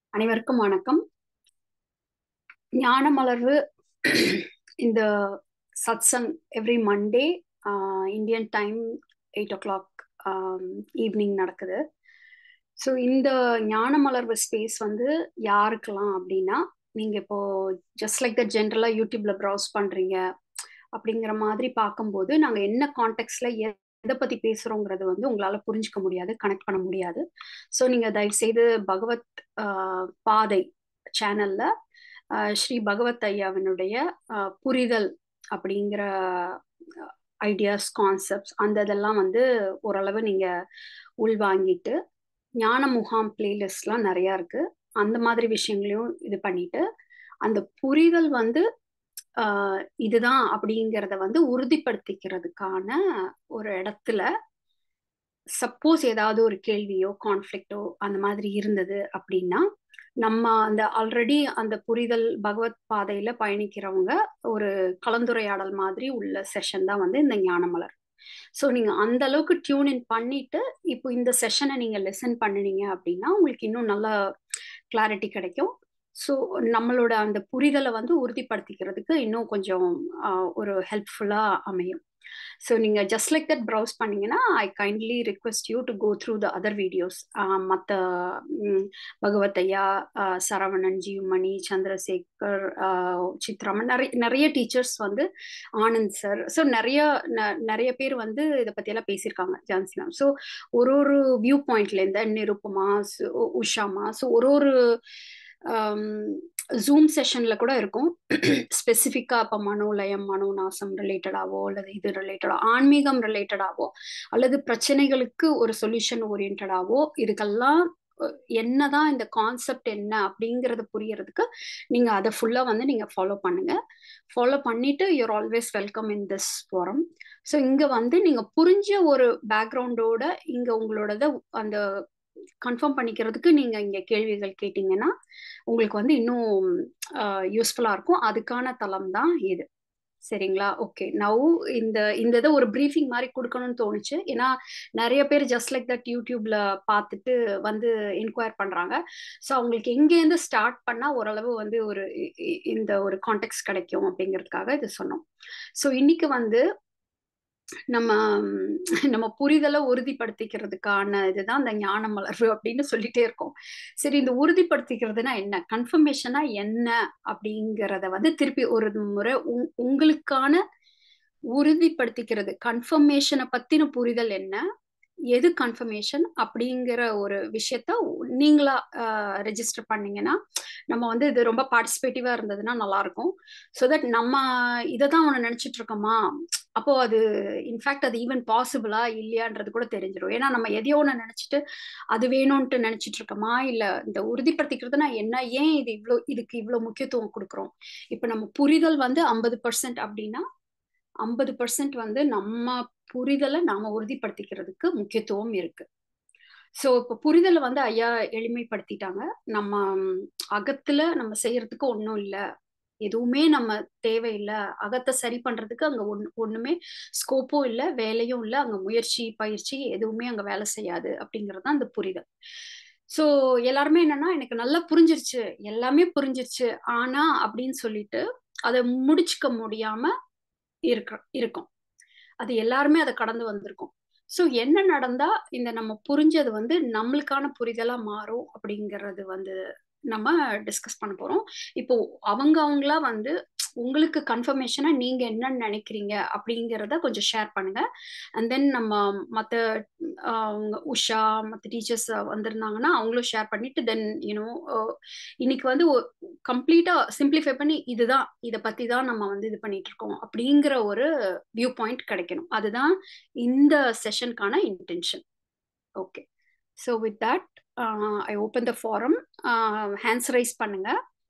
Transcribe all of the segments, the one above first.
அனைவருக்கும் வணக்கம். ஞான மலர்வு இந்த satsang every Monday Indian time 8 o'clock evening நடக்குது. ஸோ இந்த ஞான மலர்வு ஸ்பேஸ் வந்து யாருக்கெல்லாம் அப்படின்னா, நீங்க இப்போ ஜஸ்ட் லைக் த ஜென்ரலா யூடியூப்ல ப்ரௌஸ் பண்றீங்க அப்படிங்கிற மாதிரி பார்க்கும்போது நாங்கள் என்ன கான்டெக்ட்ல எதை பத்தி பேசுறோங்கிறது வந்து உங்களால புரிஞ்சுக்க முடியாது, கனெக்ட் பண்ண முடியாது. ஸோ நீங்க தயவு செய்து பகவத் பாதை சேனல்ல ஸ்ரீ பகவத் ஐயாவினுடைய புரிதல் அப்படிங்கிற ஐடியாஸ், கான்செப்ட்ஸ் அந்த இதெல்லாம் வந்து ஓரளவு நீங்க உள்வாங்கிட்டு, ஞான முகாம் பிளேலிஸ்ட்லாம் நிறைய இருக்கு, அந்த மாதிரி விஷயங்களையும் இது பண்ணிட்டு, அந்த புரிதல் வந்து இதுதான் அப்படிங்கிறத வந்து உறுதிப்படுத்திக்கிறதுக்கான ஒரு இடத்துல சப்போஸ் ஏதாவது ஒரு கேள்வியோ கான்ஃப்ளிக்டோ அந்த மாதிரி இருந்தது அப்படின்னா, நம்ம அந்த ஆல்ரெடி அந்த புரிதல் பகவத் பாதையில பயணிக்கிறவங்க ஒரு கலந்துரையாடல் மாதிரி உள்ள செஷன் தான் வந்து இந்த ஞானமலர். ஸோ நீங்க அந்த அளவுக்கு டியூன் இன் பண்ணிட்டு இப்போ இந்த செஷனை நீங்க லெசன் பண்ணினீங்க அப்படின்னா உங்களுக்கு இன்னும் நல்ல கிளாரிட்டி கிடைக்கும். ஸோ நம்மளோட அந்த புரிதலை வந்து உறுதிப்படுத்திக்கிறதுக்கு இன்னும் கொஞ்சம் ஒரு ஹெல்ப்ஃபுல்லா அமையும். ஸோ நீங்கள் ஜஸ்ட் லைக் தட் ப்ரௌஸ் பண்ணீங்கன்னா I kindly request you to go through the other videos. மற்ற பகவத் ஐயா, சரவணன், ஜீவமணி, சந்திரசேகர், சித்ராமன், நிறைய நிறைய டீச்சர்ஸ் வந்து, ஆனந்த் சார், ஸோ நிறைய பேர் வந்து இதை பற்றியெல்லாம் பேசியிருக்காங்க ஜான்சி மேம். ஸோ ஒரு ஒரு வியூ பாயிண்ட்லேருந்து நிருப்பமா, உஷாமா, ஸோ ஒரு ஜூம் செஷன்ல கூட இருக்கும் ஸ்பெசிஃபிக்கா இப்போ மனோலயம், மனோநாசம் ரிலேட்டடாவோ அல்லது இது ரிலேட்டடா ஆன்மீகம் ரிலேட்டடாவோ அல்லது பிரச்சனைகளுக்கு ஒரு சொல்யூஷன் ஓரியன்டாவோ இதுக்கெல்லாம் என்னதான் இந்த கான்செப்ட் என்ன அப்படிங்கறது புரியறதுக்கு நீங்க அதை ஃபுல்லா வந்து நீங்க ஃபாலோ பண்ணுங்க. ஃபாலோ பண்ணிட்டு you're always welcome in this forum. So இங்க வந்து நீங்க புரிஞ்ச ஒரு பேக்ரவுண்டோட இங்க உங்களோட அந்த கன்ஃபார்ம் பண்ணிக்கிறதுக்கு நீங்க இங்க கேள்விகள் கேட்டீங்கன்னா உங்களுக்கு வந்து இன்னும் யூஸ்ஃபுல்லா இருக்கும். அதுக்கான தளம் தான் இது. சரிங்களா? ஓகே. நவ் இந்த இதை ஒரு ப்ரீஃபிங் மாதிரி கொடுக்கணும்னு தோணுச்சு. ஏன்னா நிறைய பேர் ஜஸ்ட் லைக் தட் யூடியூப்ல பார்த்துட்டு வந்து என்கொயர் பண்றாங்க. ஸோ அவங்களுக்கு எங்கேருந்து ஸ்டார்ட் பண்ணா ஓரளவு வந்து ஒரு இந்த ஒரு கான்டெக்ட் கிடைக்கும் அப்படிங்கிறதுக்காக இது சொன்னோம். ஸோ இன்னைக்கு வந்து நம்ம நம்ம புரிதலை உறுதிப்படுத்திக்கிறதுக்கான இதுதான் இந்த ஞான மலர்வு அப்படின்னு சொல்லிட்டே இருக்கோம். சரி, இந்த உறுதிப்படுத்திக்கிறதுனா என்ன, கன்ஃபர்மேஷனா என்ன அப்படிங்கிறத வந்து திருப்பி ஒரு முறை உங்களுக்கான உறுதிப்படுத்திக்கிறது, கன்ஃபர்மேஷனை பத்தின புரிதல் என்ன, எது கன்ஃபர்மேஷன் அப்படிங்கிற ஒரு விஷயத்த நீங்களா ரெஜிஸ்டர் பண்ணீங்கன்னா நம்ம வந்து இது ரொம்ப பார்ட்டிசிபேட்டிவா இருந்ததுன்னா நல்லா இருக்கும். ஸோ தட் நம்ம இதை தான் ஒன்று நினைச்சிட்டு இருக்கோமா, அப்போ அது இன்ஃபேக்ட் அது ஈவன் பாசிபிளா இல்லையான்றது கூட தெரிஞ்சிடும். ஏன்னா நம்ம எதையோ ஒன்று நினைச்சிட்டு அது வேணும்ட்டு நினைச்சிட்டு இருக்கோமா, இல்ல இந்த உறுதிப்படுத்திக்கிறதுனா என்ன, ஏன் இதுக்கு இவ்வளவு முக்கியத்துவம் கொடுக்குறோம். இப்ப நம்ம புரிதல் வந்து 50% அப்படின்னா 50% வந்து நம்ம புரிதலை நாம உறுதிப்படுத்திக்கிறதுக்கு முக்கியத்துவம் இருக்கு. சோ இப்ப புரிதலை வந்து ஐயா எளிமைப்படுத்திட்டாங்க. நம்ம அகத்துல நம்ம செய்யறதுக்கு ஒண்ணும் இல்ல, எதுவுமே நம்ம தேவையில்லை, அகத்தை சரி பண்றதுக்கு அங்க ஒண்ணுமே ஸ்கோப்பும் இல்லை, வேலையும் இல்லை, அங்க முயற்சி பயிற்சி எதுவுமே அங்க வேலை செய்யாது அப்படிங்கிறது தான் அந்த புரிதல். சோ எல்லாருமே என்னன்னா எனக்கு நல்லா புரிஞ்சிருச்சு, எல்லாமே புரிஞ்சிருச்சு, ஆனா அப்படின்னு சொல்லிட்டு அதை முடிச்சுக்க முடியாம இருக்கும். அது எல்லாருமே அதை கடந்து வந்திருக்கோம். சோ என்ன நடந்தா இந்த நம்ம புரிஞ்சது வந்து நம்மளுக்கான புரிதலா மாறும் அப்படிங்கறது வந்து நம்ம டிஸ்கஸ் பண்ண போறோம். இப்போ அவங்களா வந்து உங்களுக்கு கன்ஃபர்மேஷனா நீங்க என்ன நினைக்கிறீங்க அப்படிங்கிறத கொஞ்சம் ஷேர் பண்ணுங்க. அண்ட் தென் நம்ம மத்த உஷா மத்த டீச்சர்ஸ் வந்திருந்தாங்கன்னா அவங்களும் ஷேர் பண்ணிட்டு தென் இன்னைக்கு வந்து கம்ப்ளீட்டா சிம்பிளிஃபை பண்ணி இதுதான், இதை பத்தி தான் நம்ம வந்து இது பண்ணிட்டு இருக்கோம் அப்படிங்கிற ஒரு வியூ பாயிண்ட் கிடைக்கணும். அதுதான் இந்த செஷனுக்கான intention. Okay. So with that I open the forum. Hands raise பண்ணுங்க.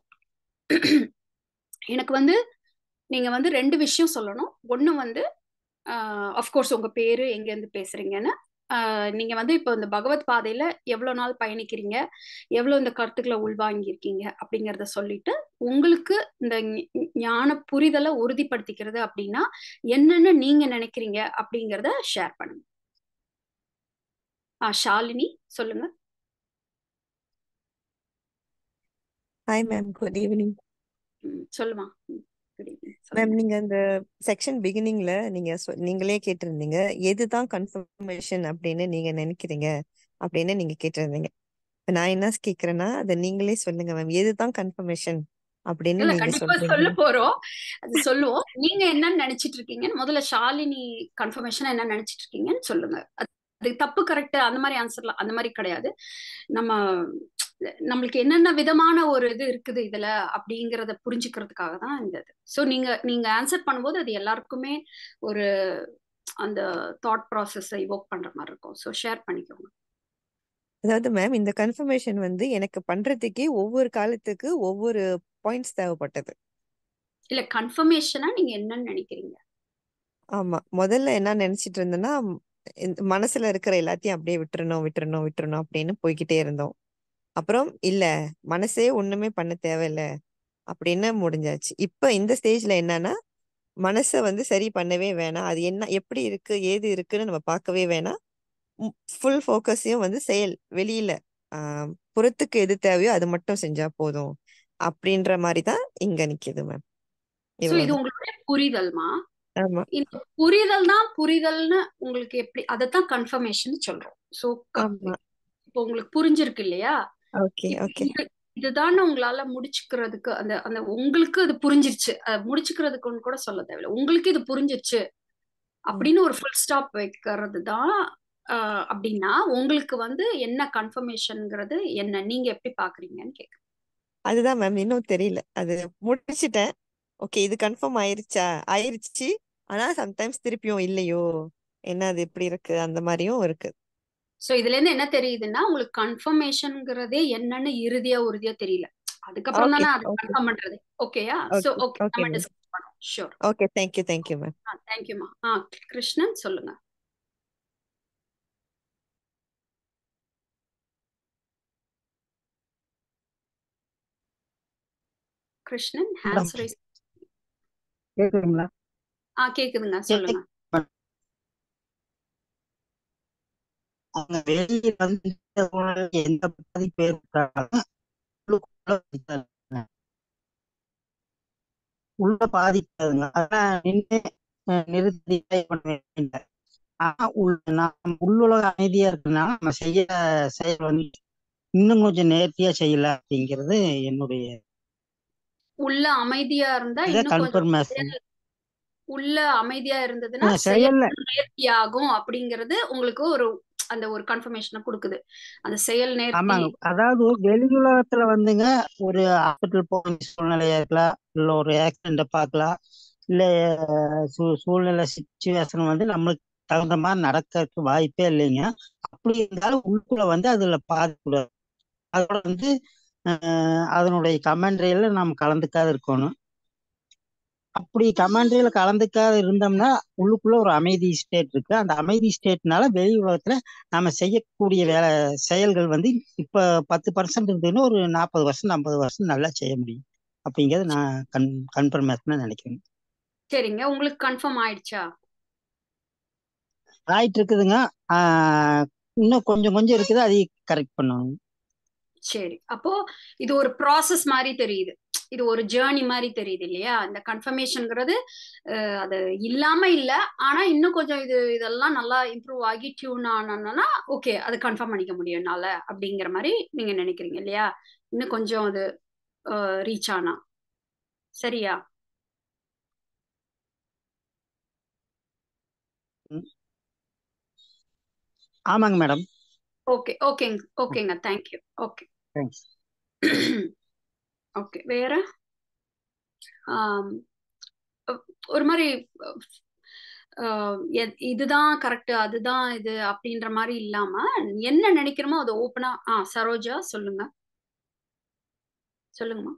எனக்கு வந்து நீங்க வந்து 2 விஷயம் சொல்லணும். ஒண்ணு வந்து அஃப்கோர்ஸ் உங்க பேரு, எங்க இருந்து பேசுறீங்கன்னு, நீங்க வந்து இப்போ இந்த பகவத் பாதையில எவ்வளவு நாள் பயணிக்கிறீங்க, எவ்வளவு இந்த கருத்துக்களை உள்வாங்கியிருக்கீங்க அப்படிங்கிறத சொல்லிட்டு, உங்களுக்கு இந்த ஞான புரிதலை உறுதிப்படுத்திக்கிறது அப்படின்னா என்னன்னு நீங்க நினைக்கிறீங்க அப்படிங்கிறத ஷேர் பண்ணுங்க. ஷாலினி சொல்லுங்க. Hi ma'am, good evening. சொல்லுமா. குட் ஈவினிங், மேம், சொல்லுங்க. நீங்க அந்த செக்ஷன் பிகினிங்ல நீங்களே கேட்டிருந்தீங்க, எதுதான் கன்ஃபர்மேஷன் அப்படின்னு நீங்க நினைக்கிறீங்க அப்படின்னு நீங்க கேட்டிருந்தீங்க. இப்ப நான் என்ன கேக்குறேன்னா, அதை நீங்களே சொல்லுங்க மேம், எதுதான் கன்ஃபர்மேஷன் அப்படின்னு இல்ல, நீங்க கண்டிப்பா சொல்றீங்க. சொல்ல போறோம். அது சொல்லுவோம். நீங்க என்ன நினைச்சிட்டு இருக்கீங்கன்னு முதல்ல ஷாலினி கன்ஃபர்மேஷன் என்ன நினைச்சிட்டு இருக்கீங்கன்னு சொல்லுங்க. அது தப்பு கரெக்ட் அந்த மாதிரி ஆன்சர்லாம் அந்த மாதிரி கிடையாது. நம்ம நம்மளுக்கு என்னென்ன விதமான ஒரு இது இருக்குது இதுல அப்படிங்கறத புரிஞ்சுக்கிறதுக்காக தான் இந்த இது. ஸோ நீங்க நீங்க ஆன்சர் பண்ணும்போது அது எல்லாருக்குமே ஒரு அந்த தாட் ப்ராசஸை இவோக் பண்ற மாதிரி இருக்கும். ஸோ ஷேர் பண்ணிக்கோங்க. அதாவது மேம், இந்த கன்ஃபர்மேஷன் எனக்கு பண்றதுக்கே ஒவ்வொரு காலத்துக்கு ஒவ்வொரு பாயிண்ட்ஸ் தேவைப்பட்டது. இல்ல, கன்ஃபர்மேஷனா நீங்க என்னன்னு நினைக்கிறீங்க? ஆமா, முதல்ல என்ன நினைச்சிட்டு இருந்தேன்னா, இந்த மனசுல இருக்கிற எல்லாத்தையும் அப்படியே விட்டுறணும் விட்டுறணும் விட்டுறணும் அப்படின்னு போய்கிட்டே இருந்தோம். அப்புறம் இல்ல, மனசே ஒண்ணுமே பண்ண தேவையில்ல அப்படின்னு முடிஞ்சாச்சு. இப்ப இந்த ஸ்டேஜ்ல என்னன்னா, மனசை சரி பண்ணவே வேணாம், அது என்ன எப்படி இருக்கு ஏது இருக்குன்னு நம்ம பார்க்கவே வேணாம். ஃபுல் ஃபோக்கஸையும் செயல் வெளியில புறத்துக்கு எது தேவையோ அது மட்டும் செஞ்சா போதும் அப்படின்ற மாதிரி தான் இங்க நிக்குது மேம். ஸோ இது இவ்வளவுதான். உங்களுடைய புரிதல்மா. ஆமா. இந்த புரிதல் தான் புரிதல்னு உங்களுக்கு எப்படி அதைத்தான் கன்ஃபர்மேஷன் சொல்றோம். ஸோ ஆமா. இப்போ உங்களுக்கு புரிஞ்சிருக்கு இல்லையா? ஓகே, இப்ப ஓகே. இதுதான் உங்களால முடிச்சுக்கிறதுக்கு அந்த அந்த உங்களுக்கு இது புரிஞ்சிருச்சு, முடிச்சுக்கிறதுக்குன்னு கூட சொல்ல தேவையில்ல, உங்களுக்கு இது புரிஞ்சிருச்சு ம். அப்படின்னு ஒரு ஃபுல் ஸ்டாப் வைக்கிறது தான். அப்படின்னா உங்களுக்கு என்ன கன்ஃபர்மேஷன்ங்கிறது என்ன நீங்க எப்படி பாக்குறீங்கன்னு கேக்குறேன். அதுதான் மேம், இன்னும் தெரியல. அது முடிச்சிட்டேன். ஓகே, இது கன்ஃபார்ம் ஆயிருச்சா? ஆயிருச்சு. ஆனா சம்டைம்ஸ் திருப்பியும் இல்லையோ, என்ன அது இப்படி இருக்கு அந்த மாதிரியும் இருக்கு. ஸோ இதுல இருந்து என்ன தெரியுதுன்னா உங்களுக்கு கன்ஃபர்மேஷன்ங்கிறதே என்னன்னு இறுதியா உறுதியா தெரியல. அதுக்கப்புறம் ஓகே, தானே அது ஓகே, கன்ஃபார்ம் பண்றது. ஓகேயா? ஸோ ஓகே, ஓகே, ஓகே நம்ம மேம். டிஸ்கஸ் பண்ணுவோம். Sure. Okay, thank you, thank you ma'am. தேங்க்யூமா. கிருஷ்ணன் சொல்லுங்க. Krishnan madam hands raise. கேக்குதுங்களா? கேக்குதுங்க, சொல்லுங்க. கேக்கு- அவங்க வெளியே வந்து எந்த பாதிப்பு ஏற்பட்டாலும் உள்ளுக்குள்ள பாதிக்காதுங்க. உள்ள பாதிக்காதுங்க. அதான் நின்று நிறுத்தி try பண்ண வேண்டியதில்லை. ஆனா நாம் உள்ளுலக அமைதியா இருக்கனால நம்ம செய்ய செயல் இன்னும் கொஞ்சம் நேர்த்தியா செய்யலாம் அப்படிங்கிறது என்னுடைய உள்ள அமைதியா இருந்தா இதை இன்னும் கொஞ்சம் கன்ஃபர்மேஷன். உள்ள அமைதியா இருந்ததுன்னா செயல் செயல்ல நேர்த்தியாகும் அப்படிங்கிறது உங்களுக்கு ஒரு அந்த ஒரு கன்ஃபர்மேஷனை கொடுக்குது. அந்த செயல் நேர்த்தி. ஆமாங்க. அதாவது வெளி உலகத்துல ஒரு ஹாஸ்பிட்டல் போக வேண்டிய சூழ்நிலையா இருக்கலாம், இல்ல ஒரு ஆக்சிடென்ட பார்க்கலாம், இல்ல சூழ்நிலை சுச்சுவேஷன் நம்மளுக்கு தகுந்த மாதிரி நடக்கிறதுக்கு வாய்ப்பே இல்லைங்க. அப்படி இருந்தாலும் உள்ளுக்குள்ள அதுல பாதிக்கூடாது. அதோட அதனுடைய கமெண்ட்ரியில நாம் கலந்துக்காத இருக்கணும். அப்படி கமெண்ட்ரியில கலந்துக்காத இருந்தோம்னா உள்ளுக்குள்ள ஒரு அமைதி ஸ்டேட் இருக்கு. அந்த அமைதி ஸ்டேட்னால வெளி உலகத்துல நாம செய்யக்கூடிய செயல்கள் இப்ப 10% இருந்ததுன்னு ஒரு 40% 50% நல்லா செய்ய முடியும் அப்படிங்கறது நான் கன்ஃபர்மேஷனா நினைக்கிறேன். சரிங்க, உங்களுக்கு கன்ஃபார்ம் ஆயிடுச்சா? ஆயிட்டு இருக்குதுங்க. இன்னும் கொஞ்சம் கொஞ்சம் இருக்குது, அதையும் கரெக்ட் பண்ணணும். சரி, அப்போ இது ஒரு ப்ராசஸ் மாதிரி தெரியுது, இது ஒரு ஜேர்னி மாதிரி தெரியுது இல்லையா? இந்த கன்ஃபர்மேஷன்ங்கிறது அது இல்லாம இல்ல, ஆனா இன்னும் கொஞ்சம் இதெல்லாம் நல்லா இம்ப்ரூவ் ஆகி டியூன் ஆனா ஓகே அது கன்ஃபார்ம் பண்ணிக்க முடியும் என்னால அப்படிங்கிற மாதிரி நீங்க நினைக்கிறீங்க இல்லையா? இன்னும் கொஞ்சம் அது ரீச் ஆனா சரியா? ம். ஆமாங்க மேடம். ஓகே, ஓகேங்க, ஓகேங்க, தேங்க்யூ. ஓகே. தேங்க்ஸ். ஓகே, வேற ஆம், ஒரு மாதிரி இதுதான் கரெக்ட் அதுதான் இது அப்படின்ற மாதிரி இல்லாம என்ன நினைக்கிறோமோ அதை ஓப்பனா. சரோஜா சொல்லுங்க. சொல்லுங்கம்மா.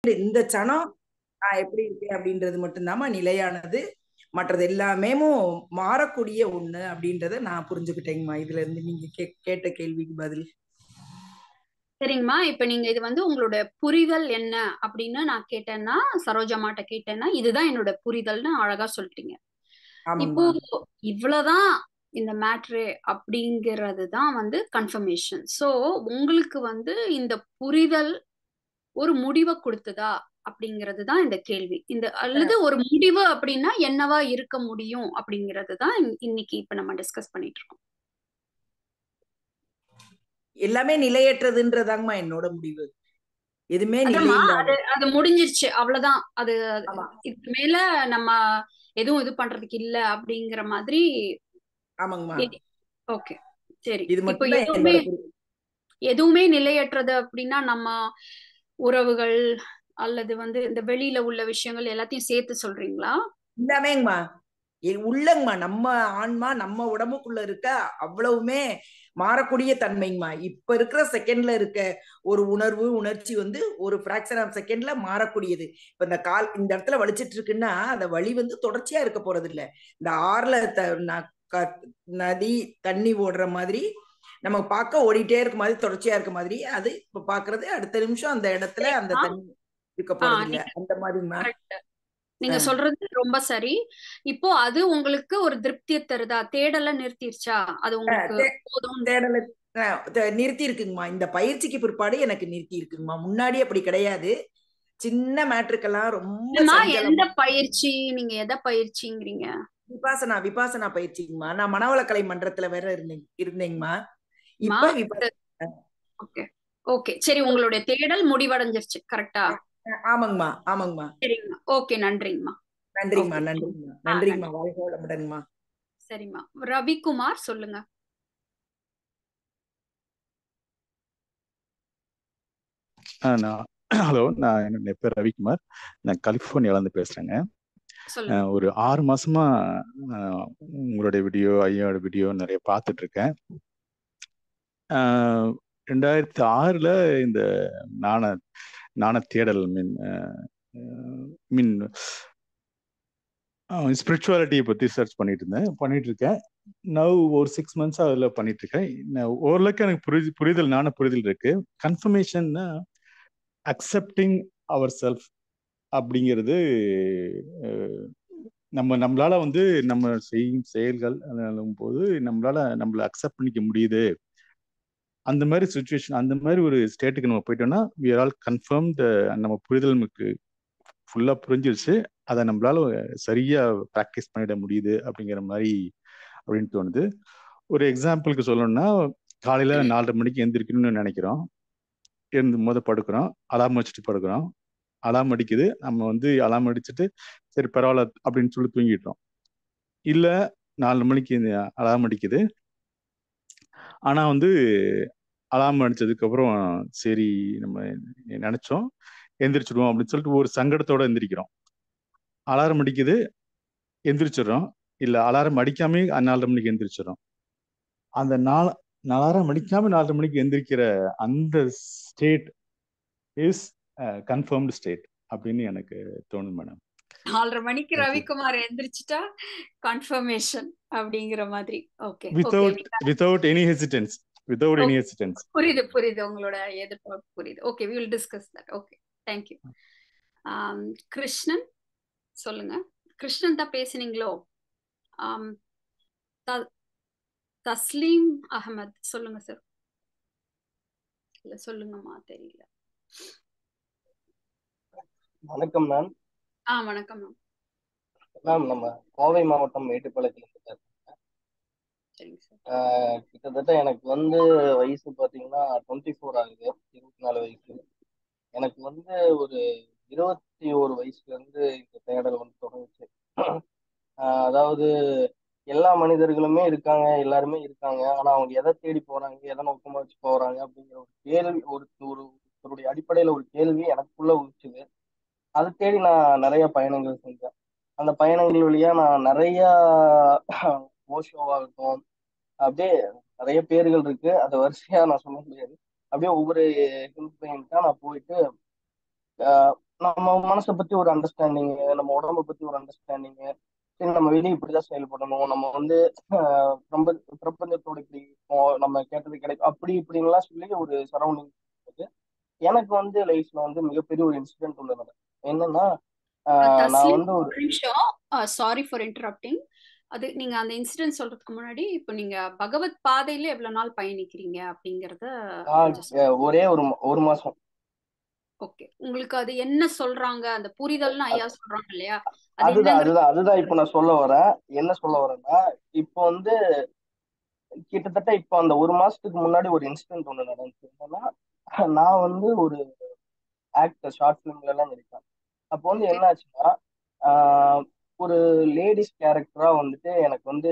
இந்த சனம் நான் எப்படி இருக்கேன் அப்படின்றது மட்டும்தாம்மா நிலையானது. மற்றது எல்லாமே மாறக்கூடிய ஒண்ணு அப்படின்றத நான் புரிஞ்சுக்கிட்டேங்கம்மா. இதுல இருந்து நீங்க கேட்ட கேள்விக்கு பதில். சரிங்கம்மா. இப்ப நீங்க இது உங்களோட புரிதல் என்ன அப்படின்னு நான் கேட்டேன்னா, சரோஜாமாட்ட கேட்டேன்னா, இதுதான் என்னோட புரிதல்னு அழகா சொல்லிட்டீங்க. இப்போ ஆமாங்கம்மா. இவ்வளவுதான் இந்த மேட்ரு அப்படிங்கிறது தான் கன்ஃபர்மேஷன். சோ உங்களுக்கு இந்த புரிதல் ஒரு முடிவை கொடுத்ததா அப்படிங்கிறது தான் இந்த கேள்வி. அல்லது ஒரு முடிவு அப்படின்னா என்னவா இருக்க முடியும் அப்படிங்கிறது தான் இன்னைக்கு இப்ப நம்ம டிஸ்கஸ் பண்ணிட்டு இருக்கோம். எல்லாமே நிலையற்றதுன்றதாங்கம்மா என்னோட முடிவு. எதுவுமே அதம்மா நிலையில்லாத. அது முடிஞ்சிருச்சு, அவ்வளவுதான். அது ஆமா. இதுக்கு மேல நம்ம எதுவும் இது பண்றதுக்கு இல்ல அப்படிங்கிற மாதிரி. ஆமாங்கம்மா. ஓகே, சரி. இது இப்போ மட்டும்தான் எதுவுமே என்னோட புரிதல். எதுவுமே நிலையற்றது அப்படின்னா நம்ம உறவுகள் அல்லது இந்த வெளியில உள்ள விஷயங்கள் எல்லாத்தையும் சேர்த்து சொல்றீங்களா? எல்லாமேங்கம்மா உள்ளங்கம்மா. நம்ம ஆன்மா நம்ம உடம்புக்குள்ள இருக்க அவ்வளவுமே மாறக்கூடிய தன்மைங்கம்மா. இப்ப இருக்கிற செகண்ட்ல இருக்க ஒரு உணர்வு உணர்ச்சி ஒரு பிராக்சன் ஆஃப் செகண்ட்ல மாறக்கூடியது. இப்ப இந்த இடத்துல வலிச்சிட்டு இருக்குன்னா அந்த வலி தொடர்ச்சியா இருக்க போறது இல்ல. இந்த ஆறுல நதி தண்ணி ஓடுற மாதிரி நம்ம பார்க்க ஓடிட்டே இருக்க மாதிரி தொடர்ச்சியா இருக்க மாதிரி அது இப்ப பாக்குறது அடுத்த நிமிஷம் அந்த இடத்துல அந்த தண்ணி இருக்க போறது இல்ல. அந்த மாதிரிமா நீங்க சொல்றது ரொம்ப சரி. இப்போ அது உங்களுக்கு ஒரு திருப்தியை தருதா? தேடல நிறுத்திருச்சா? அது உங்களுக்கு போதும் தேடல நிறுத்தி இருக்குங்கம்மா. இந்த பயிற்சிக்கு பிற்பாடு எனக்கு நிறுத்தி இருக்குங்கம்மா. முன்னாடி அப்படி கிடையாது. சின்ன மேட்ருக்கெல்லாம் ரொம்ப எந்த பயிற்சி? நீங்க எதை பயிற்சிங்கிறீங்க? விபாசனா பயிற்சிங்கம்மா. நான் மனவளக்கலை மன்றத்துல வேற இருந்தேங்கம்மா. இப்ப ஓகே, சரி. உங்களுடைய தேடல் முடிவடைஞ்சிருச்சு, கரெக்டா? ஆமாங்கம்மா. ஆமாங்கம்மா. சரிங்கம்மா. ஓகே, நன்றிங்கம்மா. நன்றிங்கம்மா. நன்றிங்கம்மா. வாழ்க வளமுடன்மா. சரிம்மா. ரவிக்குமார் சொல்லுங்க. ஹலோ, என் பேர் ரவிக்குமார். நான் கலிபோர்னியால இருந்து பேசுறேங்க. ஒரு 6 மாசமா உங்களுடைய வீடியோ, ஐயாவோட வீடியோ நிறைய பார்த்துட்டு இருக்கேன். 2006ல இந்த நாண தேடல் மீன் ஸ்பிரிச்சுவாலிட்டியை பத்தி சர்ச் பண்ணிட்டு இருக்கேன். நவ் ஒரு 6 months அதில் பண்ணிட்டு இருக்கேன். ஓரளவுக்கு எனக்கு புரிதல் நாண புரிதல் இருக்கு. கன்ஃபர்மேஷன்னா அக்செப்டிங் அவர் செல்ஃப் அப்படிங்கிறது நம்மளால நம்ம செய்யும் செயல்கள் போது நம்மளை அக்செப்ட் பண்ணிக்க முடியுது. அந்த மாதிரி சுச்சுவேஷன், அந்த மாதிரி ஒரு ஸ்டேட்டுக்கு நம்ம போயிட்டோம்னா we are all confirmed. நம்ம புரிதல் நமக்கு ஃபுல்லா புரிஞ்சிருச்சு. அதை நம்மளால சரியா ப்ராக்டிஸ் பண்ணிட முடியுது அப்படிங்கிற மாதிரி அப்படின்னு தோணுது. ஒரு எக்ஸாம்பிளுக்கு சொல்லணும்னா, காலையில 4:30 மணிக்கு எந்திரிக்கணும்னு நினைக்கிறோம். படுக்கிறோம், அலாரம் வச்சுட்டு படுக்கிறோம். அலாம் அடிக்குது, நம்ம அலாம் அடிச்சுட்டு சரி பரவாயில்ல அப்படின்னு சொல்லி தூங்கிட்டோம். இல்ல 4 மணிக்கு அலாம் அடிக்குது, ஆனா அலாம் அடிச்சதுக்கு அப்புறம் சரி நம்ம நினைச்சோம் எந்திரிச்சிடுவோம் அப்படின்னு சொல்லிட்டு ஒரு சங்கடத்தோட எந்திரிக்கிறோம். அலாரம் அடிக்குது, எந்திரிச்சிடறோம். இல்ல அலாரம் அடிக்காம 4:30 மணிக்கு எந்திரிச்சிடறோம். அந்த அலாரம் அடிக்காம 4:30 மணிக்கு எந்திரிக்கிற அந்த ஸ்டேட் இஸ் கன்ஃபர்ம்டு ஸ்டேட் அப்படின்னு எனக்கு தோணுது மேடம். 4:30 மணிக்கு ரவிக்குமார் எந்திரிச்சிட்டா கன்ஃபர்மேஷன் அப்படிங்கிற மாதிரி. Okay, without any hesitance. புரியுது உங்களோட எதிர்பார்ப்பு புரியுது. Okay, we will discuss that. Okay, thank you. Krishnan சொல்லுங்க. கிருஷ்ணன் தான் பேசுனீங்களோ? தஸ்லீம் அகமது சொல்லுங்க சார். இல்ல சொல்லுங்கம்மா, தெரியல. வணக்கம் மேம். வணக்கம் மேம். மேம், நம்ம கோவை மாவட்டம் மேட்டுப்பாளையத்துல இருந்து கிட்டத்தட்ட எனக்கு வயசு பாத்தீங்கன்னா 24 ஆகுது, 24 வயசு. எனக்கு ஒரு 21 வயசுல இருந்து இந்த தேடல் தொடங்குச்சு. அதாவது எல்லா மனிதர்களுமே இருக்காங்க, எல்லாருமே இருக்காங்க. ஆனா அவங்க எதை தேடி போறாங்க, எதை நோக்கமா வச்சு போறாங்க அப்படிங்கிற ஒரு கேள்வி, ஒருத்தருடைய அடிப்படையில ஒரு கேள்வி எனக்குள்ள உதிச்சுது. அதை தேடி நான் நிறைய பயணங்கள் செஞ்சேன். அந்த பயணங்கள் வழியா நான் நிறைய ஓஷோவாகட்டும், அப்படியே நிறைய பேர்கள் இருக்கு, அதை வரிசையா நான் சொல்ல முடியாது. அப்படியே ஒவ்வொரு ஹில் பாயிண்டா நான் போயிட்டு நம்ம மனசை பத்தி ஒரு அண்டர்ஸ்டாண்டிங், நம்ம உடம்பை பத்தி ஒரு அண்டர்ஸ்டாண்டிங், சரி நம்ம வெளியே இப்படிதான் செயல்படணும், நம்ம வந்து ரொம்ப பிரபஞ்சத்தோட இப்படி இருக்கோம், நம்ம கேட்டது கிடைக்கும், அப்படி இப்படின்லாம் சொல்லி ஒரு சரௌண்டிங். எனக்கு வந்து லைஃப்ல வந்து மிகப்பெரிய ஒரு இன்சிடென்ட் ஒன்று நடக்கும். என்னன்னா நான் தஸ்லீம், வந்து ஒரு ஒரு நிமிஷம். Sorry for interrupting. அது நீங்க அந்த இன்சிடென்ட் சொல்றதுக்கு முன்னாடி இப்போ நீங்க பகவத் பாதையில எவ்வளவு நாள் பயணிக்கிறீங்க அப்படிங்கறத கொஞ்சம் ஒரே ஒரு மாசம். ஓகே, உங்களுக்கு அது என்ன சொல்றாங்க, அந்த புரிதல்னு ஐயா சொல்றாங்க இல்லையா, அது அதுதான் என்னங்கிற அதுதான் அதுதான் இப்ப நான் சொல்ல வரேன். என்ன சொல்ல வரேன்னா, இப்போ வந்து கிட்டத்தட்ட இப்போ அந்த ஒரு மாசத்துக்கு முன்னாடி ஒரு இன்சிடென்ட் ஒண்ணு நடந்துச்சு. என்னன்னா, நான் வந்து ஒரு ஆக்டர், ஷார்ட் பிலிம்ல எல்லாம் நடிப்பேன். அப்போ வந்து ஓகே. என்ன ஆச்சுன்னா, ஆஹ் ஒரு லேடிஸ் கேரக்டரா வந்துட்டு எனக்கு வந்து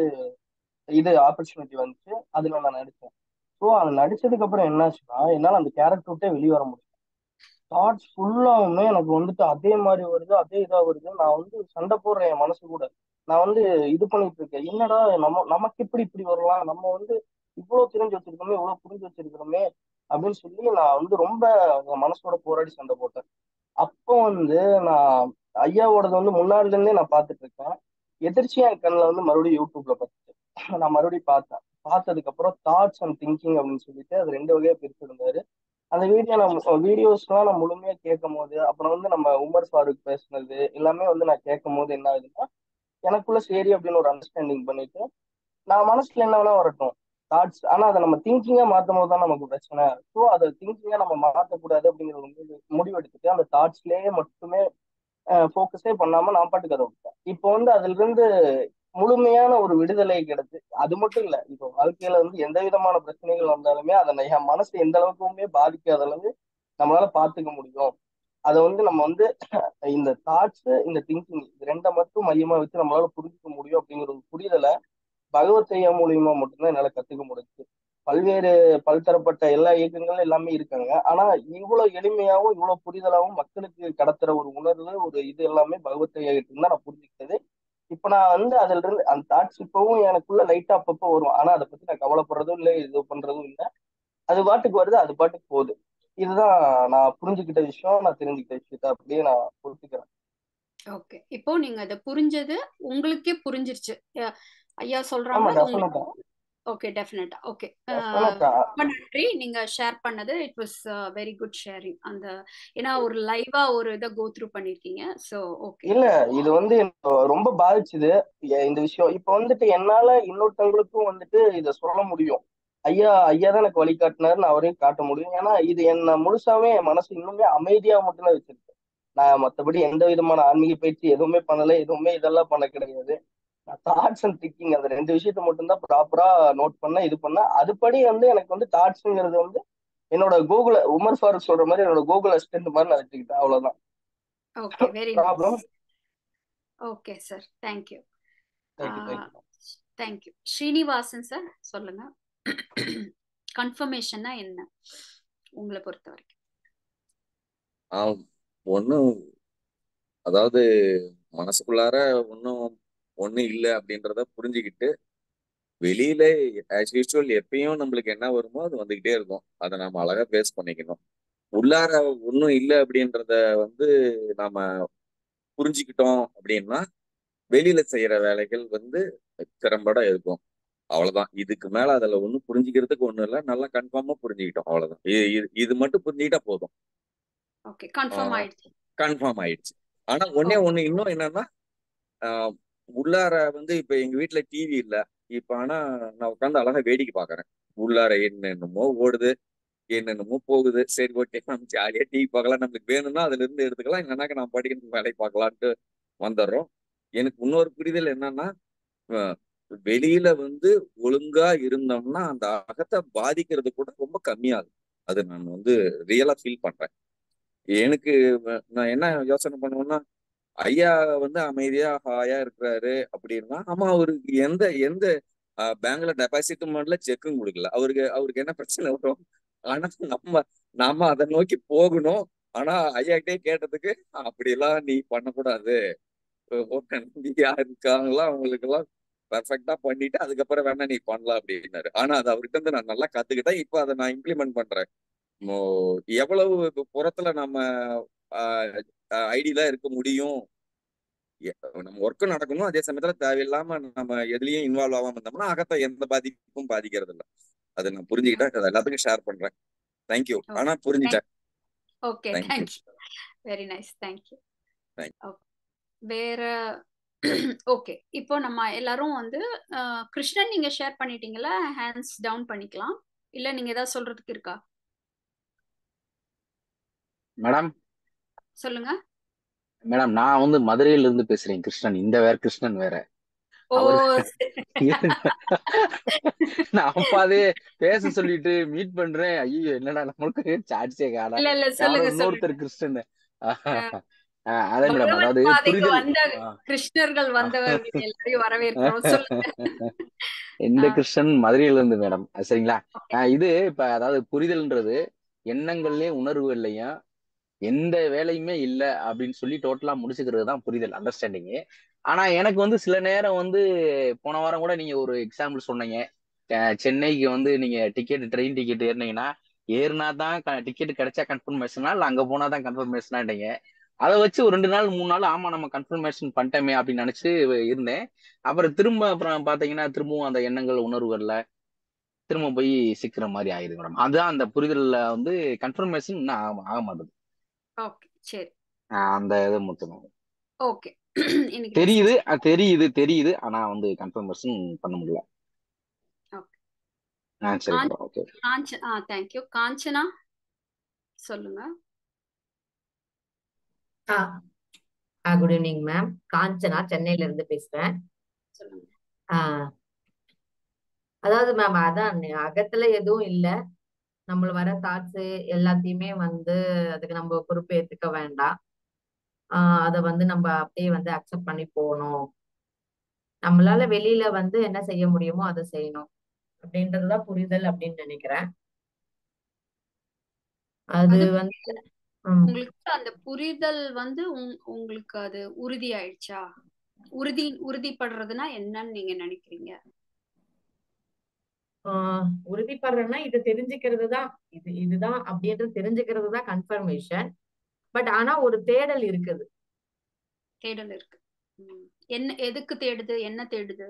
இது ஆப்பர்ச்சுனிட்டி வந்துச்சு. அதுல நான் நடிச்சேன். ஸோ அது நடிச்சதுக்கு அப்புறம் என்னாச்சுன்னா, என்னால அந்த கேரக்டர் விட்டே வெளியே வர முடியல. தாட்ஸ் ஃபுல்லாவுமே எனக்கு வந்துட்டு அதே மாதிரி வருது, அதே இதா வருது. நான் வந்து சண்டை போடுறேன் என் மனசு கூட. நான் வந்து இது பண்ணிட்டு இருக்கேன், என்னடா நமக்கு எப்படி இப்படி வரலாம், நம்ம வந்து இவ்வளவு தெரிஞ்சு வச்சிருக்கோமே, இவ்வளவு புரிஞ்சு வச்சிருக்கிறோமே அப்படின்னு சொல்லி நான் வந்து ரொம்ப என் மனசோட போராடி சண்டை போட்டேன். அப்போ வந்து நான் ஐயாவோடது வந்து முன்னாடில இருந்தே நான் பார்த்துட்டு இருக்கேன். எதிர்ச்சியா என் கண்ணில் வந்து மறுபடியும் யூடியூப்ல பார்த்துட்டு நான் மறுபடியும் பார்த்தேன். பார்த்ததுக்கு அப்புறம் தாட்ஸ் அண்ட் திங்கிங் அப்படின்னு சொல்லிட்டு அது 2 வகையா பிரிச்சிருந்தாரு. அந்த வீடியோஸ்லாம் நான் முழுமையா கேட்கும் போது, அப்புறம் வந்து நம்ம உமர் ஃபாரூக் பேசுனது எல்லாமே வந்து நான் கேட்கும் போது என்ன ஆகுதுன்னா, எனக்குள்ள சரி அப்படின்னு ஒரு அண்டர்ஸ்டாண்டிங் பண்ணிட்டு, நான் மனசுல என்ன வேணா வரட்டும் தாட்ஸ், ஆனா அதை நம்ம திங்கிங்கா மாத்தும் போது தான் நமக்கு பிரச்சனை. ஸோ அதை திங்கிங்கா நம்ம மாற்றக்கூடாது அப்படிங்கிற ஒரு முடிவெடுத்துட்டு அந்த தாட்ஸ்லயே மட்டுமே ஃபோக்கஸே பண்ணாம நான் பாட்டுக்கு அதை விட்டேன். இப்போ வந்து அதுல இருந்து முழுமையான ஒரு விடுதலை கிடைச்சு. அது மட்டும் இல்ல, இப்போ வாழ்க்கையில வந்து எந்த விதமான பிரச்சனைகள் வந்தாலுமே அதை என் மனசு எந்த அளவுக்குமே பாதிக்காத அளவு நம்மளால பாத்துக்க முடியும். அதை வந்து நம்ம வந்து இந்த தாட்ஸ், இந்த திங்கிங், இது 2 மட்டும் மையமா வச்சு நம்மளால புரிஞ்சுக்க முடியும் அப்படிங்கிற ஒரு புரிதலை பகவத்தையா மூலியமா மட்டும்தான் என்னால கத்துக்க முடிஞ்சுச்சு. பல்வேறு பல்தரப்பட்ட எல்லா இயக்கங்களும் எல்லாமே இருக்காங்க. ஆனா இவ்வளவு எளிமையாவும் இவ்வளவு புரிதலாவும் மக்களுக்கு கடத்துற ஒரு உணர்வு, ஒரு இது எல்லாமே பகவத்தையா கிட்ட இருந்தா நான் புரிஞ்சுக்கிட்டது. இப்ப நான் வந்து அதுல இருந்து அந்த தாட்ஸ் இப்பவும் எனக்குள்ள லைட்டா அப்பப்போ வரும். ஆனா அதை பத்தி நான் கவலைப்படுறதும் இல்லை, இது பண்றதும் இல்லை. அது பாட்டுக்கு வருது, அது பாட்டுக்கு போகுது. இதுதான் நான் புரிஞ்சுக்கிட்ட விஷயம். நான் தெரிஞ்சுக்கிட்ட விஷயத்த அப்படியே நான் புரிஞ்சுக்கிறேன். ஓகே, இப்போ நீங்க அதை புரிஞ்சது உங்களுக்கே புரிஞ்சிருச்சு. ஐயா சொல்றாங்க, ஆமா, அது உங்களுக்கு. டெஃபினட்டா ஓகே, டெஃபினட்டா. ஓகே, டெஃபினட்டா. ரொம்ப நன்றி நீங்க ஷேர் பண்ணது. It was very good sharing. அந்த ஏன்னா ஒரு லைவா ஒரு இதை கோ த்ரூ பண்ணிருக்கீங்க. So okay. இல்ல, இது வந்து எனக்கு ரொம்ப பாதிச்சுது இந்த விஷயம். இப்ப வந்துட்டு என்னால இன்னொருத்தவங்களுக்கும் வந்துட்டு இத சொல்ல முடியும். ஐயா ஐயா தான் எனக்கு வழிகாட்டினாருன்னு அவரையும் காட்ட முடியும். ஏன்னா இது என்ன முழுசாவே என் மனசு இன்னுமே அமைதியா மட்டும்தான் வச்சிருக்கு. நான் மத்தபடி எந்த விதமான ஆன்மீக பயிற்சி எதுவுமே பண்ணல, எதுவுமே இதெல்லாம் பண்ண கிடையாது. நான் தாட்ஸ் அண்ட் திங்கிங் அந்த 2 விஷயத்த மட்டும்தான் ப்ராப்பரா நோட் பண்ண, இது பண்ண. அதுபடி வந்து எனக்கு வந்து தாட்ஸ்ங்கிறது வந்து என்னோட கூகுள், உமர் ஃபாரூக் சொல்ற மாதிரி என்னோட கூகுள் அசிஸ்டன்ட் மாதிரி நான் வச்சுக்கிட்டேன், அவ்வளவுதான். Okay, very problem. Nice. Okay sir, thank you. Thank you. Thank you. Srinivasan sir சொல்லுங்க. கன்ஃபர்மேஷன்னா என்ன உங்களை பொறுத்த வரைக்கும்? ஒன்னும், அதாவது மனசுக்குள்ளார ஒன்னும் இல்லை அப்படின்றத புரிஞ்சுக்கிட்டு வெளியில ஆஸ் யூஸ்வல் எப்பயும் நம்மளுக்கு என்ன வருமோ அது வந்துகிட்டே இருக்கும். அதை நம்ம அழகா பேஸ் பண்ணிக்கணும். உள்ளார ஒன்றும் இல்லை அப்படின்றத வந்து நாம புரிஞ்சுக்கிட்டோம் அப்படின்னா வெளியில செய்யற வேலைகள் வந்து திறம்பட இருக்கும். அவ்வளவுதான். இதுக்கு மேல அதுல ஒண்ணும் புரிஞ்சுக்கிறதுக்கு ஒண்ணும் இல்லை. நல்லா கன்ஃபார்மா புரிஞ்சுக்கிட்டோம், அவ்வளவுதான். இது மட்டும் புரிஞ்சுக்கிட்டா போதும். ஓகே, கன்ஃபார்ம் ஆயிடுச்சு. கன்ஃபார்ம் ஆயிடுச்சு. ஆனா ஒன்னே ஒண்ணு இன்னும் என்னன்னா, ஆஹ் உள்ளார வந்து இப்ப எங்க வீட்டுல டிவி இல்ல. இப்ப ஆனா நான் உட்காந்து அழகா வேடிக்கை பாக்குறேன். உள்ளார என்னென்னமோ ஓடுது, என்னென்னமோ போகுது. சரி, ஓகே, நம்ம ஜாலியா டிவி பார்க்கலாம், நம்மளுக்கு வேணும்னா அதுல இருந்து எடுத்துக்கலாம், இல்லைனாக்க நான் படிக்கணும் வேலையை பார்க்கலான்ட்டு வந்துடுறோம். எனக்கு இன்னொரு புரிதல் என்னன்னா, அஹ் வெளியில வந்து ஒழுங்கா இருந்தோம்னா அந்த அகத்தை பாதிக்கிறது கூட ரொம்ப கம்மியாகும். அது நான் வந்து ரியலா ஃபீல் பண்றேன். எனக்கு நான் என்ன யோசனை பண்ணுவேன்னா, ஐயா வந்து அமைதியா ஹாயா இருக்கிறாரு அப்படின்னா, ஆமா, அவருக்கு எந்த எந்த பேங்க்ல டெபாசிட்டும் பண்ணல, செக்கும் கொடுக்கல. அவருக்கு என்ன பிரச்சனை வரும்? ஆனா நம்ம நாம அதை நோக்கி போகணும். ஆனா ஐயா கிட்டே கேட்டதுக்கு, அப்படியெல்லாம் நீ பண்ணக்கூடாது, நம்பிக்கையா இருக்காங்களா அவங்களுக்கு எல்லாம் பெர்ஃபெக்டா பண்ணிட்டு அதுக்கப்புறம் வேணா நீ பண்ணலாம் அப்படின்னாரு. ஆனா அது அவர்கிட்ட இருந்து நான் நல்லா கத்துக்கிட்டேன். இப்ப அதை நான் இம்ப்ளிமெண்ட் பண்றேன். எவ்வளவு புறத்துல நம்ம ஐடியில இருக்க முடியும். நம்ம ஒர்க்கும் நடக்கணும், அதே சமயத்துல தேவையில்லாம நம்ம எதுலயும் இன்வால்வ் ஆகாம இருந்தோம்னா அகத்தை எந்த பாதிப்பும் பாதிக்கிறது இல்லை. அதை நான் புரிஞ்சுக்கிட்டேன், அதை எல்லாத்துக்கும் ஷேர் பண்றேன். தேங்க்யூ. ஆனா புரிஞ்சுட்டேன். Okay, thank you. Very nice, thank you. வேற ஓகே, இப்போ நம்ம எல்லாரும் வந்து கிருஷ்ணன் நீங்க ஷேர் பண்ணிட்டீங்களா? ஹேண்ட்ஸ் டவுன் பண்ணிக்கலாம். இல்ல நீங்க ஏதாவது சொல்றதுக்கு இருக்கா? மேடம் சொல்லுங்க. மேடம் நான் வந்து மதுரையில இருந்து பேசுறேன். கிருஷ்ணன் இந்த வேற, கிருஷ்ணன் வேற. அவர் நான் அப்பாவே பேச சொல்லிட்டு மீட் பண்றேன். ஐயோ என்னடா நம்மளுக்கு சாட்சியே காணா. இல்ல இல்ல சொல்லுங்க, இன்னொருத்தர் கிருஷ்ணன். அதே மேடம், அதாவது புரிதல் கிருஷ்ணர்கள் வந்தவர்கள் எல்லாரையும் வரவேற்கிறோம். சொல்லுங்க. இந்த கிருஷ்ணன் மதுரையில இருந்து மேடம். சரிங்களா? இது இப்ப அதாவது புரிதல்ன்றது எண்ணங்கள்லயே உணர்வுகள்லயும் எந்த வேலையுமே இல்லை அப்படின்னு சொல்லி டோட்டலா முடிச்சுக்கிறது தான் புரிதல், அண்டர்ஸ்டாண்டிங். ஆனா எனக்கு வந்து சில நேரம் வந்து போன வாரம் கூட நீங்க ஒரு எக்ஸாம்பிள் சொன்னீங்க. சென்னைக்கு வந்து நீங்க ட்ரெயின் டிக்கெட் ஏறினீங்கன்னா ஏறினா தான் டிக்கெட் கிடைச்சா கன்ஃபர்மேஷனா இல்லை அங்க போனா தான் கன்ஃபர்மேஷனாட்டீங்க. அதை வச்சு ஒரு 2 நாள் 3 நாள் ஆமா நம்ம கன்ஃபர்மேஷன் பண்ணிட்டோமே அப்படின்னு நினைச்சு இருந்தேன். அப்புறம் பாத்தீங்கன்னா திரும்பவும் அந்த எண்ணங்கள் உணர்வுகள்ல திரும்ப போய் சிக்கிற மாதிரி ஆயிடுது மேடம். அதுதான் அந்த புரிதல்ல வந்து கன்ஃபர்மேஷன் இன்னும் ஆக மாட்டேது. ஓகே, சரி. அந்த இதை மட்டும் ஓகே. தெரியுது ஆனா வந்து கன்ஃபர்மேஷன் பண்ண முடியல. Okay, thank you. காஞ்சனா சொல்லுங்க. Good evening ma'am. காஞ்சனா, சென்னையில இருந்து பேசுறேன். அதாவது மேம், அதான் அகத்துல எதுவும் இல்ல, நம்மள வர தாட்ஸ் எல்லாத்தையுமே வந்து அதுக்கு நம்ம பொறுப்பு ஏத்துக்க வேண்டாம். அதை வந்து நம்ம அப்படியே வந்து அக்செப்ட் பண்ணி போகணும். நம்மளால வெளியில வந்து என்ன செய்ய முடியுமோ அதை செய்யணும் அப்படின்றதுதான் புரிதல் அப்படின்னு நினைக்கிறேன். அது வந்து உங்களுக்கு அந்த புரிதல் வந்து உங்களுக்கு அது உறுதி ஆயிடுச்சா? உறுதிப்படுறதுன்னா என்னன்னு நீங்க நினைக்கிறீங்க? உறுதிப்படுறேன்னா இது தெரிஞ்சுக்கிறது தான், இதுதான் அப்படின்றது தெரிஞ்சுக்கிறது தான் கன்ஃபர்மேஷன். பட் ஆனா ஒரு தேடல் இருக்குது. தேடல் இருக்கு. என்ன எதுக்கு தேடுது? என்ன தேடுது?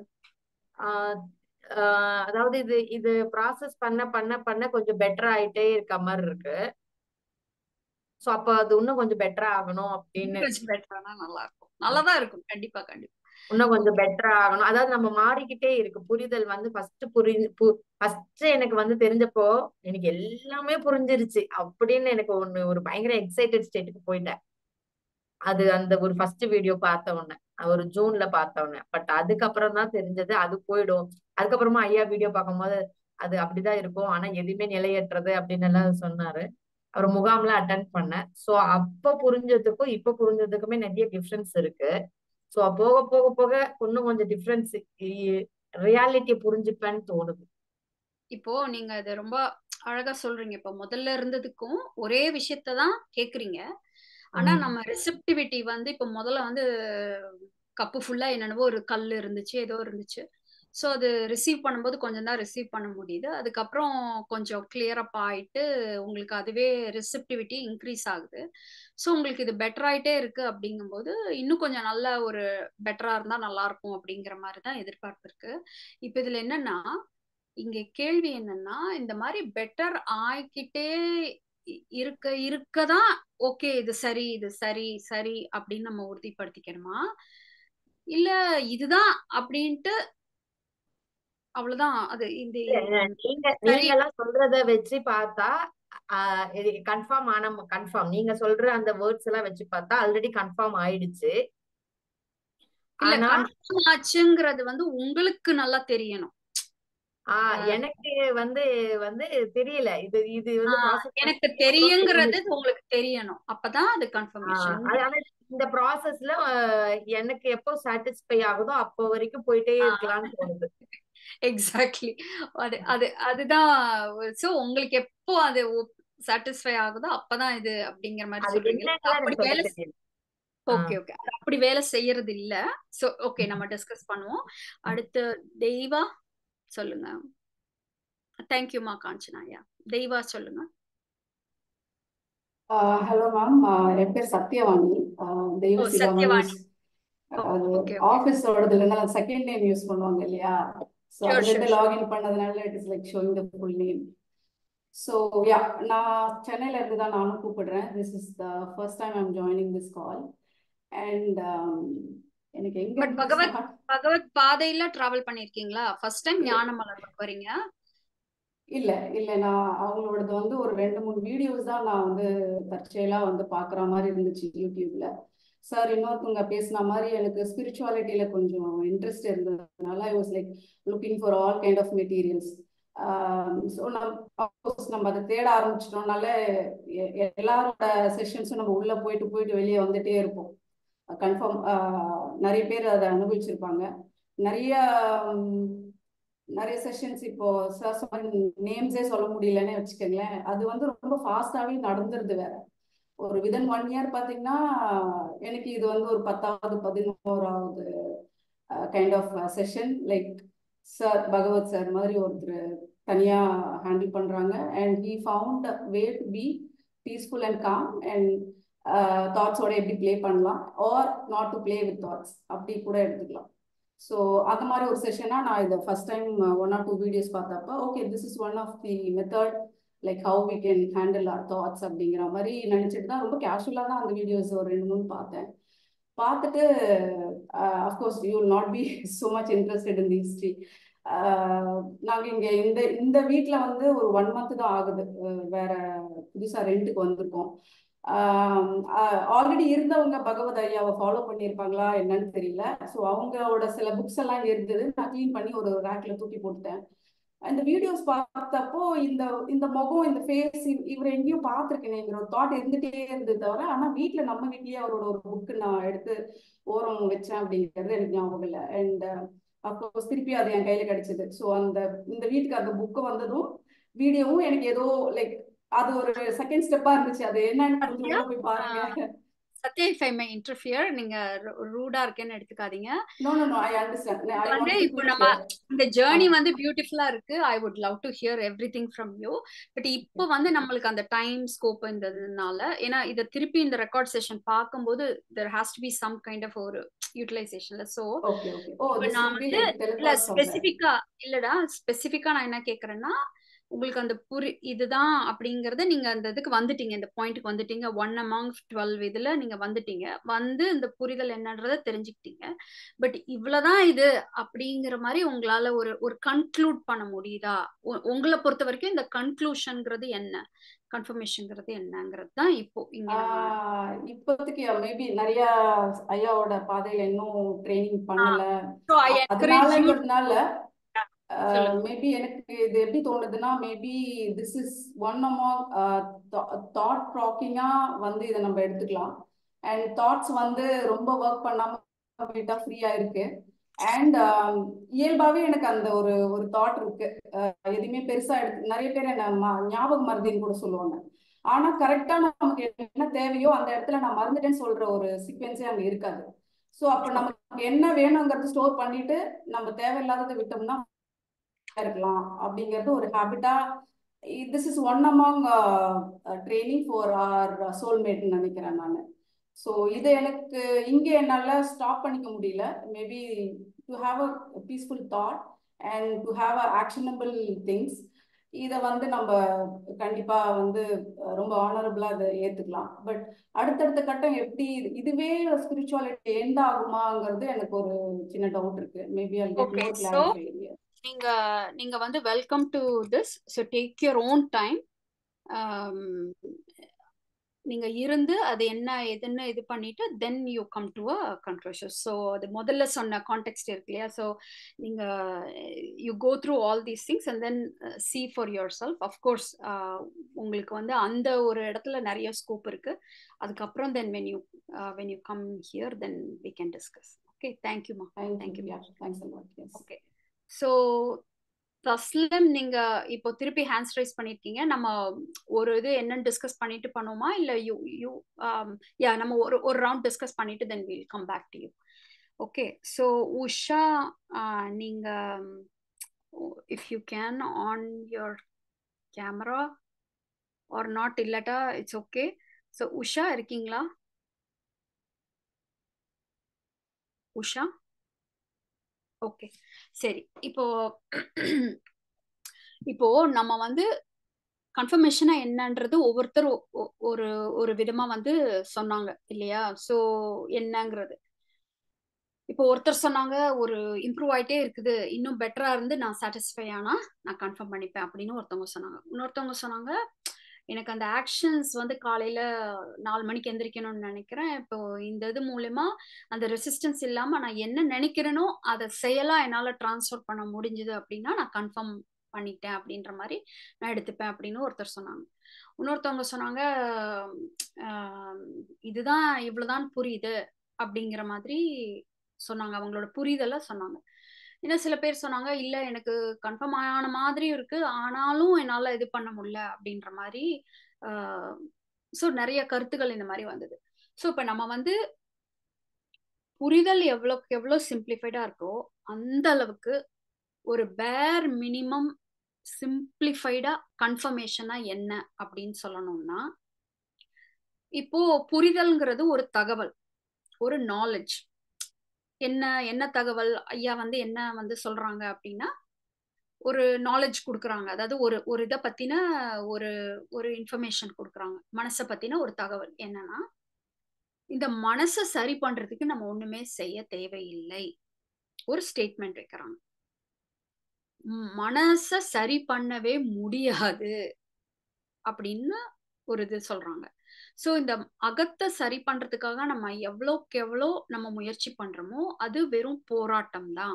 அதாவது இது ப்ராசஸ் பண்ண பண்ண பண்ண கொஞ்சம் பெட்டர் ஆயிட்டே இருக்க மாதிரி இருக்கு. சோ அப்ப அது இன்னும் கொஞ்சம் பெட்டரா ஆகணும் அப்படின்னு. பெட்டரானா நல்லா இருக்கும். நல்லாதான் இருக்கும். கண்டிப்பா கண்டிப்பா இன்னும் கொஞ்சம் பெட்டரா ஆகணும். அதாவது நம்ம மாறிக்கிட்டே இருக்கு. புரிதல் வந்து ஃபர்ஸ்ட் எனக்கு வந்து தெரிஞ்சப்போ எனக்கு எல்லாமே புரிஞ்சிருச்சு அப்படின்னு எனக்கு ஒரு பயங்கர எக்ஸைட்டட் ஸ்டேட்டுக்கு போயிட்டேன். அது அந்த ஒரு ஃபர்ஸ்ட் வீடியோ பார்த்த உடனே, ஒரு ஜூன்ல பார்த்த உடனே. பட் அதுக்கப்புறம் தான் தெரிஞ்சது அது போயிடும். அதுக்கப்புறமா ஐயா வீடியோ பார்க்கும்போது அது அப்படிதான் இருக்கும், ஆனா எதுவுமே நிலையற்றது அப்படின்னு எல்லாம் சொன்னாரு. அவர் முகாம்ல அட்டென்ட் பண்ணேன். சோ அப்ப புரிஞ்சதுக்கும் இப்ப புரிஞ்சதுக்குமே நிறைய டிஃபரன்ஸ் இருக்கு. சோ போக போக போக இன்னும் கொஞ்சம் டிஃபரன்ஸ் ரியாலிட்டியை புரிஞ்சுப்பேன்னு தோணுது. இப்போ நீங்க இதை ரொம்ப அழகா சொல்றீங்க. இப்போ முதல்ல இருந்ததுக்கும் ஒரே விஷயத்தான் கேக்குறீங்க. ஆனா நம்ம ரிசெப்டிவிட்டி வந்து இப்போ முதல்ல வந்து கப்பு ஃபுல்லா என்னென்னவோ ஒரு கல் இருந்துச்சு, ஏதோ இருந்துச்சு. ஸோ அது ரிசீவ் பண்ணும்போது கொஞ்சம் தான் ரிசீவ் பண்ண முடியுது. அதுக்கப்புறம் கொஞ்சம் கிளியர் அப் ஆயிட்டு உங்களுக்கு அதுவே ரிசெப்டிவிட்டி இன்க்ரீஸ் ஆகுது. ஸோ உங்களுக்கு இது பெட்டர் ஆயிட்டே இருக்கு. அப்படிங்கும்போது இன்னும் கொஞ்சம் நல்ல ஒரு பெட்டரா இருந்தா நல்லா இருக்கும் அப்படிங்கிற மாதிரி தான் எதிர்பார்ப்பு இருக்கு. இப்போ இதுல என்னன்னா, இங்க கேள்வி என்னன்னா, இந்த மாதிரி பெட்டர் ஆகிக்கிட்டே இருக்கதான் ஓகே இது சரி இது சரி சரி அப்படின்னு நம்ம உறுதிப்படுத்திக்கணுமா, இல்ல இதுதான் அப்படின்ட்டு அவ்வளவுதான் அது இந்த நீங்க எல்லாம் சொல்றத வச்சு பார்த்தா கன்ஃபார்ம் நீங்க சொல்ற அந்த வேர்ட்ஸ் எல்லாம் வச்சு பார்த்தா ஆல்ரெடி கன்ஃபார்ம் ஆயிடுச்சு. இல்ல கன்ஃபார்ம் ஆச்சுங்கிறது வந்து உங்களுக்கு நல்லா தெரியணும். எனக்கு வந்து தெரியல. இது வந்து எனக்கு தெரியுங்கிறது உங்களுக்கு தெரியணும். அப்பதான் அது கன்ஃபர்மேஷன். இந்த ப்ராசஸ்ல எனக்கு எப்போ சாட்டிஸ்ஃபை ஆகுதோ அப்போ வரைக்கும் போயிட்டே இருக்கலாம்னு தோணுது. எக்ஸாக்ட்லி. அதுதான். சோ உங்களுக்கு எப்போ அது சாட்டிஸ்ஃபை ஆகுதோ அப்பதான் இது அப்படிங்கிற மாதிரி சொல்றீங்க. அப்படி வேலை ஓகே ஓகே அப்படி வேலை செய்யறது இல்ல. சோ ஓகே, நம்ம டிஸ்கஸ் பண்ணுவோம். அடுத்து தெய்வா சொல்லுங்க. தேங்க்யூமா காஞ்சனாயா. தெய்வா சொல்லுங்க. ஹலோ மேம், என் பேர் சத்யவாணி. தெய்வ ஓ சிவா சத்யவாணி. மீன்ஸ் அது ஓகே ஓகே. ஆஃபீஸோடதுல இருந்து செகண்ட் நேம் யூஸ் பண்ணுவாங்க இல்லையா? ஸோ ஷூர் அதுல ஷூர் இருந்து ஷூர். லாகின் பண்ணதுனால it is like showing the full name. So yeah, நான் சென்னையில இருந்து தான் நானும் கூப்பிடுறேன். This is the first time I'm joining this call. And எனக்கு எங்க பட் இருந்து பகவத் ஸ்டார்ட்? பகவத் பாதையில டிராவல் பண்ணிருக்கீங்களா? ஃபர்ஸ்ட் டைம் ஞானமலர் வரீங்க? இல்ல இல்ல, நான் அவங்களோடது வந்து ஒரு 2-3 வீடியோஸ் தான் நான் வந்து தற்செயலா வந்து பாக்குற மாதிரி இருந்துச்சு யூடியூப்ல. சார் இன்னொருத்தவங்க பேசின மாதிரி எனக்கு ஸ்பிரிச்சுவாலிட்டியில கொஞ்சம் இன்ட்ரெஸ்ட் இருந்ததுனால I was like looking for all kind of materials. So நம்ம அதை தேட ஆரம்பிச்சிட்டோம்னால எல்லாரோட செஷன்ஸும் நம்ம உள்ள போயிட்டு போயிட்டு வெளியே வந்துட்டே இருப்போம். கன்ஃபார்ம் நிறைய பேர் அதை அனுபவிச்சிருப்பாங்க. நிறைய நிறைய செஷன்ஸ் இப்போ சார் சொன்ன நேம்ஸே சொல்ல முடியலன்னு வச்சுக்கோங்களேன். அது வந்து ரொம்ப ஃபாஸ்டாவே நடந்துருது வேற. ஒரு விதன் 1 இயர் பார்த்தீங்கன்னா எனக்கு இது வந்து ஒரு 10வது 11வது kind of session. Like sir Bhagavath sir மாதிரி ஒருத்தர் தனியா ஹேண்டில் பண்றாங்க. And he found way to be peaceful and calm and தாட்ஸோட எப்படி ப்ளே பண்ணலாம் or not to play with thoughts அப்படி கூட எடுத்துக்கலாம். ஸோ அந்த மாதிரி ஒரு செஷனா நான் இதை ஃபர்ஸ்ட் டைம் 1 or 2 வீடியோஸ் பார்த்தப்ப okay this is one of the method like how we can handle our thoughts அப்படிங்கிற மாதிரி நினச்சிட்டு தான் ரொம்ப கேஷுவலாக தான் அந்த வீடியோஸ் ஒரு 2-3 பார்த்தேன். பார்த்துட்டு of course you will not be so much interested in the history. நாங்கள் இங்கே இந்த வீட்டில் வந்து ஒரு 1 month தான் ஆகுது. வேற புதுசாக ரெண்ட்டுக்கு வந்திருக்கோம். ஆல்ரெடி இருந்தவங்க பகவத் ஐயாவை ஃபாலோ பண்ணியிருப்பாங்களா என்னன்னு தெரியல. ஸோ அவங்களோட சில புக்ஸ் எல்லாம் இருந்தது, நான் க்ளீன் பண்ணி ஒரு ரேக்ல தூக்கி போட்டுட்டேன். இந்த வீடியோஸ் பார்த்தப்போ இந்த இந்த முகம் இந்த ஃபேஸ் இவர் எங்கேயும் பார்த்துருக்கேனேங்கிற ஒரு தாட் இருந்துட்டே இருந்தது தவிர, ஆனால் வீட்டில் நம்ம வீட்லயே அவரோட ஒரு புக்கு நான் எடுத்து ஓரம் வச்சேன் அப்படிங்கிறது எனக்கு ஞாபகம் இல்லை. அண்ட் அப்போ திருப்பி அது என் கையில கிடைச்சது. ஸோ இந்த வீட்டுக்கு அந்த புக்கு வந்ததும் வீடியோவும் எனக்கு ஏதோ லைக் அது ஒரு செகண்ட் ஸ்டெப்பா இருந்துச்சு. அது என்னன்னு கொஞ்சம் சத்யா, உள்ள போய் பாருங்க. Sathya, if I may interfere, நீங்க ரூடா இருக்கேன்னு எடுத்துக்காதீங்க. No, I understand. I வந்து wanted to இப்போ quick நம்ம இந்த ஜேர்னி ஆ, வந்து பியூட்டிஃபுல்லா இருக்கு. I would love to hear everything from you. But இப்போ வந்து நம்மளுக்கு அந்த டைம் ஸ்கோப் இருந்ததுனால, ஏன்னா இதை திருப்பி இந்த ரெக்கார்ட் செஷன் பார்க்கும்போது there has to be some kind of ஒரு யூட்டிலைசேஷன்ல. ஸோ ஓகே ஓ இப்போ திஸ் நான் வில் பி வந்து லைக் இல்ல டெலிகாஸ்ட் சம்வேர். ஸ்பெசிஃபிக்கா நான் என்ன கேக்குறேன்னா, உங்களுக்கு அந்த இதுதான் அப்படிங்கறத நீங்க அந்த இதுக்கு வந்துட்டீங்க, இந்த பாயிண்ட்க்கு வந்துட்டீங்க. 1 among 12 இதுல நீங்க வந்துட்டீங்க, வந்து இந்த புரிதல் என்னன்றத தெரிஞ்சுக்கிட்டீங்க. பட் இவ்வளவுதான் இது அப்படிங்கிற மாதிரி உங்களால ஒரு கன்க்ளூட் பண்ண முடியுதா? உங்களை பொறுத்த வரைக்கும் இந்த கன்க்ளூஷன்ங்கிறது என்ன, கன்ஃபர்மேஷன்ங்கிறது என்னங்கிறது தான் இப்போ இங்க நம்ம இப்போதைக்கு மேபி நிறைய ஐயாவோட பாதையில இன்னும் ட்ரைனிங் பண்ணல. So I encourage you. அதனாலங்கிறதுனால சொல்லுங்க. மேபி எனக்கு இது எப்படி தோணுதுன்னா, maybe this is one among thought ப்ராக்கிங்கா வந்து இதை நம்ம எடுத்துக்கலாம். அண்ட் தாட்ஸ் வந்து ரொம்ப ஒர்க் பண்ணாம போயிட்டா ஃப்ரீயா இருக்கு. அண்ட் இயல்பாவே எனக்கு அந்த ஒரு தாட் இருக்கு. எதுவுமே பெருசா நிறைய பேர் என்ன ஞாபக மருதின்னு கூட சொல்லுவாங்க. ஆனா கரெக்டா நமக்கு என்ன தேவையோ அந்த இடத்துல நான் மறந்துட்டேன்னு சொல்ற ஒரு சீக்வென்ஸே அங்க இருக்காது. ஸோ அப்ப நமக்கு என்ன வேணுங்கிறது ஸ்டோர் பண்ணிட்டு நம்ம தேவையில்லாததை விட்டோம்னா இருக்கலாம் அப்படிங்கிறது ஒரு ஹேபிட்டா. This is one among training for our சோல்மேட்னு நினைக்கிறேன் நான். ஸோ இது எனக்கு இங்க என்னால ஸ்டாப் பண்ணிக்க முடியல. Maybe to have a peaceful thought and to have a actionable things, இதை வந்து நம்ம கண்டிப்பா வந்து ரொம்ப ஆனரபிளா அதை ஏத்துக்கலாம். பட் அடுத்தடுத்த கட்டம் எப்படி இதுவே ஸ்பிரிச்சுவாலிட்டி எண்ட் ஆகுமாங்கிறது எனக்கு ஒரு சின்ன டவுட் இருக்கு. Maybe I get okay, more so clarify. நீங்க வந்து welcome to this. So take your own time. நீங்க இருந்து அது என்ன எதுன்னு இது பண்ணிட்டு then you come to a conclusion. So அது முதல்ல சொன்ன கான்டெக்ட் இருக்கு இல்லையா? ஸோ நீங்க you go through all these things and then see for yourself. Of course உங்களுக்கு வந்து அந்த ஒரு இடத்துல நிறைய ஸ்கோப் இருக்கு. அதுக்கப்புறம் தென் when you come here then we can discuss. Okay, thank you ma. Thank you. Thanks a lot. Yes. Okay, so Taslim, நீங்க இப்போ திருப்பி ஹேண்ட்ஸ் ரைஸ் பண்ணிருக்கீங்க. நம்ம ஒரு இது என்னன்னு டிஸ்கஸ் பண்ணிட்டு பண்ணுவோமா, இல்ல நம்ம ஒரு ரவுண்ட் டிஸ்கஸ் பண்ணிட்டு then will come back to you. Okay, so Usha, நீங்க if you can on your camera or not, இல்லாட்டா இட்ஸ் ஓகே. ஸோ உஷா இருக்கீங்களா? உஷா, ஓகே, சரி. இப்போ நம்ம வந்து கன்ஃபர்மேஷனா என்னன்றது ஒவ்வொருத்தர் ஒரு ஒரு விதமா வந்து சொன்னாங்க இல்லையா? ஸோ என்னங்கிறது இப்போ ஒருத்தர் சொன்னாங்க ஒரு இம்ப்ரூவ் ஆயிட்டே இருக்குது, இன்னும் பெட்டரா இருந்து நான் சாட்டிஸ்ஃபை ஆனா நான் கன்ஃபார்ம் பண்ணிப்பேன் அப்படின்னு ஒருத்தவங்க சொன்னாங்க. இன்னொருத்தவங்க சொன்னாங்க எனக்கு அந்த ஆக்ஷன்ஸ் வந்து காலையில 4 மணிக்கு எந்திரிக்கணும்னு நினைக்கிறேன். இப்போ இந்த இது மூலமா அந்த ரெசிஸ்டன்ஸ் இல்லாம நான் என்ன நினைக்கிறேனோ அதை செயலா என்னால டிரான்ஸ்ஃபர் பண்ண முடிஞ்சது அப்படின்னா நான் கன்ஃபார்ம் பண்ணிட்டேன் அப்படின்ற மாதிரி நான் எடுத்துப்பேன் அப்படின்னு ஒருத்தர் சொன்னாங்க. இன்னொருத்தவங்க சொன்னாங்க இதுதான் இவ்வளவுதான் புரியுது அப்படிங்கிற மாதிரி சொன்னாங்க, அவங்களோட புரிதலை சொன்னாங்க. இன்னும் சில பேர் சொன்னாங்க இல்ல எனக்கு கன்ஃபார்ம் ஆன மாதிரி இருக்கு, ஆனாலும் என்னால இது பண்ண முடியல அப்படின்ற மாதிரி. ஸோ நிறைய கருத்துக்கள் இந்த மாதிரி வந்தது. ஸோ இப்ப நம்ம வந்து புரிதல் எவ்வளவுக்கு எவ்வளவு சிம்பிளிஃபைடா இருக்கோ அந்த அளவுக்கு ஒரு பேர் மினிமம் சிம்பிளிஃபைடா கன்ஃபர்மேஷனா என்ன அப்படின்னு சொல்லணும்னா, இப்போ புரிதல்ங்கிறது ஒரு தகவல், ஒரு நாலேஜ். என்ன தகவல் ஐயா வந்து என்ன வந்து சொல்றாங்க அப்படின்னா, ஒரு நாலேஜ் கொடுக்குறாங்க. அதாவது ஒரு இதை பத்தின ஒரு ஒரு இன்ஃபர்மேஷன் கொடுக்குறாங்க, மனசை பத்தின ஒரு தகவல். என்னன்னா, இந்த மனசை சரி பண்றதுக்கு நம்ம ஒண்ணுமே செய்ய தேவையில்லை ஒரு ஸ்டேட்மெண்ட் வைக்கிறாங்க. மனசை சரி பண்ணவே முடியாது அப்படின்னு ஒரு இது சொல்றாங்க. சோ இந்த அகத்தை சரி பண்றதுக்காக நம்ம எவ்வளோக்கு எவ்வளோ நம்ம முயற்சி பண்றோமோ அது வெறும் போராட்டம் தான்.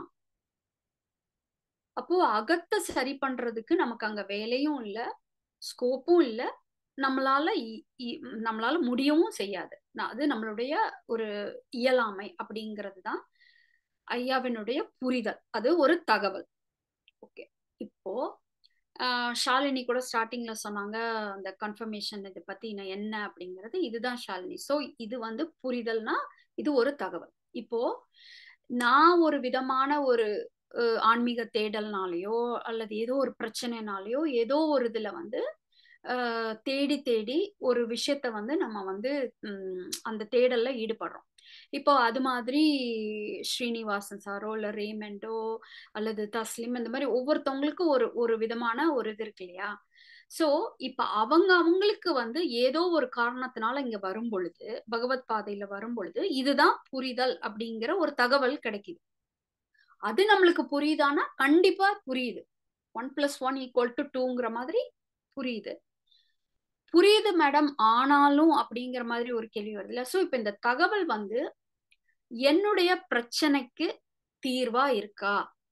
அப்போ அகத்தை சரி பண்றதுக்கு நமக்கு அங்க வேலையும் இல்ல, ஸ்கோப்பும் இல்ல, நம்மளால முடியவும் செய்யாது. அது நம்மளுடைய ஒரு இயலாமை அப்படிங்கிறது தான் ஐயாவினுடைய புரிதல். அது ஒரு தகவல். ஓகே, இப்போ ஷாலினி கூட ஸ்டார்டிங்ல சொன்னாங்க அந்த கன்ஃபர்மேஷன் இதை பத்தி என்ன அப்படிங்கிறது. இதுதான் ஷாலினி. ஸோ இது வந்து புரிதல்னா இது ஒரு தகவல். இப்போ நான் ஒரு விதமான ஒரு ஆன்மீக தேடல்னாலேயோ அல்லது ஏதோ ஒரு பிரச்சனைனாலேயோ ஏதோ ஒரு இதுல வந்து தேடி தேடி ஒரு விஷயத்த வந்து நம்ம வந்து அந்த தேடல்ல ஈடுபடுறோம். இப்போ அது மாதிரி ஸ்ரீனிவாசன் சாரோ இல்ல ரேமண்டோ அல்லது தஸ்லிம் இந்த மாதிரி ஒவ்வொருத்தவங்களுக்கும் ஒரு ஒரு விதமான ஒரு இது இருக்கு இல்லையா? சோ இப்ப அவங்களுக்கு வந்து ஏதோ ஒரு காரணத்தினால இங்க வரும் பொழுது, பகவத் பாதையில வரும் பொழுது இதுதான் புரிதல் அப்படிங்கிற ஒரு தகவல் கிடைக்குது. அது நம்மளுக்கு புரியுதானா? கண்டிப்பா புரியுது. 1+1 = 2ங்கிற மாதிரி புரியுது. புரியுது மேடம், ஆனாலும் அப்படிங்கிற மாதிரி ஒரு கேள்வி வருது இல்ல. சோ இப்ப இந்த தகவல் வந்து என்னுடைய பிரச்சனைக்கு தீர்வா இருக்கா?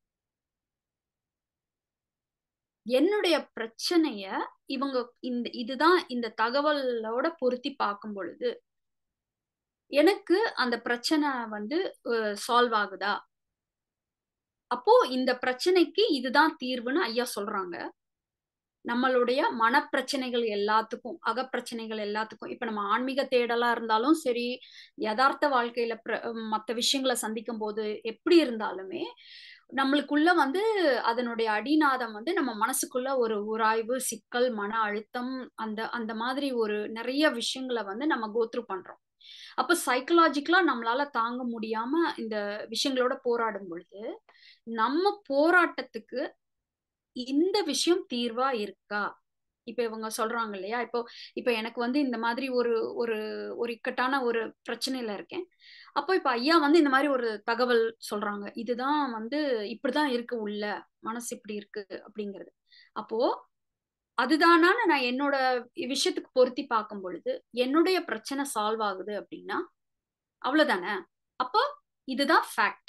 என்னுடைய பிரச்சனைய இவங்க இதுதான் இந்த தகவலோட பொருத்தி பார்க்கும் பொழுது எனக்கு அந்த பிரச்சனை வந்து சால்வ் ஆகுதா? அப்போ இந்த பிரச்சனைக்கு இதுதான் தீர்வுன்னு ஐயா சொல்றாங்க. நம்மளுடைய மனப்பிரச்சனைகள் எல்லாத்துக்கும், அகப்பிரச்சனைகள் எல்லாத்துக்கும், இப்ப நம்ம ஆன்மீக தேடலா இருந்தாலும் சரி, யதார்த்த வாழ்க்கையில மற்ற விஷயங்களை சந்திக்கும் போது எப்படி இருந்தாலுமே நம்மளுக்குள்ள வந்து அதனுடைய அடிநாதம் வந்து நம்ம மனசுக்குள்ள ஒரு உராய்வு, சிக்கல், மன அழுத்தம், அந்த மாதிரி ஒரு நிறைய விஷயங்களை வந்து நம்ம கோத்ரூ பண்றோம். அப்ப சைக்கலாஜிக்கலா நம்மளால தாங்க முடியாம இந்த விஷயங்களோட போராடும் பொழுது நம்ம போராட்டத்துக்கு இந்த விஷயம் தீர்வா இருக்கா? இப்ப இவங்க சொல்றாங்க இல்லையா, இப்போ எனக்கு வந்து இந்த மாதிரி ஒரு ஒரு ஒரு இக்கட்டான ஒரு பிரச்சனையில இருக்கேன். அப்போ இப்ப ஐயா வந்து இந்த மாதிரி ஒரு தகவல் சொல்றாங்க, இதுதான் வந்து இப்படிதான் இருக்கு, உள்ள மனசு இப்படி இருக்கு அப்படிங்கிறது. அப்போ அதுதானா நான் என்னோட விஷயத்துக்கு பொருத்தி பார்க்கும் பொழுது என்னுடைய பிரச்சனை சால்வ் ஆகுது அப்படின்னா அவ்வளவுதானே? அப்போ இதுதான் ஃபேக்ட்.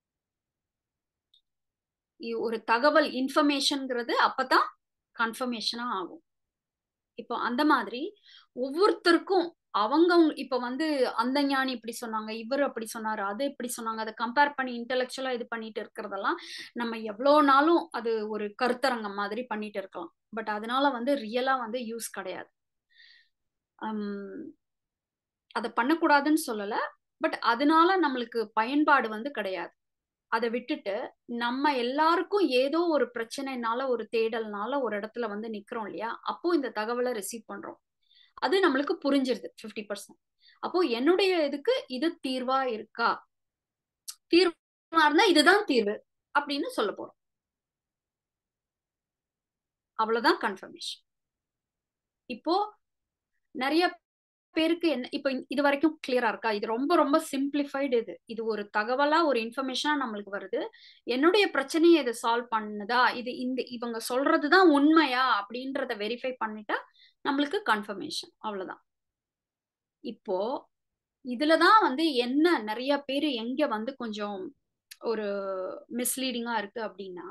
ஒரு தகவல் இன்ஃபர்மேஷன்ங்கிறது அப்பதான் கன்ஃபர்மேஷனா ஆகும். இப்போ அந்த மாதிரி ஒவ்வொருத்தருக்கும் அவங்க இப்ப வந்து அந்த ஞானி இப்படி சொன்னாங்க, இவர் அப்படி சொன்னாரு, அது இப்படி சொன்னாங்க, அதை கம்பேர் பண்ணி இன்டெலெக்சுவலா இது பண்ணிட்டு இருக்கிறதெல்லாம் நம்ம எவ்வளவு நாளும் அது ஒரு கருத்தரங்கம் மாதிரி பண்ணிட்டு இருக்கலாம். பட் அதனால வந்து ரியலா வந்து யூஸ் கிடையாது. அதை பண்ணக்கூடாதுன்னு சொல்லல, பட் அதனால நம்மளுக்கு பயன்பாடு வந்து கிடையாது. அதை விட்டுட்டு நம்ம எல்லாருக்கும் ஏதோ ஒரு பிரச்சனைனால ஒரு தேடல்னால ஒரு இடத்துல வந்து நிக்கிறோம் இல்லையா? அப்போ இந்த தகவலை ரிசீவ் பண்றோம். அது நம்மளுக்கு புரிஞ்சிருது 50%. அப்போ என்னுடைய இதுக்கு இது தீர்வா இருக்கா, தீர்வா இருந்தா இதுதான் தீர்வு அப்படின்னு சொல்ல போறோம். அவ்வளவுதான் கன்ஃபர்மேஷன். இப்போ நிறைய பேருக்கு என்ன இப்ப இது வரைக்கும் கிளியரா இருக்கா? இது ரொம்ப ரொம்ப சிம்பிளிஃபைடு. இது ஒரு தகவலா ஒரு இன்ஃபர்மேஷனா நம்மளுக்கு வருது. என்னுடைய பிரச்சனையை இதை சால்வ் பண்ணுதா, இது இவங்க சொல்றதுதான் உண்மையா அப்படின்றத வெரிஃபை பண்ணிட்டா நம்மளுக்கு கன்ஃபர்மேஷன். அவ்வளவுதான். இப்போ இதுலதான் என்ன நிறைய பேரு எங்க கொஞ்சம் ஒரு மிஸ்லீடிங்கா இருக்கு அப்படின்னா,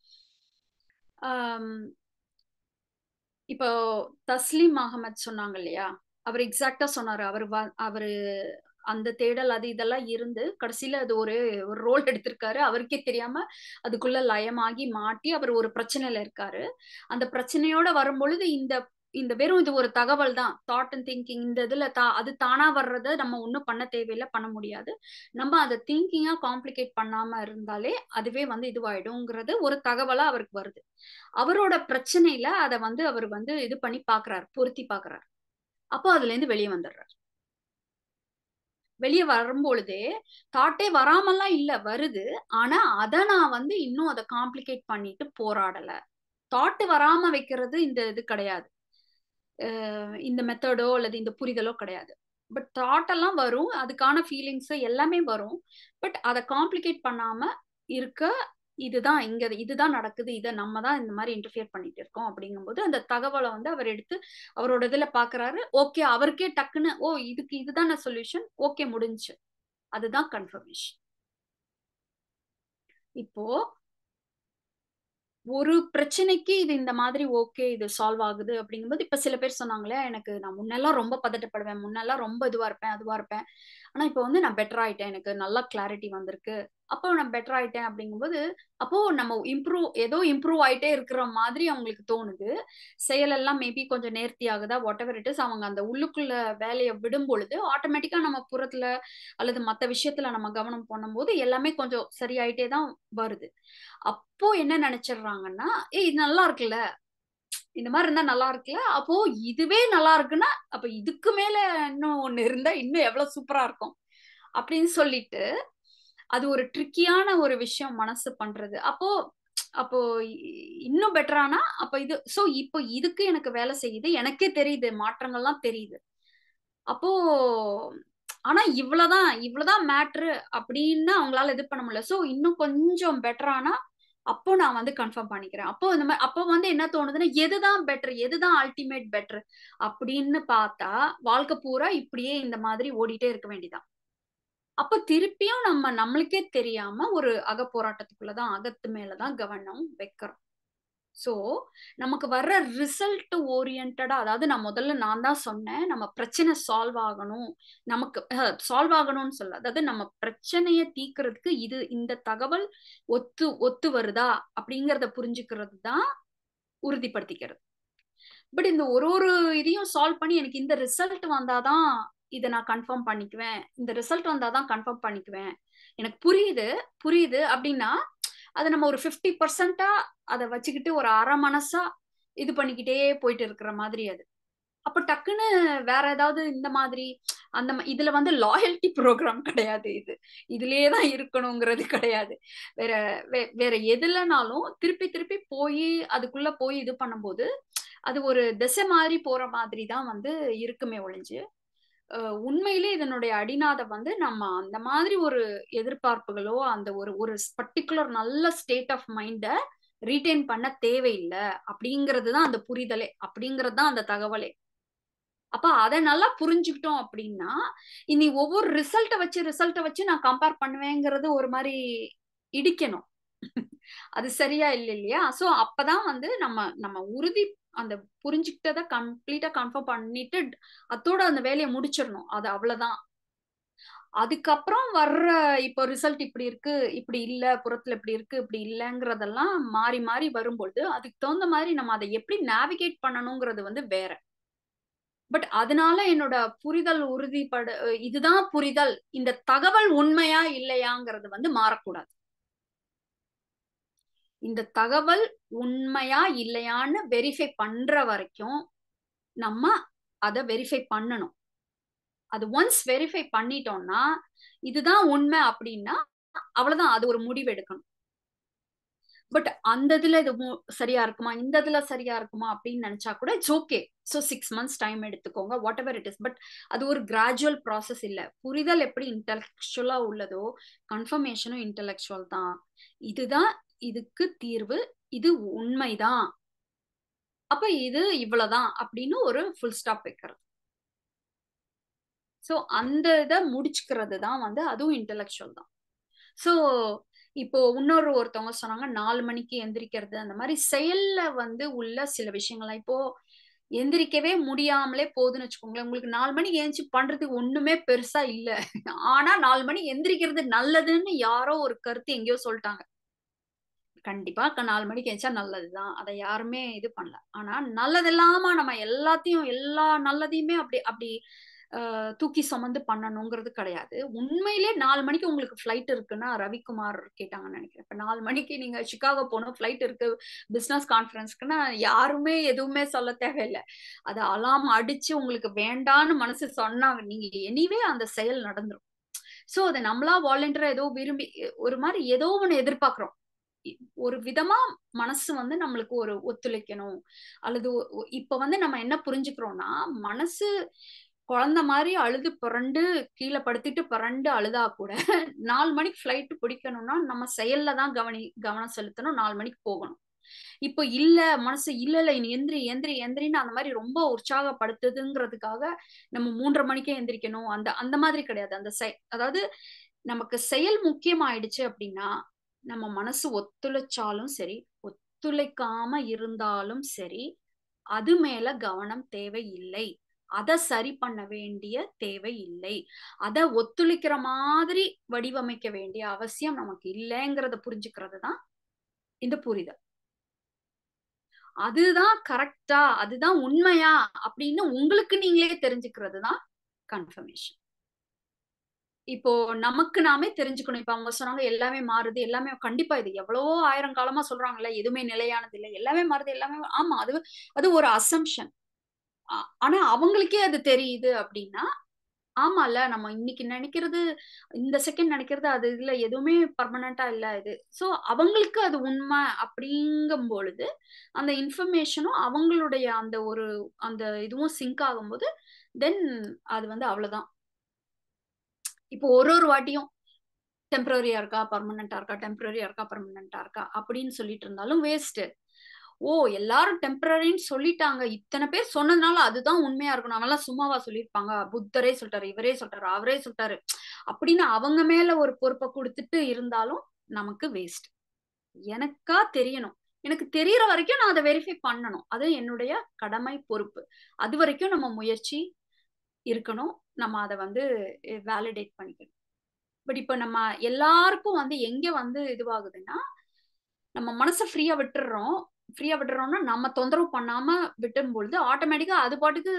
இப்போ தஸ்லீம் அகமது சொன்னாங்க இல்லையா, அவர் எக்ஸாக்டா சொன்னாரு. அவரு அந்த தேடல் அது இதெல்லாம் இருந்து கடைசியில அது ஒரு ரோல் எடுத்திருக்காரு. அவருக்கே தெரியாம அதுக்குள்ள லயமாகி மாட்டி அவர் ஒரு பிரச்சனையில இருக்காரு. அந்த பிரச்சனையோட வரும்பொழுது இந்த வெறும் இது ஒரு தகவல் தான், தாட் அண்ட் திங்கிங். இந்த இதுல அது தானா வர்றத நம்ம ஒன்றும் பண்ண தேவையில்லை, பண்ண முடியாது. நம்ம அதை திங்கிங்கா காம்ப்ளிகேட் பண்ணாம இருந்தாலே அதுவே இதுவாயிடும்ங்கிறது ஒரு தகவலா அவருக்கு வருது. அவரோட பிரச்சனையில அதை அவர் இது பண்ணி பாக்குறாரு, பொருத்தி பாக்குறாரு. அப்போ அதுல இருந்து வெளியே வந்துடுறாரு. வெளியே வரும்பொழுதே தாட்டே வராமல்லாம் இல்ல, வருது. ஆனா அதை நான் இன்னும் அதை காம்ப்ளிகேட் பண்ணிட்டு போராடல. தாட்டு வராம வைக்கிறது இந்த இது கிடையாது, இந்த மெத்தடோ அல்லது இந்த புரிதலோ கிடையாது. பட் தாட் எல்லாம் வரும், அதுக்கான ஃபீலிங்ஸ் எல்லாமே வரும். பட் அதை காம்ப்ளிகேட் பண்ணாம இருக்க, இதுதான் நடக்குது, இதை நம்ம தான் இந்த மாதிரி இன்டர்ஃபியர் பண்ணிட்டு இருக்கோம் அப்படிங்கும்போது அந்த தகவலை அவர் எடுத்து அவரோட இதுல பாக்குறாரு. ஓகே, அவருக்கே டக்குன்னு இதுதான சொல்யூஷன், ஓகே முடிஞ்சு. அதுதான் கன்ஃபர்மேஷன். இப்போ ஒரு பிரச்சனைக்கு இது இந்த மாதிரி ஓகே இது சால்வ் ஆகுது அப்படிங்கும்போது, இப்ப சில பேர் சொன்னாங்களே, நான் முன்னெல்லாம் ரொம்ப பதட்டப்படுவேன், முன்னெல்லாம் ரொம்ப இதுவா இருப்பேன் அதுவா இருப்பேன், ஆனா இப்ப நான் பெட்டர் ஆயிட்டேன், எனக்கு நல்லா கிளாரிட்டி வந்திருக்கு, அப்போ நான் பெட்டர் ஆயிட்டேன் அப்படிங்கும்போது அப்போ நம்ம ஏதோ இம்ப்ரூவ் ஆயிட்டே இருக்கிற மாதிரி அவங்களுக்கு தோணுது. செயலெல்லாம் மேபி கொஞ்சம் நேர்த்தி ஆகுதா, வாட் எவர் இட் இஸ், அவங்க அந்த உள்ளுக்குள்ள வேலையை விடும் பொழுது ஆட்டோமேட்டிக்கா நம்ம புறத்துல அல்லது மற்ற விஷயத்துல நம்ம கவனம் பண்ணும்போது எல்லாமே கொஞ்சம் சரியாயிட்டே தான் வருது. அப்போ என்ன நினைச்சிடுறாங்கன்னா, இது நல்லா இருக்குல்ல, இந்த மாதிரி இருந்தா நல்லா இருக்குல்ல, அப்போ இதுவே நல்லா இருக்குன்னா அப்ப இதுக்கு மேல இன்னும் ஒண்ணு இருந்தா இன்னும் எவ்வளவு சூப்பரா இருக்கும் அப்படின்னு சொல்லிட்டு அது ஒரு ட்ரிக்கியான ஒரு விஷயம் மனசு பண்றது. அப்போ இன்னும் பெட்டரானா அப்ப இப்போ இதுக்கு எனக்கு வேலை செய்யுது, எனக்கே தெரியுது, மாற்றங்கள்லாம் தெரியுது. அப்போ ஆனா இவ்வளவுதான் மேட்ரு அப்படின்னு அவங்களால இது பண்ண முடியல. சோ இன்னும் கொஞ்சம் பெட்டரானா அப்போ நான் கன்ஃபார்ம் பண்ணிக்கிறேன். அப்போ இந்த மாதிரி அப்போ என்ன தோணுதுன்னா, எதுதான் பெட்டர், எதுதான் அல்டிமேட் பெட்டர் அப்படின்னு பார்த்தா வாழ்க்கை பூரா இப்படியே இந்த மாதிரி ஓடிட்டே இருக்க வேண்டியதான். அப்ப திருப்பியும் நம்மளுக்கே தெரியாம ஒரு அகப்போராட்டத்துக்குள்ளதான், அகத்து மேலதான் கவனம் வைக்கிறோம். சோ நமக்கு வர்ற ரிசல்ட் ஓரியன்டா, அதாவது நான் தான் சொன்னேன், நம்ம பிரச்சனை சால்வ் ஆகணும், நமக்கு சால்வ் ஆகணும்னு சொல்ல, அதாவது நம்ம பிரச்சனையை தீர்க்கறதுக்கு இந்த தகவல் ஒத்து வருதா அப்படிங்கறத புரிஞ்சுக்கிறது தான் உறுதிப்படுத்திக்கிறது. பட் இந்த ஒரு இதையும் சால்வ் பண்ணி எனக்கு இந்த ரிசல்ட் வந்தாதான் இதை நான் கன்ஃபார்ம் பண்ணிக்குவேன், இந்த ரிசல்ட் வந்தாதான் கன்ஃபார்ம் பண்ணிக்குவேன், எனக்கு புரியுது அப்படின்னா அதை நம்ம ஒரு 50% அதை வச்சுக்கிட்டு ஒரு அரை மனசா இது பண்ணிக்கிட்டே போயிட்டு இருக்கிற மாதிரி. அது அப்ப டக்குன்னு வேற ஏதாவது இந்த மாதிரி இதுல லாயல்டி ப்ரோக்ராம் கிடையாது, இதுலயேதான் இருக்கணுங்கிறது கிடையாது. வேற எதுலனாலும் திருப்பி போய் அதுக்குள்ள போய் இது பண்ணும்போது அது ஒரு திசை மாதிரி போற மாதிரி தான் இருக்குமே ஒழிஞ்சு, உண்மையிலே இதனுடைய அடிநாதம் நம்ம அந்த மாதிரி ஒரு எதிர்பார்ப்புகளோ அந்த ஒரு பர்டிகுலர் நல்ல ஸ்டேட் ஆஃப் மைண்ட ரீட்டைன் பண்ண தேவையில்லை அப்படிங்கிறது தான் அந்த புரிதலே, அப்படிங்கிறது தான் அந்த தகவலே. அப்ப அதை நல்லா புரிஞ்சுக்கிட்டோம் அப்படின்னா, இனி ஒவ்வொரு ரிசல்ட்டை வச்சு நான் கம்பேர் பண்ணுவேங்கிறது ஒரு மாதிரி இடிக்கணும், அது சரியா இல்லையா? சோ அப்பதான் நம்ம உறுதி அந்த புரிஞ்சுக்கிட்டதை கம்ப்ளீட்டா கன்ஃபார்ம் பண்ணிட்டு அதோட அந்த வேலையை முடிச்சிடணும், அது அவ்வளவுதான். அதுக்கப்புறம் வர்ற இப்போ ரிசல்ட் இப்படி இருக்கு, இப்படி இல்ல, புறத்துல இப்படி இருக்கு, இப்படி இல்லைங்கிறதெல்லாம் மாறி மாறி வரும்பொழுது அதுக்கு தகுந்த மாதிரி நம்ம அதை எப்படி நேவிகேட் பண்ணணுங்கிறது வேற. பட் அதனால என்னோட புரிதல் இதுதான் புரிதல், இந்த தகவல் உண்மையா இல்லையாங்கிறது மாறக்கூடாது. இந்த தகவல் உண்மையா இல்லையான்னு வெரிஃபை பண்ற வரைக்கும் நம்ம அதை வெரிஃபை பண்ணணும். அது ஒன்ஸ் வெரிஃபை பண்ணிட்டோம்னா இதுதான் உண்மை அப்படின்னா அவ்வளவுதான், அது ஒரு முடிவு எடுக்கணும். பட் அந்த இதுல இது சரியா இருக்குமா, இந்த இதுல சரியா இருக்குமா அப்படின்னு நினைச்சா கூட it's okay. So 6 months time எடுத்துக்கோங்க, whatever it is. But அது ஒரு கிராஜுவல் ப்ராசஸ் இல்ல. புரிதல் எப்படி இன்டெலெக்சுவலா உள்ளதோ கன்ஃபர்மேஷனும் இன்டெலெக்சுவல் தான். இதுதான் இதுக்கு தீர்வு, இது உண்மைதான், அப்ப இது இவ்வளவுதான் அப்படின்னு ஒரு ஃபுல் ஸ்டாப் வைக்கிறது. ஸோ அந்த இதை முடிச்சுக்கிறது தான் வந்து அதுவும் இன்டெலெக்சுவல் தான். ஸோ இப்போ ஒருத்தவங்க சொன்னாங்க 4 மணிக்கு எந்திரிக்கிறது, அந்த மாதிரி செயல்ல வந்து உள்ள சில விஷயங்கள்லாம் இப்போ எந்திரிக்கவே முடியாமலே போகுதுன்னு வச்சுக்கோங்களேன். உங்களுக்கு 4 மணிக்கு ஏஞ்சி பண்றதுக்கு ஒண்ணுமே பெருசா இல்ல. ஆனா 4 மணிக்கு எந்திரிக்கிறது நல்லதுன்னு யாரோ ஒரு கருத்து எங்கேயோ சொல்லிட்டாங்க. கண்டிப்பா 4 மணிக்கு எந்திரிச்சா நல்லதுதான், அதை யாருமே இது பண்ணல. ஆனா நல்லது இல்லாம நம்ம எல்லாத்தையும் எல்லா நல்லதையுமே அப்படி அப்படி தூக்கி சுமந்து பண்ணணுங்கிறது கிடையாது. உண்மையிலே 4 மணிக்கு உங்களுக்கு ஃபிளைட் இருக்குன்னா, ரவிக்குமார் கேட்டாங்கன்னு நினைக்கிறேன். இப்ப 4 மணிக்கு நீங்க சிகாகோ போகணும், ஃபிளைட் இருக்கு பிசினஸ் கான்ஃபரன்ஸ்க்குன்னா யாருமே எதுவுமே சொல்ல தேவையில்லை. அது அலாம் அடிச்சு உங்களுக்கு வேண்டான்னு மனசு சொன்னாங்க, நீங்க எனிவே அந்த செயல் நடந்துரும். சோ அதை நம்மளா வாலண்டியரா ஏதோ விரும்பி ஒரு மாதிரி ஏதோ ஒண்ணு எதிர்பார்க்கிறோம். ஒரு விதமா மனசு வந்து நம்மளுக்கு ஒரு ஒத்துழைக்கணும். அல்லது இப்ப வந்து நம்ம என்ன புரிஞ்சுக்கிறோம்னா, மனசு குழந்தை மாதிரி அழுது புரண்டு கீழே படுத்திட்டு புரண்டு அழுதா கூட 4 மணிக்கு ஃபிளைட் பிடிக்கணும்னா நம்ம செயல்ல தான் கவனம் செலுத்தணும், 4 மணிக்கு போகணும். இப்போ இல்ல மனசு இல்ல இனி எந்திரி எந்திரி எந்திரின்னு அந்த மாதிரி ரொம்ப உற்சாகப்படுத்துதுங்கிறதுக்காக நம்ம 3:30 மணிக்கே எந்திரிக்கணும், அந்த மாதிரி கிடையாது. அதாவது நமக்கு செயல் முக்கியமாயிடுச்சு அப்படின்னா நம்ம மனசு ஒத்துழைச்சாலும் சரி ஒத்துழைக்காம இருந்தாலும் சரி அது மேல கவனம் தேவையில்லை, அதை சரி பண்ண வேண்டிய தேவை இல்லை, அதை ஒத்துழைக்கிற மாதிரி வடிவமைக்க வேண்டிய அவசியம் நமக்கு இல்லைங்கிறத புரிஞ்சுக்கிறது தான் இந்த புரிதல். அதுதான் கரெக்டா, அதுதான் உண்மையா அப்படின்னு உங்களுக்கு நீங்களே தெரிஞ்சுக்கிறது தான் கன்ஃபர்மேஷன். இப்போ நமக்கு நாமே தெரிஞ்சுக்கணும். இப்ப அவங்க சொன்னாங்க எல்லாமே மாறுது, எல்லாமே கண்டிப்பா இது எவ்வளவோ 1000 காலமா சொல்றாங்கல்ல, எதுவுமே நிலையானது இல்லை, எல்லாமே மாறுது எல்லாமே. ஆமா, அது ஒரு அசம்ஷன். ஆனா அவங்களுக்கே அது தெரியுது அப்படின்னா ஆமால, நம்ம இன்னைக்கு நினைக்கிறது இந்த செகண்ட் நினைக்கிறது அது இதுல எதுவுமே பர்மனண்டா இல்ல இது. சோ அவங்களுக்கு அது உண்மை அப்படிங்கும் பொழுது அந்த இன்ஃபர்மேஷனும் அவங்களுடைய அந்த இதுவும் சிங்க் ஆகும்போது தென் அது வந்து அவ்வளவுதான். இப்போ ஒரு வாட்டியும் டெம்பரரியா இருக்கா பர்மனண்டா இருக்கா, டெம்பரரியா இருக்கா பர்மனண்டா இருக்கா அப்படின்னு சொல்லிட்டு இருந்தாலும் வேஸ்ட். எல்லாரும் டெம்பரரின்னு சொல்லிட்டாங்க, இத்தனை பேர் சொன்னதுனால அதுதான் உண்மையா இருக்கணும், அவெல்லாம் சும்மாவா சொல்லியிருப்பாங்க, புத்தரே சொல்லிட்டாரு, இவரே சொல்லிட்டாரு, அவரே சொல்லிட்டாரு அப்படின்னு அவங்க மேல ஒரு பொறுப்பை கொடுத்துட்டு இருந்தாலும் நமக்கு வேஸ்ட். எனக்கா தெரியணும், எனக்கு தெரியற வரைக்கும் நான் அதை வெரிஃபை பண்ணணும், அது என்னுடைய கடமை பொறுப்பு. அது வரைக்கும் நம்ம முயற்சி இருக்கணும், நம்ம அதை வந்து வேலிடேட் பண்ணிக்கணும். பட் இப்ப நம்ம எல்லாருக்கும் வந்து எங்க வந்து இதுவாகுதுன்னா, நம்ம மனசை ஃப்ரீயா விட்டுறோம்னா நம்ம தொந்தரவு பண்ணாம விட்டும் பொழுது ஆட்டோமேட்டிக்கா அது பாட்டுக்கு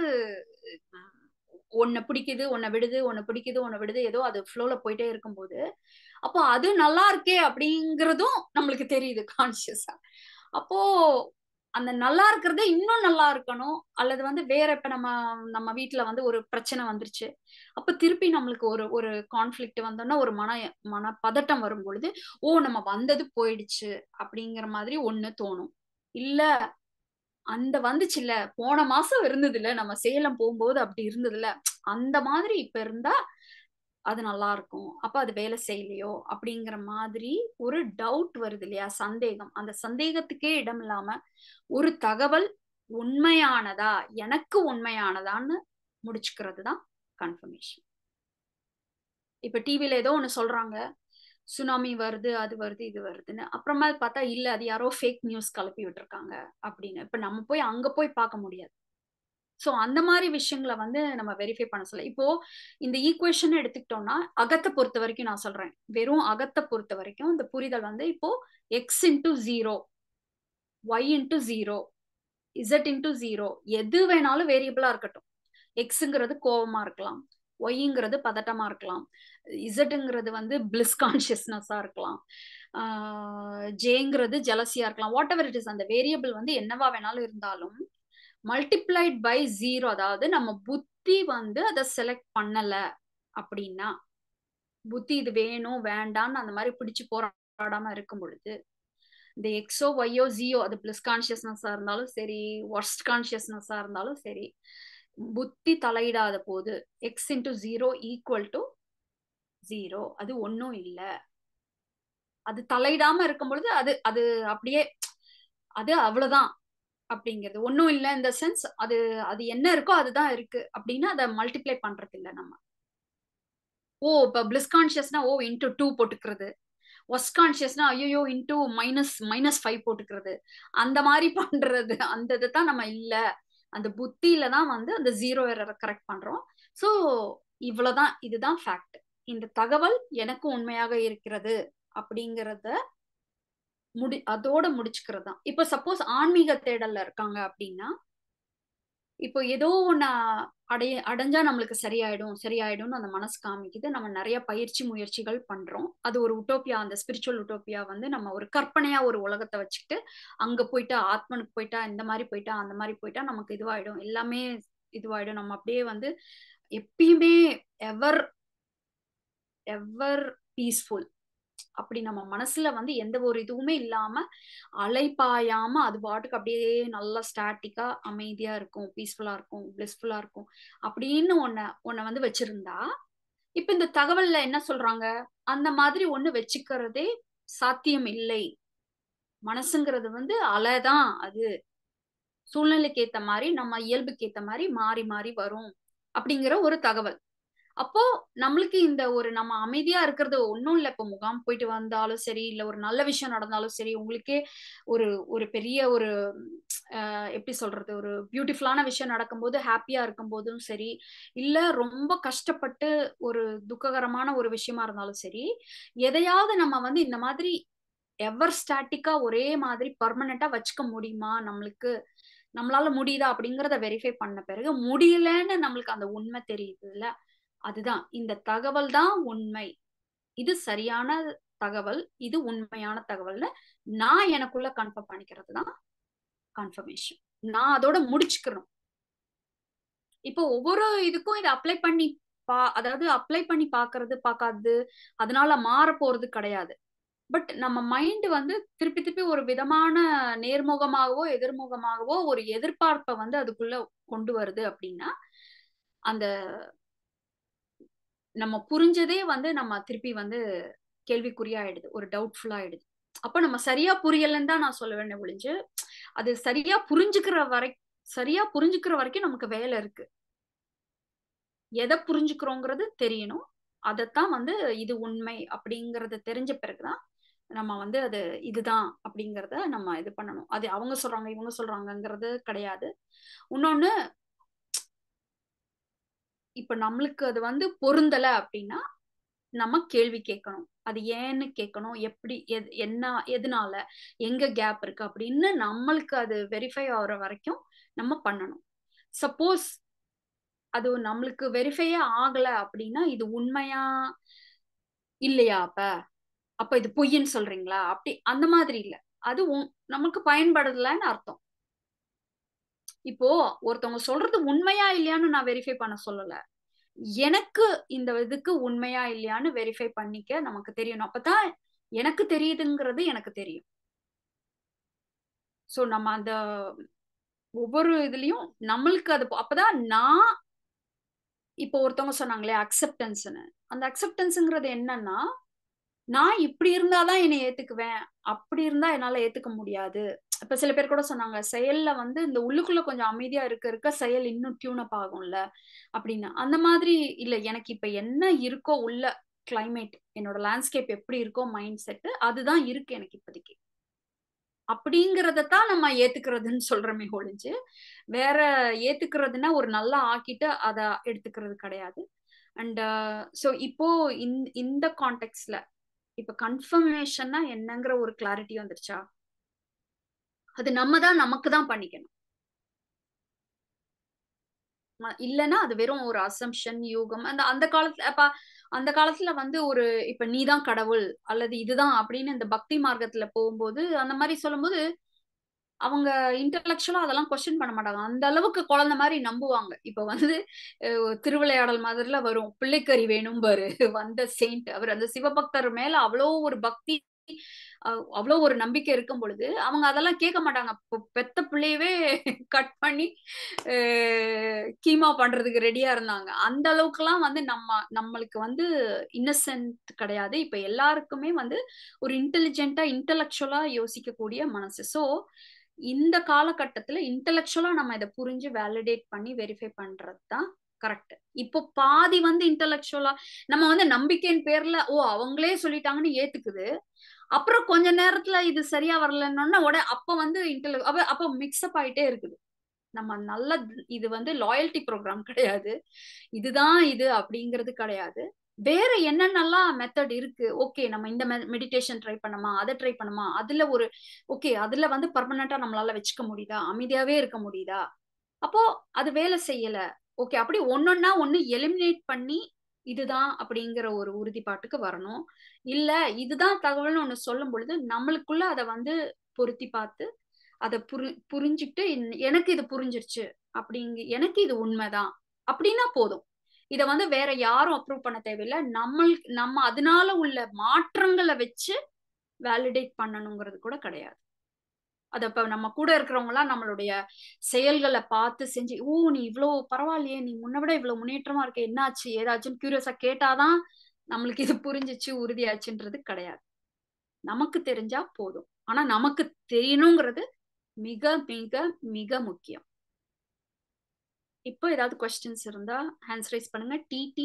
ஒன்ன பிடிக்குது ஒன்ன விடுது, ஒன்ன பிடிக்குது ஒன்ன விடுது, ஏதோ அது ஃப்ளோல போயிட்டே இருக்கும்போது அப்போ அது நல்லா இருக்கே அப்படிங்கிறதும் நம்மளுக்கு தெரியுது கான்சியஸா. அப்போ அந்த நல்லா இருக்கிறது இன்னும் நல்லா இருக்கணும். அல்லது வந்து வேற இப்ப நம்ம வீட்டுல வந்து ஒரு பிரச்சனை வந்துருச்சு, அப்ப திருப்பி நம்மளுக்கு ஒரு கான்ஃபிளிக்ட் வந்தோம்னா ஒரு மன பதட்டம் வரும் பொழுது நம்ம வந்தது போயிடுச்சு அப்படிங்கிற மாதிரி ஒண்ணு தோணும். இல்ல அந்த வந்துச்சு இல்ல, போன மாசம் இருந்தது இல்ல, நம்ம சேலம் போகும்போது அப்படி இருந்தது இல்ல, அந்த மாதிரி இப்ப இருந்தா அது நல்லா இருக்கும், அப்ப அது வேலை செய்யலையோ அப்படிங்கிற மாதிரி ஒரு டவுட் வருது இல்லையா, சந்தேகம். அந்த சந்தேகத்துக்கே இடம் இல்லாம ஒரு தகவல் உண்மையானதா, எனக்கு உண்மையானதான்னு முடிச்சுக்கிறது தான் கன்ஃபர்மேஷன். இப்ப டிவில ஏதோ ஒண்ணு சொல்றாங்க, சுனாமி வருது, அது வருது, இது வருதுன்னு, அப்புறமா பார்த்தா இல்ல அது யாரோ ஃபேக் நியூஸ் கிளப்பி விட்டுருக்காங்க அப்படின்னு. இப்ப நம்ம போய் அங்க போய் பார்க்க முடியாது. சோ அந்த மாதிரி விஷயங்களை வந்து நம்ம வெரிஃபை பண்ண சொல்ல. இப்போ இந்த ஈக்குவேஷன் எடுத்துக்கிட்டோம்னா அகத்தை பொறுத்த வரைக்கும் நான் சொல்றேன், வெறும் அகத்தை பொறுத்த வரைக்கும் இந்த புரிதல் வந்து இப்போ x into 0, y into 0, z into 0 எது வேணாலும் வேரியபிளா இருக்கட்டும். எக்ஸுங்கிறது கோபமா இருக்கலாம், ஒய்ங்கிறது பதட்டமா இருக்கலாம், இசட்டுங்கிறது வந்து பிளிஸ் கான்சியஸ்னஸா இருக்கலாம், ஜேங்கிறது ஜெலசியா இருக்கலாம், வாட் எவர் இட் இஸ். அந்த வேரியபிள் வந்து என்னவா வேணாலும் இருந்தாலும் மல்டிப்ளைட் பை 0, அதாவது நம்ம புத்தி வந்து அதை செலக்ட் பண்ணல அப்படின்னா, புத்தி இது வேணும் வேண்டான்னு அந்த மாதிரி பிடிச்சு போராடாம இருக்கும் பொழுது, இந்த எக்ஸோ ஒய்யோ ஜியோ, அது பிளஸ் கான்சியஸ்னஸா இருந்தாலும் சரி, ஒர்ஸ்ட் கான்சியஸ்னஸா இருந்தாலும் சரி, புத்தி தலையிடாத போது எக்ஸ் இன்டூ 0 ஈக்குவல் டு 0, அது ஒன்னும் இல்ல. அது தலையிடாம இருக்கும் பொழுது அது அது அப்படியே அது அவ்வளவுதான் அப்படிங்கிறது. ஒன்னும் இல்லை இந்த சென்ஸ், அது அது என்ன இருக்கோ அதுதான் இருக்கு அப்படின்னு அதை மல்டிப்ளை பண்றது இல்லை நம்ம. இப்ப பிளிஸ் கான்சியஸ்னா இன்டூ 2 போட்டுக்கிறது, ஒஸ்ட் கான்சியஸ்னா ஐயோ இன்டூ -5 போட்டுக்கிறது, அந்த மாதிரி பண்றது. அந்த இதைத்தான் நம்ம இல்ல, அந்த புத்தியில தான் வந்து அந்த 0 எரரை கரெக்ட் பண்றோம். சோ இவ்வளவுதான், இதுதான் ஃபேக்ட். இந்த தகவல் எனக்கு உண்மையாக இருக்கிறது அப்படிங்கறத அதோட முடிச்சுக்கிறது தான். இப்ப சப்போஸ் ஆன்மீக தேடல்ல இருக்காங்க அப்படின்னா, இப்போ ஏதோ ஒண்ணு அடைஞ்சா நம்மளுக்கு சரியாயிடும்னு அந்த மனசு காமிக்குது. நம்ம நிறைய பயிற்சி முயற்சிகள் பண்றோம். அது ஒரு உட்டோப்பியா, அந்த ஸ்பிரிச்சுவல் உட்டோப்பியா வந்து நம்ம ஒரு கற்பனையா ஒரு உலகத்தை வச்சுக்கிட்டு அங்க போயிட்டா, ஆத்மனுக்கு போயிட்டா, இந்த மாதிரி போயிட்டா, அந்த மாதிரி போயிட்டா நமக்கு இதுவாயிடும், எல்லாமே இதுவாயிடும், நம்ம அப்படியே வந்து எப்பயுமே எவர் பீஸ்ஃபுல் அப்படி நம்ம மனசுல வந்து எந்த ஒரு இதுவுமே இல்லாம அலைப்பாயாம அது பாட்டுக்கு அப்படியே நல்லா ஸ்டாட்டிக்கா அமைதியா இருக்கும், பீஸ்ஃபுல்லா இருக்கும், பிளிஸ்ஃபுல்லா இருக்கும் அப்படின்னு ஒன்ன வந்து வச்சிருந்தா, இப்ப இந்த தகவல்ல என்ன சொல்றாங்க, அந்த மாதிரி ஒண்ணு வச்சுக்கிறதே சாத்தியம் இல்லை. மனசுங்கிறது வந்து அலைதான், அது சூழ்நிலைக்கு ஏத்த மாதிரி நம்ம இயல்புக்கு ஏத்த மாதிரி மாறி மாறி வரும் அப்படிங்கிற ஒரு தகவல். அப்போ நம்மளுக்கு இந்த ஒரு நம்ம அமைதியா இருக்கிறது ஒன்றும் இல்லை. இப்போ முகாம் போயிட்டு வந்தாலும் சரி, இல்லை ஒரு நல்ல விஷயம் நடந்தாலும் சரி, உங்களுக்கே ஒரு ஒரு பெரிய ஒரு எப்படி சொல்றது, ஒரு பியூட்டிஃபுல்லான விஷயம் நடக்கும்போது ஹாப்பியா இருக்கும் போதும் சரி, இல்லை ரொம்ப கஷ்டப்பட்டு ஒரு துக்ககரமான ஒரு விஷயமா இருந்தாலும் சரி, எதையாவது நம்ம வந்து இந்த மாதிரி எவர் ஸ்டாட்டிக்கா ஒரே மாதிரி பர்மனண்டா வச்சுக்க முடியுமா, நம்மளால முடியுதா அப்படிங்கிறத வெரிஃபை பண்ண பிறகு முடியலன்னு நம்மளுக்கு அந்த உண்மை தெரியுது இல்ல, அதுதான் இந்த தகவல் தான் உண்மை, இது சரியான தகவல், இது உண்மையான தகவல்னு நான் எனக்குள்ள கன்ஃபார்ம் பண்ணிக்கிறது தான் கன்ஃபர்மேஷன். நான் அதோட முடிச்சுக்கணும். இப்போ ஒவ்வொரு இதுக்கும் இதை அப்ளை பண்ணி அதாவது அப்ளை பண்ணி பார்க்காதது அதனால மாற போறது கிடையாது. பட் நம்ம மைண்ட் வந்து திருப்பி திருப்பி ஒரு விதமான நேர்முகமாகவோ எதிர்முகமாகவோ ஒரு எதிர்பார்ப்பை வந்து அதுக்குள்ள கொண்டு வருது அப்படின்னா, அந்த நம்ம புரிஞ்சதே வந்து நம்ம திருப்பி வந்து கேள்விக்குறியாயிடுது, ஒரு டவுட்ஃபுல் ஆயிடுது. அப்ப நம்ம சரியா புரியலன்னு தான் நான் சொல்லுவேன் ஒழிஞ்சு, அது சரியா புரிஞ்சுக்கிற வரைக்கும் நமக்கு வேலை இருக்கு. எதை புரிஞ்சுக்கிறோங்கிறது தெரியணும். அதைத்தான் வந்து இது உண்மை அப்படிங்கறது தெரிஞ்ச பிறகுதான் நம்ம வந்து அது இதுதான் அப்படிங்கறத நம்ம இது பண்ணணும். அது அவங்க சொல்றாங்க இவங்க சொல்றாங்கங்கிறது கிடையாது. இன்னொன்னு, இப்ப நம்மளுக்கு அது வந்து பொருந்தல அப்படின்னா நம்ம கேள்வி கேட்கணும். அது ஏன்னு கேட்கணும், எப்படி எதனால எங்க கேப் இருக்கு அப்படின்னு நம்மளுக்கு அது வெரிஃபை ஆகுற வரைக்கும் நம்ம பண்ணணும். சப்போஸ் அது நம்மளுக்கு வெரிஃபையே ஆகல அப்படின்னா, இது உண்மையா இல்லையா, அப்ப இது பொய்ன்னு சொல்றீங்களா, அப்படி அந்த மாதிரி இல்ல, அது நமக்கு பயன்படுதலைன்னு அர்த்தம். இப்போ ஒருத்தவங்க சொல்றது உண்மையா இல்லையான்னு நான் வெரிஃபை பண்ண சொல்லல, எனக்கு இந்த இதுக்கு உண்மையா இல்லையான்னு வெரிஃபை பண்ணிக்க நமக்கு தெரியணும். அப்பதான் எனக்கு தெரியுதுங்கிறது எனக்கு தெரியும். சோ நம்ம அந்த ஒவ்வொரு இதுலயும் நம்மளுக்கு அது அப்பதான் நான் இப்போ ஒருத்தவங்க சொன்னாங்களே அக்செப்டன்ஸ்னு, அந்த அக்செப்டன்ஸ்ங்கிறது என்னன்னா, நான் இப்படி இருந்தாதான் என்னை ஏத்துக்குவேன், அப்படி இருந்தா என்னால ஏத்துக்க முடியாது. இப்ப சில பேர் கூட சொன்னாங்க, செயல்ல வந்து இந்த உள்ளுக்குள்ள கொஞ்சம் அமைதியா இருக்க செயல் இன்னும் டியூனப் ஆகும்ல அப்படின்னு. அந்த மாதிரி இல்ல, எனக்கு இப்ப என்ன இருக்கோ உள்ள கிளைமேட், என்னோட லேண்ட்ஸ்கேப் எப்படி இருக்கோ மைண்ட் செட் அதுதான் இருக்கு எனக்கு இப்போதைக்கு, அப்படிங்கறதான் நம்ம ஏத்துக்கிறதுன்னு சொல்றோமே ஒழிஞ்சு வேற ஏத்துக்கிறதுனா ஒரு நல்லா ஆக்கிட்டு அத எடுத்துக்கிறது கிடையாது. அண்ட் சோ இப்போ இந்த கான்டெக்ட்ல இப்ப கன்ஃபர்மேஷன்னா என்னங்கிற ஒரு கிளாரிட்டி வந்துருச்சா, அது நம்ம தான் நமக்கு தான் பண்ணிக்கணும். இல்லைன்னா அது வெறும் ஒரு அசம்ஷன் யூகம். அந்த காலத்துல அந்த காலத்துல வந்து ஒரு இப்ப நீதான் கடவுள் அல்லது இதுதான் அப்படின்னு இந்த பக்தி மார்க்கத்துல போகும்போது அந்த மாதிரி சொல்லும்போது அவங்க இன்டலெக்சுவலா அதெல்லாம் கொஸ்டின் பண்ண மாட்டாங்க. அந்த அளவுக்கு குழந்தை மாதிரி நம்புவாங்க. இப்ப வந்து திருவிளையாடல் மாதிரில வரும், பிள்ளைக்கறி வேணும் பாரு வந்த செயின்ட் அவர், அந்த சிவபக்தர் மேல அவ்வளோ ஒரு பக்தி, அவ்வளோ ஒரு நம்பிக்கை இருக்கும் பொழுது அவங்க அதெல்லாம் கேட்க மாட்டாங்க. பெத்த பிள்ளையவே கட் பண்ணி கீமா பண்றதுக்கு ரெடியா இருந்தாங்க. அந்த அளவுக்குலாம் வந்து நம்மளுக்கு வந்து இன்னசென்ட் கிடையாது. இப்ப எல்லாருக்குமே வந்து ஒரு இன்டெலிஜென்ட்டா இன்டலெக்சுவலா யோசிக்கக்கூடிய மனசு. சோ இந்த காலகட்டத்துல இன்டலெக்சுவலா நம்ம இதை புரிஞ்சு வேலிடேட் பண்ணி வெரிஃபை பண்றது தான் கரெக்ட். இப்போ பாதி வந்து இன்டலெக்சுவலா நம்ம வந்து நம்பிக்கையின் பேர்ல அவங்களே சொல்லிட்டாங்கன்னு ஏத்துக்குது. அப்புறம் கொஞ்ச நேரத்துல இது சரியா வரலன்னா உடனே அப்ப வந்து அப்ப மிக்ஸ்அப் ஆயிட்டே இருக்குது. நம்ம நல்ல இது வந்து லாயல்டி ப்ரோக்ராம் கிடையாது, இதுதான் இது அப்படிங்கிறது கிடையாது. வேற என்னென்னலாம் மெத்தட் இருக்கு, ஓகே நம்ம இந்த மெடிடேஷன் ட்ரை பண்ணுமா, அதை ட்ரை பண்ணுமா, அதுல ஒரு ஓகே அதுல வந்து பர்மனண்டா நம்மளால வச்சுக்க முடியுதா, அமைதியாவே இருக்க முடியுதா, அப்போ அது வேலை செய்யல, ஓகே அப்படி ஒன்னொன்னா ஒண்ணு எலிமினேட் பண்ணி இதுதான் அப்படிங்கிற ஒரு உறுதிப்பாட்டுக்கு வரணும். இல்ல இதுதான் தகவல்னு ஒண்ணு சொல்லும் பொழுது நம்மளுக்குள்ள அதை வந்து பொருத்தி பார்த்து அதை புரிஞ்சுக்கிட்டு எனக்கு இது புரிஞ்சிருச்சு எனக்கு இது உண்மைதான் அப்படின்னா போதும். இதை வந்து வேற யாரும் அப்ரூவ் பண்ண தேவையில்லை. நம்ம அதனால உள்ள மாற்றங்களை வச்சு வேலிடேட் பண்ணணுங்கிறது கூட கிடையாது. அத இப்ப நம்ம கூட இருக்கிறவங்க எல்லாம் நம்மளுடைய செயல்களை பார்த்து செஞ்சு நீ இவ்வளவு பரவாயில்லையே, நீ முன்ன விட இவ்வளவு முன்னேற்றமா இருக்க, என்னாச்சு ஏதாச்சும் கியூரியஸா கேட்டாதான் நம்மளுக்கு இது புரிஞ்சிச்சு உறுதியாச்சுன்றது கிடையாது. நமக்கு தெரிஞ்சா போதும். ஆனா நமக்கு தெரியணுங்கிறது மிக மிக மிக முக்கியம். இப்போ ஏதாவது கொஸ்டின்ஸ் இருந்தா ஹேண்ட்ஸ் ரைஸ் பண்ணுங்க. டிடி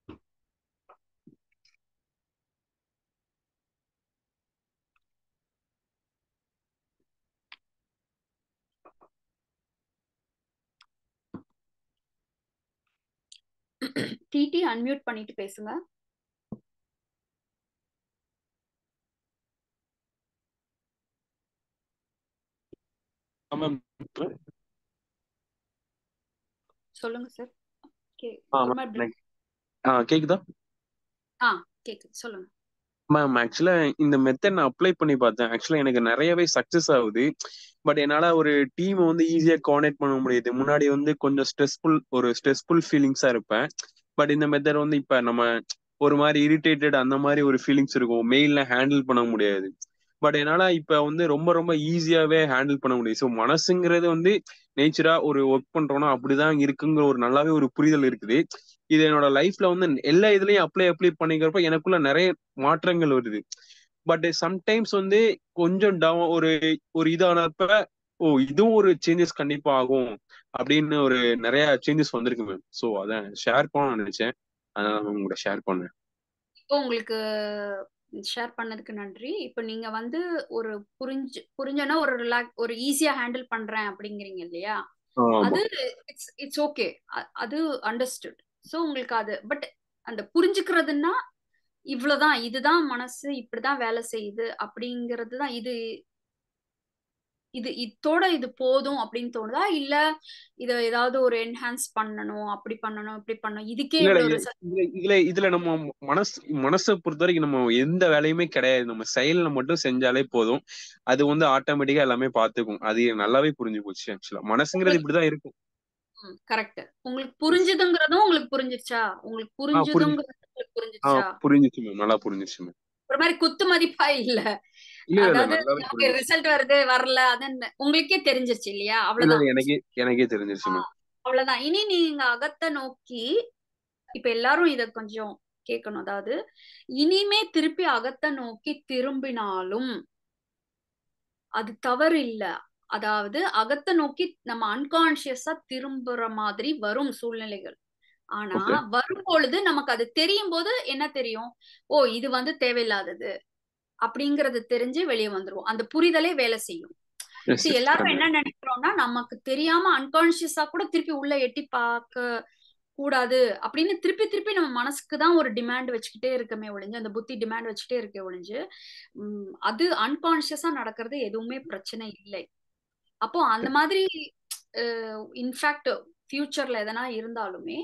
டிடி அன்மியூட் பண்ணிட்டு பேசுங்க. சொல்லுங்க சார். கேக்குதா? கேக்குது, சொல்லுங்க. மேம் ஆக்சுவலா இந்த மெத்தட் நான் அப்ளை பண்ணி பார்த்தேன். ஆக்சுவலா எனக்கு நிறையவே சக்சஸ் ஆகுது. பட் என்னால ஒரு டீமை வந்து ஈஸியா கோஆர்டினேட் பண்ண முடியுது. முன்னாடி வந்து கொஞ்சம் ஸ்ட்ரெஸ்ஃபுல் ஃபீலிங்ஸா இருப்பேன். பட் இந்த மெத்தட் வந்து இப்ப நம்ம ஒரு மாதிரி இரிட்டேட்டட் அந்த மாதிரி ஒரு ஃபீலிங்ஸ் இருக்கும், மெயில்ல ஹேண்டில் பண்ண முடியாது. பட் என்னால இப்ப வந்து ரொம்ப ரொம்ப ஈஸியாவே ஹேண்டில் பண்ண முடியும். ஸோ மனசுங்கிறது வந்து நேச்சரா ஒரு ஒர்க் பண்றோம்னா அப்படிதான் இருக்குங்கிற ஒரு நல்லாவே ஒரு புரிதல் இருக்குது. இது என்னோட லைஃப்ல வந்து எல்லா இதுலயும் அப்ளை பண்ணிக்கிறப்ப எனக்குள்ள நிறைய மாற்றங்கள் வருது. பட் சம்டைம்ஸ் வந்து கொஞ்சம் ஒரு இதானப்ப இதுவும் ஒரு சேஞ்சஸ் கண்டிப்பா ஆகும் அப்படின்னு ஒரு நிறைய சேஞ்சஸ் வந்திருக்கு மேம். ஸோ அதான் ஷேர் பண்ண நினைச்சேன், அதனால உங்கள்கிட்ட ஷேர் பண்ணேன். இப்போ உங்களுக்கு ஷேர் பண்ணதுக்கு நன்றி. இப்போ நீங்க வந்து ஒரு புரிஞ்சனா ஒரு ஈஸியா ஹேண்டில் பண்றேன் அப்படிங்கிறீங்க இல்லையா, அது இட்ஸ் ஓகே, அது அண்டர்ஸ்டுட். சோ உங்களுக்கு அது பட் அந்த புரிஞ்சுக்கிறதுன்னா இவ்வளவுதான், இதுதான் மனசு இப்படிதான் வேலை செய்யுது அப்படிங்கிறது தான். இதோட இது போதும் அப்படின்னு தோணுதா, இல்ல இத ஏதாவது ஒரு என்ஹான்ஸ் பண்ணணும், அப்படி பண்ணணும் இப்படி பண்ணணும், இதுக்கே இதுல நம்ம மனசை பொறுத்த வரைக்கும் நம்ம எந்த வேலையுமே கிடையாது, நம்ம செயல மட்டும் செஞ்சாலே போதும், அது வந்து ஆட்டோமேட்டிக்கா எல்லாமே பாத்துக்கும். அது நல்லாவே புரிஞ்சு போச்சு. ஆக்சுவலா மனசுங்கிறது இப்படிதான் இருக்கும். கரெக்ட். உங்களுக்கு புரிஞ்சுதுங்கிறதும் உங்களுக்கு புரிஞ்சிருச்சா? உங்களுக்கு புரிஞ்சுதுங்கிறது புரிஞ்சிருச்சா? புரிஞ்சிச்சு மேம், நல்லா புரிஞ்சிச்சு மேம். ஒரு மாதிரி குத்து மதிப்பா இல்ல, அதாவது நமக்கு ரிசல்ட் வருது வரல அது உங்களுக்கே தெரிஞ்சிருச்சு இல்லையா, அவ்வளவுதான். எனக்கே தெரிஞ்சிருச்சு மேம், அவ்வளவுதான். இனி நீங்க அகத்தை நோக்கி இப்ப எல்லாரும் இத கொஞ்சம் கேட்கணும். அதாவது இனிமே திருப்பி அகத்தை நோக்கி திரும்பினாலும் அது தவறு இல்ல. அதாவது அகத்தை நோக்கி நம்ம அன்கான்சியஸா திரும்புற மாதிரி வரும் சூழ்நிலைகள். ஆனா வரும்பொழுது நமக்கு அது தெரியும் போது என்ன தெரியும், இது வந்து தேவையில்லாதது அப்படிங்கறது தெரிஞ்சு வெளியே வந்துருவோம். அந்த புரிதலே வேலை செய்யும். எல்லாரும் என்ன நினைக்கிறோம்னா, நமக்கு தெரியாம அன்கான்சியஸா கூட திருப்பி உள்ள எட்டி பார்க்க கூடாது அப்படின்னு திருப்பி நம்ம மனசுக்கு தான் ஒரு டிமாண்ட் வச்சுக்கிட்டே இருக்கமே ஒழிஞ்சு, அந்த புத்தி டிமாண்ட் வச்சுட்டே இருக்க ஒழிஞ்சு அது அன்கான்சியஸா நடக்கிறது எதுவுமே பிரச்சனை இல்லை. அப்போ அந்த மாதிரி இன்ஃபேக்ட் ஃபியூச்சர்ல எதனா இருந்தாலுமே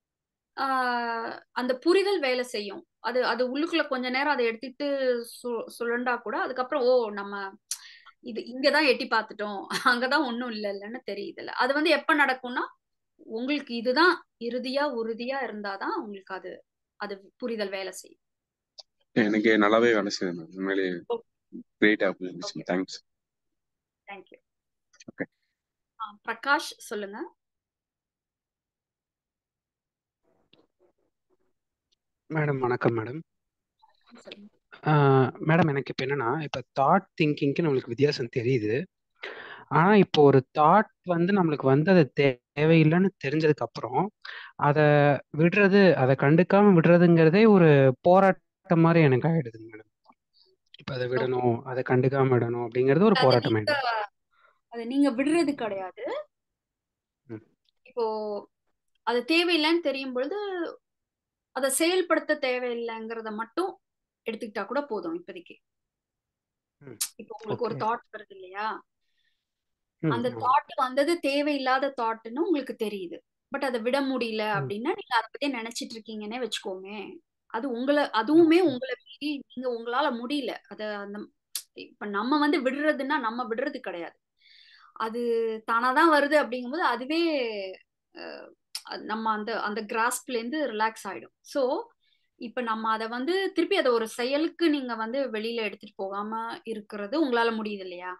அந்த புரிதல் வேலை செய்யும். அது உள்ளுக்குள்ள கொஞ்ச நேரம் அதை எடுத்துட்டு சுழண்டா கூட அதுக்கப்புறம் நம்ம இது இங்கதான் எட்டி பார்த்துட்டோம், அங்கதான் ஒண்ணும் இல்லைன்னு தெரியுதுல்ல. அது வந்து எப்ப நடக்கும்னா உங்களுக்கு இதுதான் இறுதியா உறுதியா இருந்தாதான் உங்களுக்கு அது அது புரிதல் வேலை செய்யும். எனக்கு நல்லாவே வேலை செய்யுது மேம். உண்மையிலே கிரேட் ஆப் இருந்துச்சு. Okay, thanks. Thank you. Okay Prakash சொல்லுங்க. மேடம் வணக்கம் மேடம். சொல்லுங்க. மேடம் எனக்கு இப்போ என்னன்னா, இப்போ தாட் திங்கிங்க்கு நம்மளுக்கு வித்தியாசம் தெரியுது. ஆனா இப்போ ஒரு தாட் வந்து நம்மளுக்கு வந்து அது தேவையில்லைன்னு தெரிஞ்சதுக்கு அப்புறம் அதை விடுறது, அதை கண்டுக்காம விடுறதுங்கிறதே ஒரு போராட்டம் மாதிரி எனக்கு ஆயிடுது மேடம். இப்போ அதை ஓகே, விடணும், அதை கண்டுக்காம விடணும் அப்படிங்கிறது ஒரு அது போராட்டம் நீங்க ஆயிடுது. அது நீங்க விடுறது கிடையாது. ம். இப்போ அது தேவையில்லைன்னு தெரியும் பொழுது அதை செயல்படுத்த தேவையில்லைங்கிறத மட்டும் எடுத்துக்கிட்டா கூட போதும் இப்போதைக்கு. ம். இப்போ உங்களுக்கு ஒரு ஓகே. தாட் வருது இல்லையா, ம். அந்த ஆமா. தாட் வந்தது தேவையில்லாத தாட்னு உங்களுக்கு தெரியுது. பட் அதை விட முடியல ம். அப்படின்னா நீங்க அதை பத்தி நினைச்சிட்டு இருக்கீங்கன்னே வச்சுக்கோமே. அது அதுவுமே ஓகே. உங்களை மீறி நீங்க உங்களால முடியல. அத அந்த இப்ப நம்ம வந்து விடுறதுன்னா நம்ம விடுறது கிடையாது. அது தானாதான் வருது அப்படிங்கும்போது அதுவே நம்ம அந்த அந்த கிராஸ்ப்ல இருந்து ரிலாக்ஸ் ஆயிடும். சோ இப்ப நம்ம அதை வந்து திருப்பி அதை ஒரு செயலுக்கு நீங்க வந்து வெளியில எடுத்துட்டு போகாம இருக்கிறது உங்களால முடியுது இல்லையா?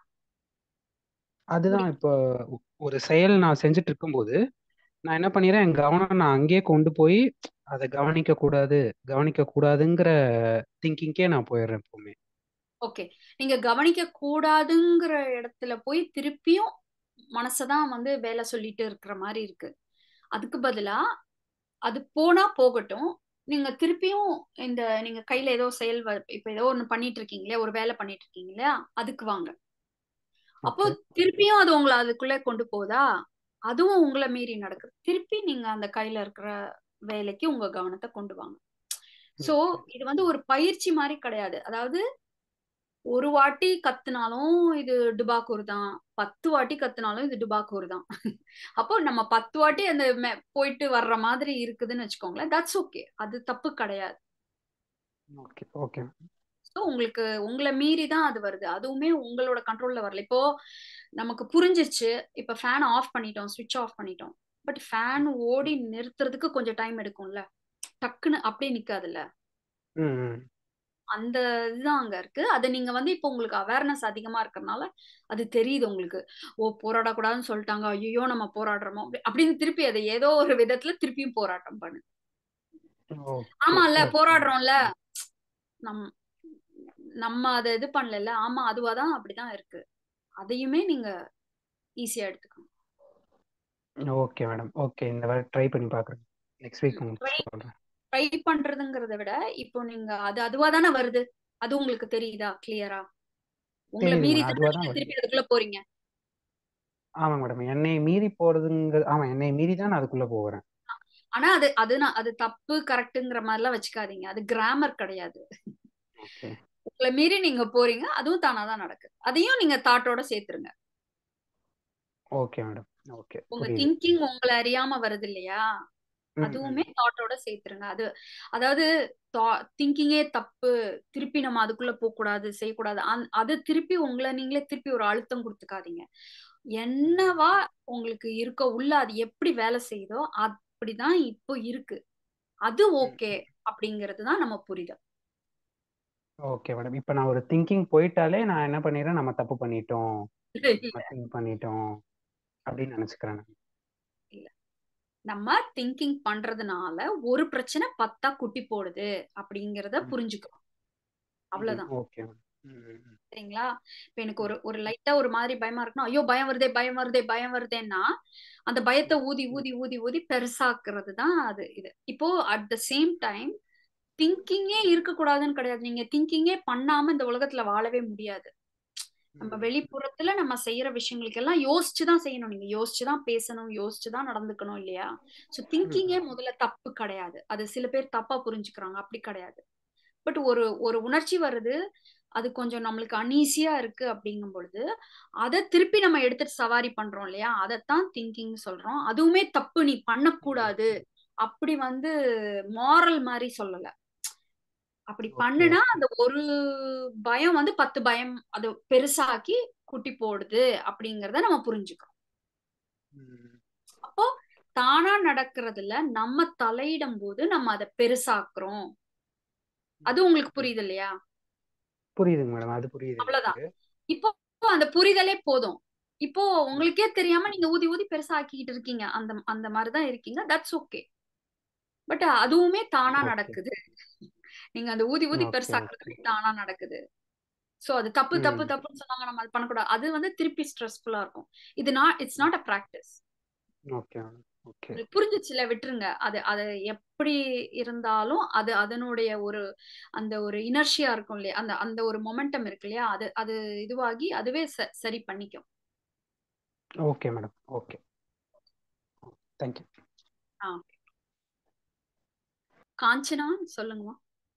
அதுதான் முடியும். இப்போ ஒரு செயல் நான் செஞ்சுட்டு இருக்கும்போது நான் என்ன பண்ணிடுறேன், என் கவனம் நான் அங்கேயே கொண்டு போய் அதை கவனிக்க கூடாதுங்கிற திங்கிங்கே நான் போயிடுறேன் எப்பவுமே. ஓகே, நீங்க கவனிக்க கூடாதுங்கிற இடத்துல போய் திருப்பியும் மனசதான் வந்து வேலை சொல்லிட்டு இருக்கிற மாதிரி இருக்கு. அதுக்கு பதிலா அது போனா போகட்டும், நீங்க திருப்பியும் நீங்க கையில ஏதோ இப்ப ஏதோ ஒண்ணு பண்ணிட்டு இருக்கீங்களே, ஒரு வேலை பண்ணிட்டு இருக்கீங்க இல்லையா, அதுக்கு வாங்க. அப்போ ஓகே. திருப்பியும் அது உங்களை அதுக்குள்ள கொண்டு போதா, அதுவும் உங்களை மீறி நடக்குது. திருப்பி நீங்க அந்த கையில இருக்கிற வேலைக்கு உங்க கவனத்தை கொண்டு வாங்க. So okay. இது வந்து ஒரு பயிற்சி மாதிரி கிடையாது. அதாவது ஒரு வாட்டி கத்துனாலும் இது டுபாக்கூர் தான், 10 வாட்டி கத்துனாலும் இது டுபாக்கூர் தான். அப்போ நம்ம 10 வாட்டி அந்த போயிட்டு வர்ற மாதிரி இருக்குதுன்னு வச்சுக்கோங்களேன், தட்ஸ் ஓகே, அது தப்பு கிடையாது. ஓகே. ஓகே. ஸோ உங்களுக்கு உங்களை மீறி தான் அது வருது, அதுவுமே உங்களோட கண்ட்ரோல்ல வரல. இப்போ நமக்கு புரிஞ்சிருச்சு, இப்ப ஃபேன் ஆஃப் பண்ணிட்டோம், சுவிட்ச் ஆஃப் பண்ணிட்டோம். பட் ஃபேன் ஓடி நிறுத்துறதுக்கு கொஞ்சம் டைம் எடுக்கும்ல, டக்குன்னு அப்படியே நிக்காதுல்ல. ம். ம். அந்த இதுதான் அங்க இருக்கு. அதை நீங்க வந்து இப்போ உங்களுக்கு அவேர்னஸ் அதிகமா இருக்கறனால அது தெரியுது உங்களுக்கு. ஓ, போராடக்கூடாதுன்னு சொல்லிட்டாங்க, ஐயோ நம்ம போராடுறோமோ அப்படின்னு திருப்பி அதை ஏதோ ஒரு விதத்துல திருப்பியும் போராட்டம் பண்ணு. ஓகே. ஆமால, ஓகே. போராடுறோம்ல, நம் நம்ம அதை இது பண்ணல, ஆமா அதுவாதான் அப்படிதான் இருக்கு. அதையுமே நீங்க ஈஸியா எடுத்துக்கணும். Okay madam. ஓகே, இந்த வேலை ட்ரை பண்ணி பார்க்குறேன். நெக்ஸ்ட் வீக் உங்களுக்கு ட்ரை சொல்றேன். ட்ரை பண்றதுங்கிறத விட இப்போ நீங்க அதுவா தானே வருது, அது உங்களுக்கு தெரியுதா கிளியரா? உங்களை தெரியுது மீறி மேடம், தானே அதுவாக தான் நீங்க வருது. திருப்பி அதுக்குள்ள போறீங்க. ஆமாங்க மேடம், என்னை மீறி போறதுங்க. ஆமா, என்னை மீறி தான் நான் அதுக்குள்ள போகிறேன். ஆனா அது தப்பு கரெக்ட்ங்கிற மாதிரி எல்லாம் வச்சுக்காதீங்க, அது கிராமர் கிடையாது. ஓகே. உங்களை மீறி நீங்க போறீங்க, அதுவும் தானாதான் நடக்குது. அதையும் நீங்க தாட்டோட சேர்த்துருங்க. Okay madam. ஓகே, உங்க புரியுது. திங்கிங் உங்களை அறியாம வருது இல்லையா, ம். ம். அதுவுமே தாட்டோட சேர்த்துருங்க. அதாவது திங்கிங்கே தப்பு, திருப்பி நம்ம அதுக்குள்ள போக கூடாது, செய்யக்கூடாது, அது திருப்பி உங்களை நீங்களே திருப்பி ஒரு அழுத்தம் கொடுத்துக்காதீங்க. என்னவா உங்களுக்கு இருக்க உள்ள அது எப்படி வேலை செய்யுதோ அப்படிதான் இப்போ இருக்கு, அது ம். ஓகே அப்படிங்கிறது தான் நம்ம புரிதல். ஓகே மேடம், இப்போ நான் ஒரு திங்கிங் போயிட்டாலே நான் என்ன பண்ணிடுறேன், நம்ம தப்பு பண்ணிட்டோம், இல்ல நம்ம திங்க் பண்ணிட்டோம் அப்படின்னு நினைச்சுக்கிறேன் நான். இல்ல, நம்ம திங்கிங் பண்றதுனால ஒரு பிரச்சனை 10 குட்டி போடுது அப்படிங்கறத ம். புரிஞ்சுக்கணும், ம். அவ்வளவுதான். Okay madam. ம். ம். சரிங்களா? இப்ப எனக்கு ஒரு லைட்டா ஒரு மாதிரி பயமா இருக்குன்னா, ஐயோ பயம் வருதே பயம் வருதே பயம் வருதேன்னா அந்த பயத்தை ஊதி ஊதி ஊதி ஊதி பெருசாக்குறது தான் அது. இது இப்போ அட் த சேம் டைம் திங்கிங்கே இருக்கக்கூடாதுன்னு கிடையாது. நீங்க திங்கிங்கே பண்ணாம இந்த உலகத்துல வாழவே முடியாது. நம்ம ம். வெளிப்புறத்துல நம்ம செய்யற விஷயங்களுக்கு எல்லாம் யோசிச்சுதான் செய்யணும், நீங்க யோசிச்சுதான் பேசணும், யோசிச்சுதான் நடந்துக்கணும் இல்லையா? சோ திங்கிங்கே ம். முதல்ல தப்பு கிடையாது. அது சில பேர் தப்பா புரிஞ்சுக்கிறாங்க, அப்படி கிடையாது. பட் ஒரு ஒரு உணர்ச்சி வருது, அது கொஞ்சம் நம்மளுக்கு அன்ஈஸியா இருக்கு அப்படிங்கும் பொழுது அதை திருப்பி நம்ம எடுத்துட்டு சவாரி பண்றோம் இல்லையா, அதைத்தான் திங்கிங் சொல்றோம். அதுவுமே தப்பு, நீ பண்ணக்கூடாது அப்படி வந்து மாரல் மாதிரி சொல்லல. அப்படி ஓகே. பண்ணுனா அந்த ஒரு பயம் வந்து 10 பயம் அது பெருசாக்கி குட்டி போடுது அப்படிங்கறத நம்ம புரிஞ்சுக்கிறோம். அப்போ தானா நடக்கிறதுல நம்ம தலையிடும் போது நம்ம அதை பெருசாக்குறோம். அது உங்களுக்கு புரியுது இல்லையா? புரியுதுங்க மேடம், அது புரியுது அவ்வளவுதான். எனக்கு. இப்போ அந்த புரிதலே போதும். இப்போ உங்களுக்கே தெரியாம நீங்க ஊதி ஊதி பெருசா ஆக்கிட்டு இருக்கீங்க, அந்த அந்த மாதிரிதான் இருக்கீங்க. That's okay. பட் அதுவுமே தானா ஓகே நடக்குது. நீங்க அந்த ஊதி ஊதி ஓகே பெருசாக்குறதுமே ஓகே. தானா நடக்குது. சோ அது தப்பு தப்பு ம் தப்புன்னு சொன்னாங்க, நம்ம அது பண்ணக்கூடாது. அது வந்து திருப்பி ஸ்ட்ரெஸ்ஃபுல்லா இருக்கும். It's not a practice. Okay madam okay. உங்களுக்கு புரிஞ்சிச்சுல, விட்டுருங்க. அது எப்படி இருந்தாலும் அது அதனுடைய ஒரு அந்த ஒரு இனர்ஷியா இருக்கும் இல்லையா, அந்த அந்த ஒரு மொமெண்டம் இருக்கு இல்லையா, அது அது இதுவாகி அதுவே சரி பண்ணிக்கும். Okay madam okay. Thank you. Okay. Kanchana சொல்லுங்கம்மா.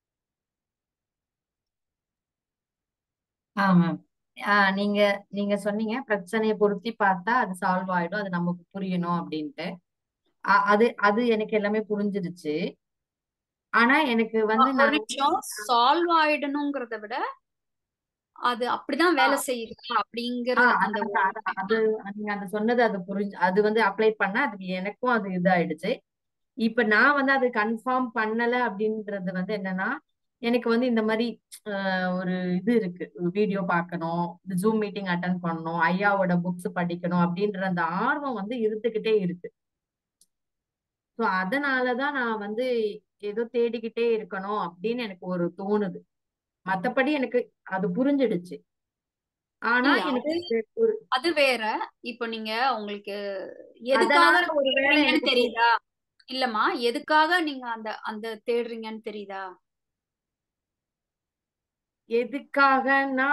மேம் நீங்க நீங்க சொன்னீங்க பிரச்சனையை பொருத்தி பார்த்தா அது சால்வ் ஆயிடும், அது நமக்கு புரியணும் அப்படின்ட்டு. அது அது எனக்கு எல்லாமே புரிஞ்சிருச்சு. ஆனா எனக்கு வந்து ஒரு நான் நிமிஷம், சால்வ் ஆயிடணுங்கிறத விட அது அப்படிதான் வேலை செய்யுதா அப்படிங்கிற அந்த அது நீங்க அந்த சொன்னது அது புரிஞ்சு, அது வந்து அப்ளை பண்ணா அது எனக்கும் அது இதாயிடுச்சு. இப்ப நான் வந்து அது கன்ஃபார்ம் பண்ணல அப்படின்றது வந்து என்னன்னா, எனக்கு வந்து இந்த மாதிரி ஒரு இது இருக்கு, வீடியோ பார்க்கணும், ஜூம் மீட்டிங் அட்டன் பண்ணணும், ஐயாவோட புக்ஸ் படிக்கணும் அப்படின்ற அந்த ஆர்வம் வந்து இருந்துகிட்டே இருக்கு. ஸோ அதனாலதான் நான் வந்து ஏதோ தேடிக்கிட்டே இருக்கணும் அப்படின்னு எனக்கு ஒரு தோணுது. மத்தபடி எனக்கு அது புரிஞ்சிடுச்சு. ஆனா இல்ல, எனக்கு ஒரு அது வேற. இப்போ நீங்க உங்களுக்கு எதுக்காக அதனால ஒரு வேளை தேடுறீங்கன்னு எனக்கு தெரியுதா? இல்லம்மா, எதுக்காக நீங்க அந்த அந்த தேடுறீங்கன்னு தெரியுதா? எதுக்காகன்னா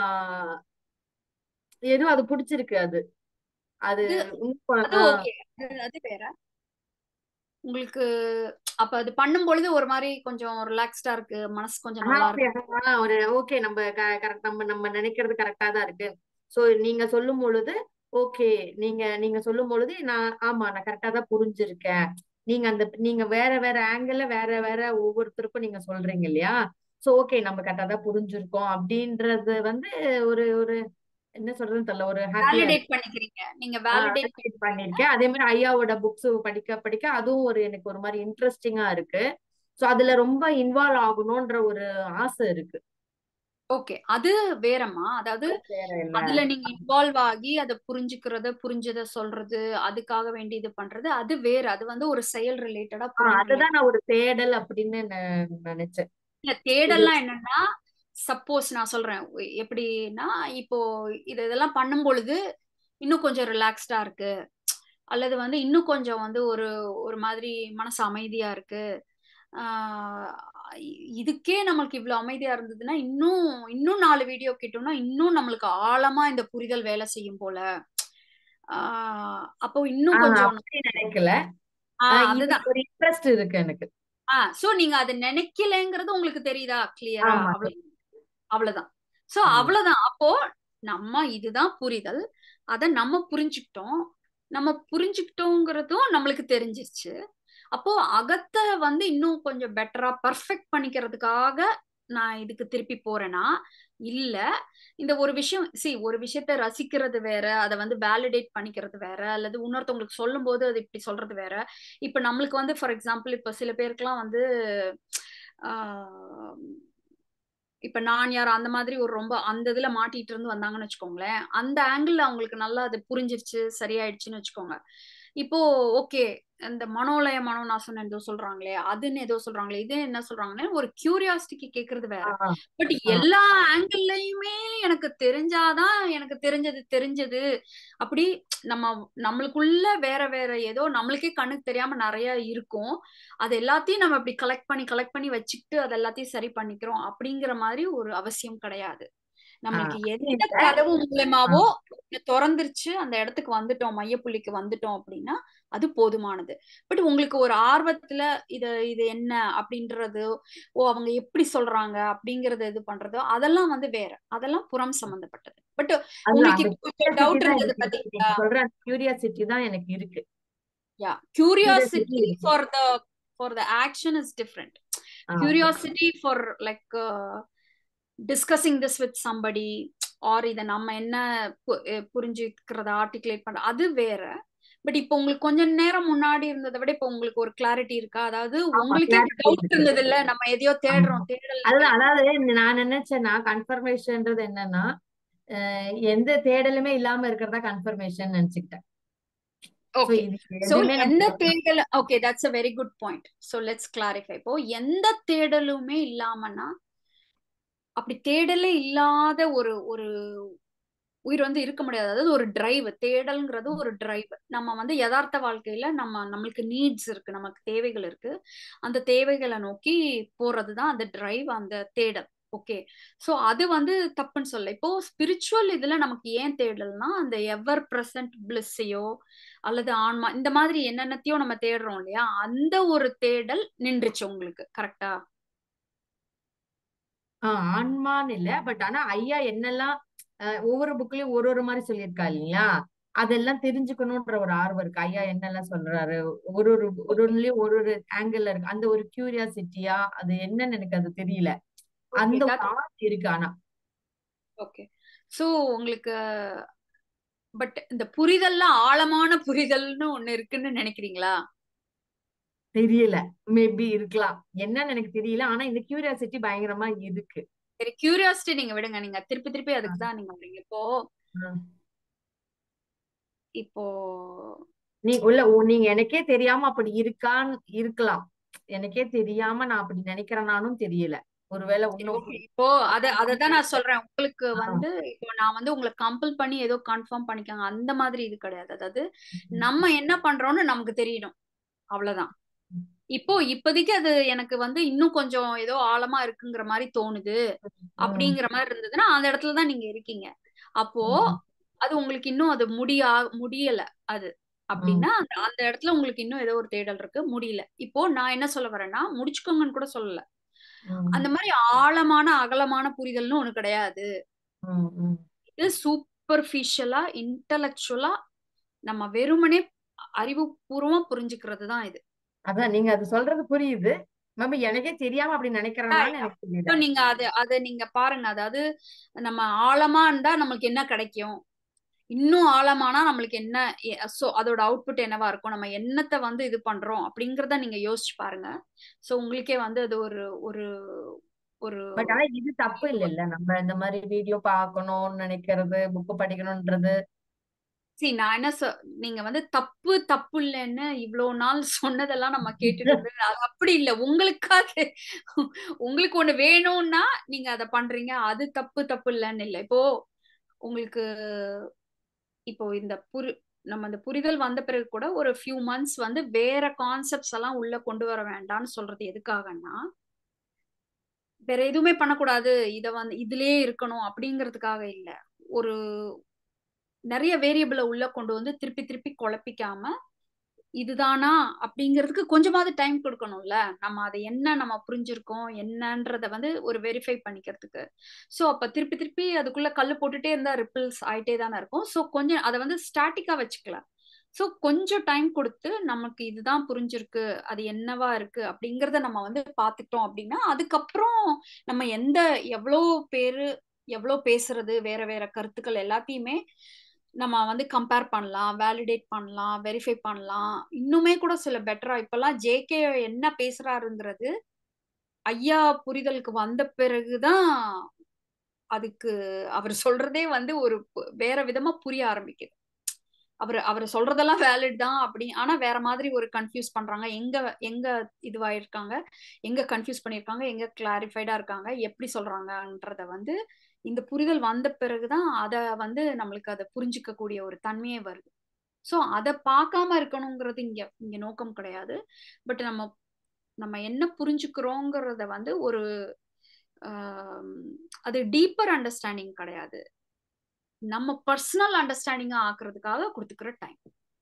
ஏதோ அது பிடிச்சிருக்கு. அது அது அது உண்மை. அது ஓகே, அது வேற. உங்களுக்கு அப்ப அது பண்ணும் பொழுது ஒரு மாதிரி கொஞ்சம் ரிலாக்ஸ்டா இருக்கு, மனசு கொஞ்சம் நல்லா இருக்கு. ஒரு ஓகே, நம்ம கரெக்ட், நம்ம நம்ம நினைக்கிறது கரெக்டா தான் இருக்கு. சோ நீங்க சொல்லும் பொழுது ஓகே, நீங்க நீங்க சொல்லும் பொழுது நான் கரெக்டா தான் புரிஞ்சிருக்கேன். நீங்க வேற வேற ஆங்கிள், வேற வேற ஒவ்வொருத்தருக்கும் நீங்க சொல்றீங்க இல்லையா? சோ ஓகே, நம்ம கரெக்டா தான் புரிஞ்சிருக்கோம் அப்படின்றது வந்து ஒரு ஒரு என்ன சொல்றதுன்னு தெரியல, ஒரு ஹாப்பியா வேலிடேட் இருக்கு. பண்ணிக்கிறீங்க, நீங்க வேலிடேட் பண்ணிருக்கேன். அதே மாதிரி ஐயாவோட புக்ஸ் படிக்க படிக்க அதுவும் ஒரு எனக்கு ஒரு மாதிரி இன்ட்ரெஸ்டிங்கா இருக்கு. சோ அதுல ரொம்ப இன்வால்வ் ஆகணும்ன்ற ஒரு ஆசை இருக்கு. ஓகே, அது வேறம்மா. அதாவது வேற இல்ல. அதுல நீங்க இன்வால்வ் ஆகி அதை புரிஞ்சதை சொல்றது, அதுக்காக வேண்டி இது பண்றது, அது வேற. அது வந்து ஒரு செயல் ரிலேட்டடா, புலன் அதுதான் நான் ஒரு தேடல் அப்படின்னு நினைச்சேன். இல்ல, தேடல்லாம் என்னன்னா, சப்போஸ் நான் சொல்றேன் எப்படின்னா, இப்போ இதெல்லாம் பண்ணும் பொழுது இன்னும் கொஞ்சம் ரிலாக்ஸ்டா இருக்கு, அல்லது வந்து இன்னும் கொஞ்சம் வந்து ஒரு ஒரு மாதிரி மனசு அமைதியா இருக்கு, ஆஹ் இதுக்கே நம்மளுக்கு இவ்வளவு அமைதியா இருந்ததுன்னா இன்னும் இன்னும் 4 வீடியோ கேட்டோம்னா இன்னும் நம்மளுக்கு ஆழமா இந்த புரிதல் வேலை செய்யும் போல. அப்போ இன்னும் கொஞ்சம் அப்படி நினைக்கல. அதுதான் ஒரு இன்ட்ரெஸ்ட் இருக்கு எனக்கு. சோ நீங்க அது நினைக்கலைங்கிறது உங்களுக்கு தெரியுதா கிளியரா? அவ்வளவுதான். சோ அவ்வளவுதான். அப்போ நம்ம இதுதான் புரிதல், அத நம்ம புரிஞ்சுக்கிட்டோங்கிறதும் நம்மளுக்கு தெரிஞ்சிருச்சு. அப்போ அகத்தை வந்து இன்னும் கொஞ்சம் பெட்டரா பர்ஃபெக்ட் பண்ணிக்கிறதுக்காக நான் இதுக்கு திருப்பி போறேன்னா இல்ல. இந்த ஒரு விஷயம் ஒரு விஷயத்த ரசிக்கிறது வேற, அதை வந்து வேலிடேட் பண்ணிக்கிறது வேற, அல்லது இன்னொருத்தவங்களுக்கு சொல்லும் போது அது இப்படி சொல்றது வேற. இப்ப நம்மளுக்கு வந்து ஃபார் எக்ஸாம்பிள் இப்ப சில பேருக்குலாம் வந்து இப்ப நான் யார் அந்த மாதிரி ஒரு ரொம்ப அந்த இதுல மாட்டிட்டு இருந்து வந்தாங்கன்னு வச்சுக்கோங்களேன், அந்த ஆங்கிள் அவங்களுக்கு நல்லா அது புரிஞ்சிருச்சு, சரியாயிடுச்சுன்னு வச்சுக்கோங்க. இப்போ ஓகே, இந்த மனோலய மனோநாசம் ஏதோ சொல்றாங்களே, அதுன்னு ஏதோ சொல்றாங்களே, இது என்ன சொல்றாங்கன்னு ஒரு கியூரியாசிட்டிக்கு கேக்குறது வேற. பட் எல்லா ஆங்கிள்லயுமே எனக்கு தெரிஞ்சாதான் எனக்கு தெரிஞ்சது அப்படி நம்மளுக்குள்ள வேற வேற ஏதோ நம்மளுக்கே கண்ணுக்கு தெரியாம நிறைய இருக்கும். அது எல்லாத்தையும் நம்ம இப்படி கலெக்ட் பண்ணி வச்சுக்கிட்டு அது எல்லாத்தையும் சரி பண்ணிக்கிறோம் அப்படிங்கிற மாதிரி ஒரு அவசியம் கிடையாது. நம்மளுக்கு எந்த கதவு மூலமாவோ திறந்துருச்சு, அந்த இடத்துக்கு வந்துட்டோம், மையப்புள்ளிக்கு வந்துட்டோம் அப்படின்னா அது போதுமானது. பட் உங்களுக்கு ஒரு ஆர்வத்துல இது என்ன அப்படின்றது, அவங்க எப்படி சொல்றாங்க அப்படிங்கறது இது பண்றதோ அதெல்லாம் வந்து வேற, அதெல்லாம் புறம் சம்பந்தப்பட்டது. பட் உங்களுக்கு இப்போ டவுட் இருந்தது பாத்தீங்களா? சொல்றேன், கியூரியாசிட்டி தான் எனக்கு இருக்கு. Curiosity for the action is different. Curiosity for like discussing this with somebody, or இதை நம்ம என்ன புரிஞ்சுக்கிறத ஆர்டிகுலேட் பண்ற அது வேற. பட் இப்போ உங்களுக்கு கொஞ்ச நேரம் முன்னாடி இருந்ததை விட இப்போ உங்களுக்கு ஒரு கிளாரிட்டி இருக்கா? அதாவது ஆமா உங்களுக்கே கிளாரிட்டி டவுட் இருக்கு. இருந்தது இல்ல, நம்ம எதையோ ஆமா தேடுறோம், தேடல் அதுதான். நீங்க அதாவது நான் நினைச்சேன்னா கன்ஃபர்மேஷன்ன்றது என்னன்னா எந்த தேடலுமே இல்லாம இருக்கிறதா கன்ஃபர்மேஷன் நினைச்சுக்கிட்டேன். So okay. இது சோ எதுவுமே எந்த நம்ம தேடல், okay that's a very good point. So let's clarify. இப்போ எந்த தேடலுமே இல்லாமன்னா, அப்படி தேடலே இல்லாத ஒரு ஒரு உயிர் வந்து இருக்க முடியாது. அதாவது ஒரு டிரைவ், தேடல்ங்கிறது ஒரு டிரைவ். நம்ம வந்து யதார்த்த வாழ்க்கையில நம்மளுக்கு நீட்ஸ் இருக்கு, நமக்கு தேவைகள் இருக்கு. அந்த தேவைகளை நோக்கி போறதுதான் அந்த டிரைவ், அந்த தேடல். ஓகே. சோ அது வந்து தப்புன்னு சொல்ல. இப்போ ஸ்பிரிச்சுவல் இதுல நமக்கு ஏன் தேடல்னா, அந்த எவர் பிரசன்ட் பிளிஸ்ஸையோ அல்லது ஆன்மா இந்த மாதிரி என்னென்னத்தையோ நம்ம தேடுறோம் இல்லையா, அந்த ஒரு தேடல் நின்றுச்சு உங்களுக்கு. கரெக்டா? ஆன்மான்னு இல்ல. பட் ஆனா ஐயா என்னெல்லாம் ஒவ்வொரு புக்லயும் ஒரு ஒரு மாதிரி சொல்லியிருக்கா இல்லையா, அதெல்லாம் தெரிஞ்சுக்கணும்ன்ற ஒரு ஆர்வம் இருக்கு. ஐயா என்னெல்லாம் சொல்றாரு, ஒரு ஒரு ஒருலயும் ஒரு ஒரு ஆங்கிள் இருக்கு. அந்த ஒரு கியூரியாசிட்டியா அது என்னன்னு எனக்கு அது தெரியல. ஓகே அந்த ஒரு தட் ஆர்வம் இருக்கு. ஆனா ஓகே. சோ உங்களுக்கு பட் இந்த புரிதல்ல ஆழமான புரிதல்னு ஒண்ணு இருக்குன்னு நினைக்கிறீங்களா? தெரியல, மேபி இருக்கலாம், என்னன்னு எனக்கு தெரியல. ஆனா இந்த கியூரியாசிட்டி பயங்கரமா இருக்கு. சரி, கியூரியாசிட்டி நீங்க விடுங்க, நீங்க திருப்பி திருப்பி அதுக்கு தான் நீங்க வரீங்க. இப்போ இப்போ நீங்க எனக்கே தெரியாம அப்படி இருக்கான்னு இருக்கலாம். எனக்கே தெரியாம நான் அப்படி நினைக்கிறேனானும் தெரியல. ஒருவேளை சரி, இன்னும் ஓகே. இப்போ அததான் நான் சொல்றேன். உங்களுக்கு வந்து இப்போ நான் வந்து உங்களை கம்பல் பண்ணி ஏதோ கன்ஃபார்ம் பண்ணிக்காங்க அந்த மாதிரி இது கிடையாது. அதாவது நம்ம என்ன பண்றோம்னு நமக்கு தெரியணும், அவ்வளவுதான். இப்போ இப்போதைக்கு அது எனக்கு வந்து இன்னும் கொஞ்சம் ஏதோ ஆழமா இருக்குங்கிற மாதிரி தோணுது அப்படிங்கிற மாதிரி இருந்ததுன்னா அந்த இடத்துலதான் நீங்க இருக்கீங்க. அப்போ அது உங்களுக்கு இன்னும் அது முடியல அது அப்படின்னா அந்த இடத்துல உங்களுக்கு இன்னும் ஏதோ ஒரு தேடல் இருக்கு, முடியல. இப்போ நான் என்ன சொல்ல வரேன்னா, முடிச்சுக்கோங்கன்னு கூட சொல்லல. அந்த மாதிரி ஆழமான அகலமான புரிதல்னு ஒண்ணு கிடையாது. இது சூப்பர்ஃபிஷியலா இன்டலெக்சுவலா நம்ம வெறுமனே அறிவுபூர்வமா புரிஞ்சுக்கிறது தான் இது. அதான் நீங்க அது சொல்றது புரியுது. மேம் எனக்கே தெரியாம அப்படி நினைக்கிறேனான்னு எனக்கு இப்போ தெரியல. நீங்க அதை நீங்க பாருங்க. அதாவது நம்ம ஆழமா இருந்தா நம்மளுக்கு என்ன கிடைக்கும், இன்னும் ஆழமானா நம்மளுக்கு என்ன, சோ அதோட அவுட்புட் என்னவா இருக்கும், நம்ம என்னத்தை வந்து இது பண்றோம் அப்படிங்கறத நீங்க யோசிச்சு பாருங்க. சோ உங்களுக்கே வந்து அது ஒரு ஒரு ஒரு பட் ஆனா இது தப்பு இல்ல, நம்ம இந்த மாதிரி வீடியோ பார்க்கணும்னு நினைக்கிறது, புக் படிக்கணும்ன்றது. நான் என்ன நீங்க வந்து தப்பு தப்பு இல்லைன்னு இவ்வளவு நாள் சொன்னதெல்லாம் நம்ம கேட்டுட்டு இருந்தது அது அப்படி இல்லை. உங்களுக்காக உங்களுக்கு ஒண்ணு வேணும்னா நீங்க அதை பண்றீங்க, அது தப்பு தப்பு இல்லைன்னு இல்லை. இப்போ உங்களுக்கு இப்போ நம்ம இந்த புரிதல் வந்த பிறகு கூட ஒரு ஃபியூ மந்த்ஸ் வந்து வேற கான்செப்ட்ஸ் எல்லாம் உள்ள கொண்டு வர வேண்டாம்னு சொல்றது எதுக்காகன்னா, வேற எதுவுமே பண்ணக்கூடாது, இத வந்து இதுலயே இருக்கணும் அப்படிங்கிறதுக்காக இல்ல. ஒரு நிறைய வேரியபிளை உள்ள கொண்டு வந்து திருப்பி திருப்பி குழப்பிக்காம இதுதானா அப்படிங்கிறதுக்கு கொஞ்சமாவது டைம் கொடுக்கணும்ல. நம்ம அதை என்ன நம்ம புரிஞ்சிருக்கோம் என்னன்றத வந்து ஒரு வெரிஃபை பண்ணிக்கிறதுக்கு. சோ அப்ப திருப்பி திருப்பி அதுக்குள்ள கல்லு போட்டுட்டே இருந்தா ரிப்பிள்ஸ் ஆயிட்டே தானே இருக்கும். சோ கொஞ்சம் அதை வந்து ஸ்டாட்டிக்கா வச்சுக்கலாம். சோ கொஞ்சம் டைம் கொடுத்து நமக்கு இதுதான் புரிஞ்சிருக்கு, அது என்னவா இருக்கு அப்படிங்கறத நம்ம வந்து பாத்துக்கிட்டோம் அப்படின்னா, அதுக்கப்புறம் நம்ம எவ்வளோ பேரு எவ்வளோ பேசுறது, வேற வேற கருத்துக்கள் எல்லாத்தையுமே நம்ம வந்து கம்பேர் பண்ணலாம், வேலிடேட் பண்ணலாம், வெரிஃபை பண்ணலாம். இன்னுமே கூட சில பெட்டரா இப்பெல்லாம் ஜேகே என்ன பேசுறாருங்கிறது ஐயா புரிதலுக்கு வந்த பிறகுதான் அதுக்கு அவர் சொல்றதே வந்து ஒரு வேற விதமா புரிய ஆரம்பிக்குது. அவர் சொல்றதெல்லாம் வேலிட் தான் அப்படி, ஆனா வேற மாதிரி ஒரு கன்ஃபியூஸ் பண்றாங்க. எங்க எங்க இதுவாயிருக்காங்க, எங்க கன்ஃபியூஸ் பண்ணிருக்காங்க, எங்க கிளாரிஃபைடா இருக்காங்க, எப்படி சொல்றாங்கன்றத வந்து இந்த புரிதல் வந்த பிறகுதான் அத வந்து நம்மளுக்கு அதை புரிஞ்சுக்க கூடிய ஒரு தன்மையே வருது. சோ அதை பார்க்காம இருக்கணுங்கிறது இங்க இங்க நோக்கம் கிடையாது. பட் நம்ம நம்ம என்ன புரிஞ்சுக்கிறோங்கிறத வந்து ஒரு அது டீப்பர் அண்டர்ஸ்டாண்டிங் கிடையாது, நம்ம பர்சனல் அண்டர்ஸ்டாண்டிங்கா ஆக்குறதுக்காக கொடுத்துக்கிற டைம்.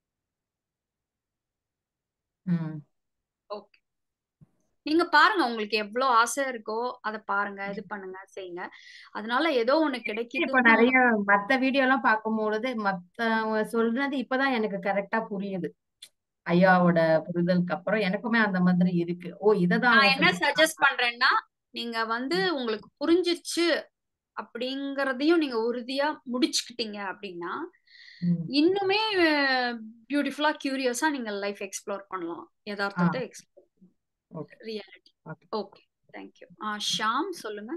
ஓகே, நீங்க பாருங்க, உங்களுக்கு எவ்வளவு ஆசை இருக்கோ அதை பாருங்க, இது பண்ணுங்க, செய்யுங்க. அதனால ஏதோ ஒண்ணு இப்ப கிடைக்குதுன்னு நிறைய மத்த வீடியோ எல்லாம் பார்க்கும்பொழுது மத்த சொல்றது இப்பதான் எனக்கு கரெக்டா புரியுது. ஐயாவோட புரிதலுக்கு அப்புறம் எனக்குமே அந்த மாதிரி இருக்கு. ஓ இததான் நான் அவங்க என்ன சஜஸ்ட் பண்றேன்னா, நீங்க வந்து உங்களுக்கு புரிஞ்சிச்சு அப்படிங்கறதையும் நீங்க உறுதியா முடிச்சுக்கிட்டீங்க அப்படின்னா ம். இன்னுமே பியூட்டிஃபுல்லா கியூரியஸா நீங்க லைஃப் எக்ஸ்ப்ளோர் பண்ணலாம், ஆ யதார்த்தத்தை explore okay reality. Okay okay, thank you. Sham சொல்லுங்க.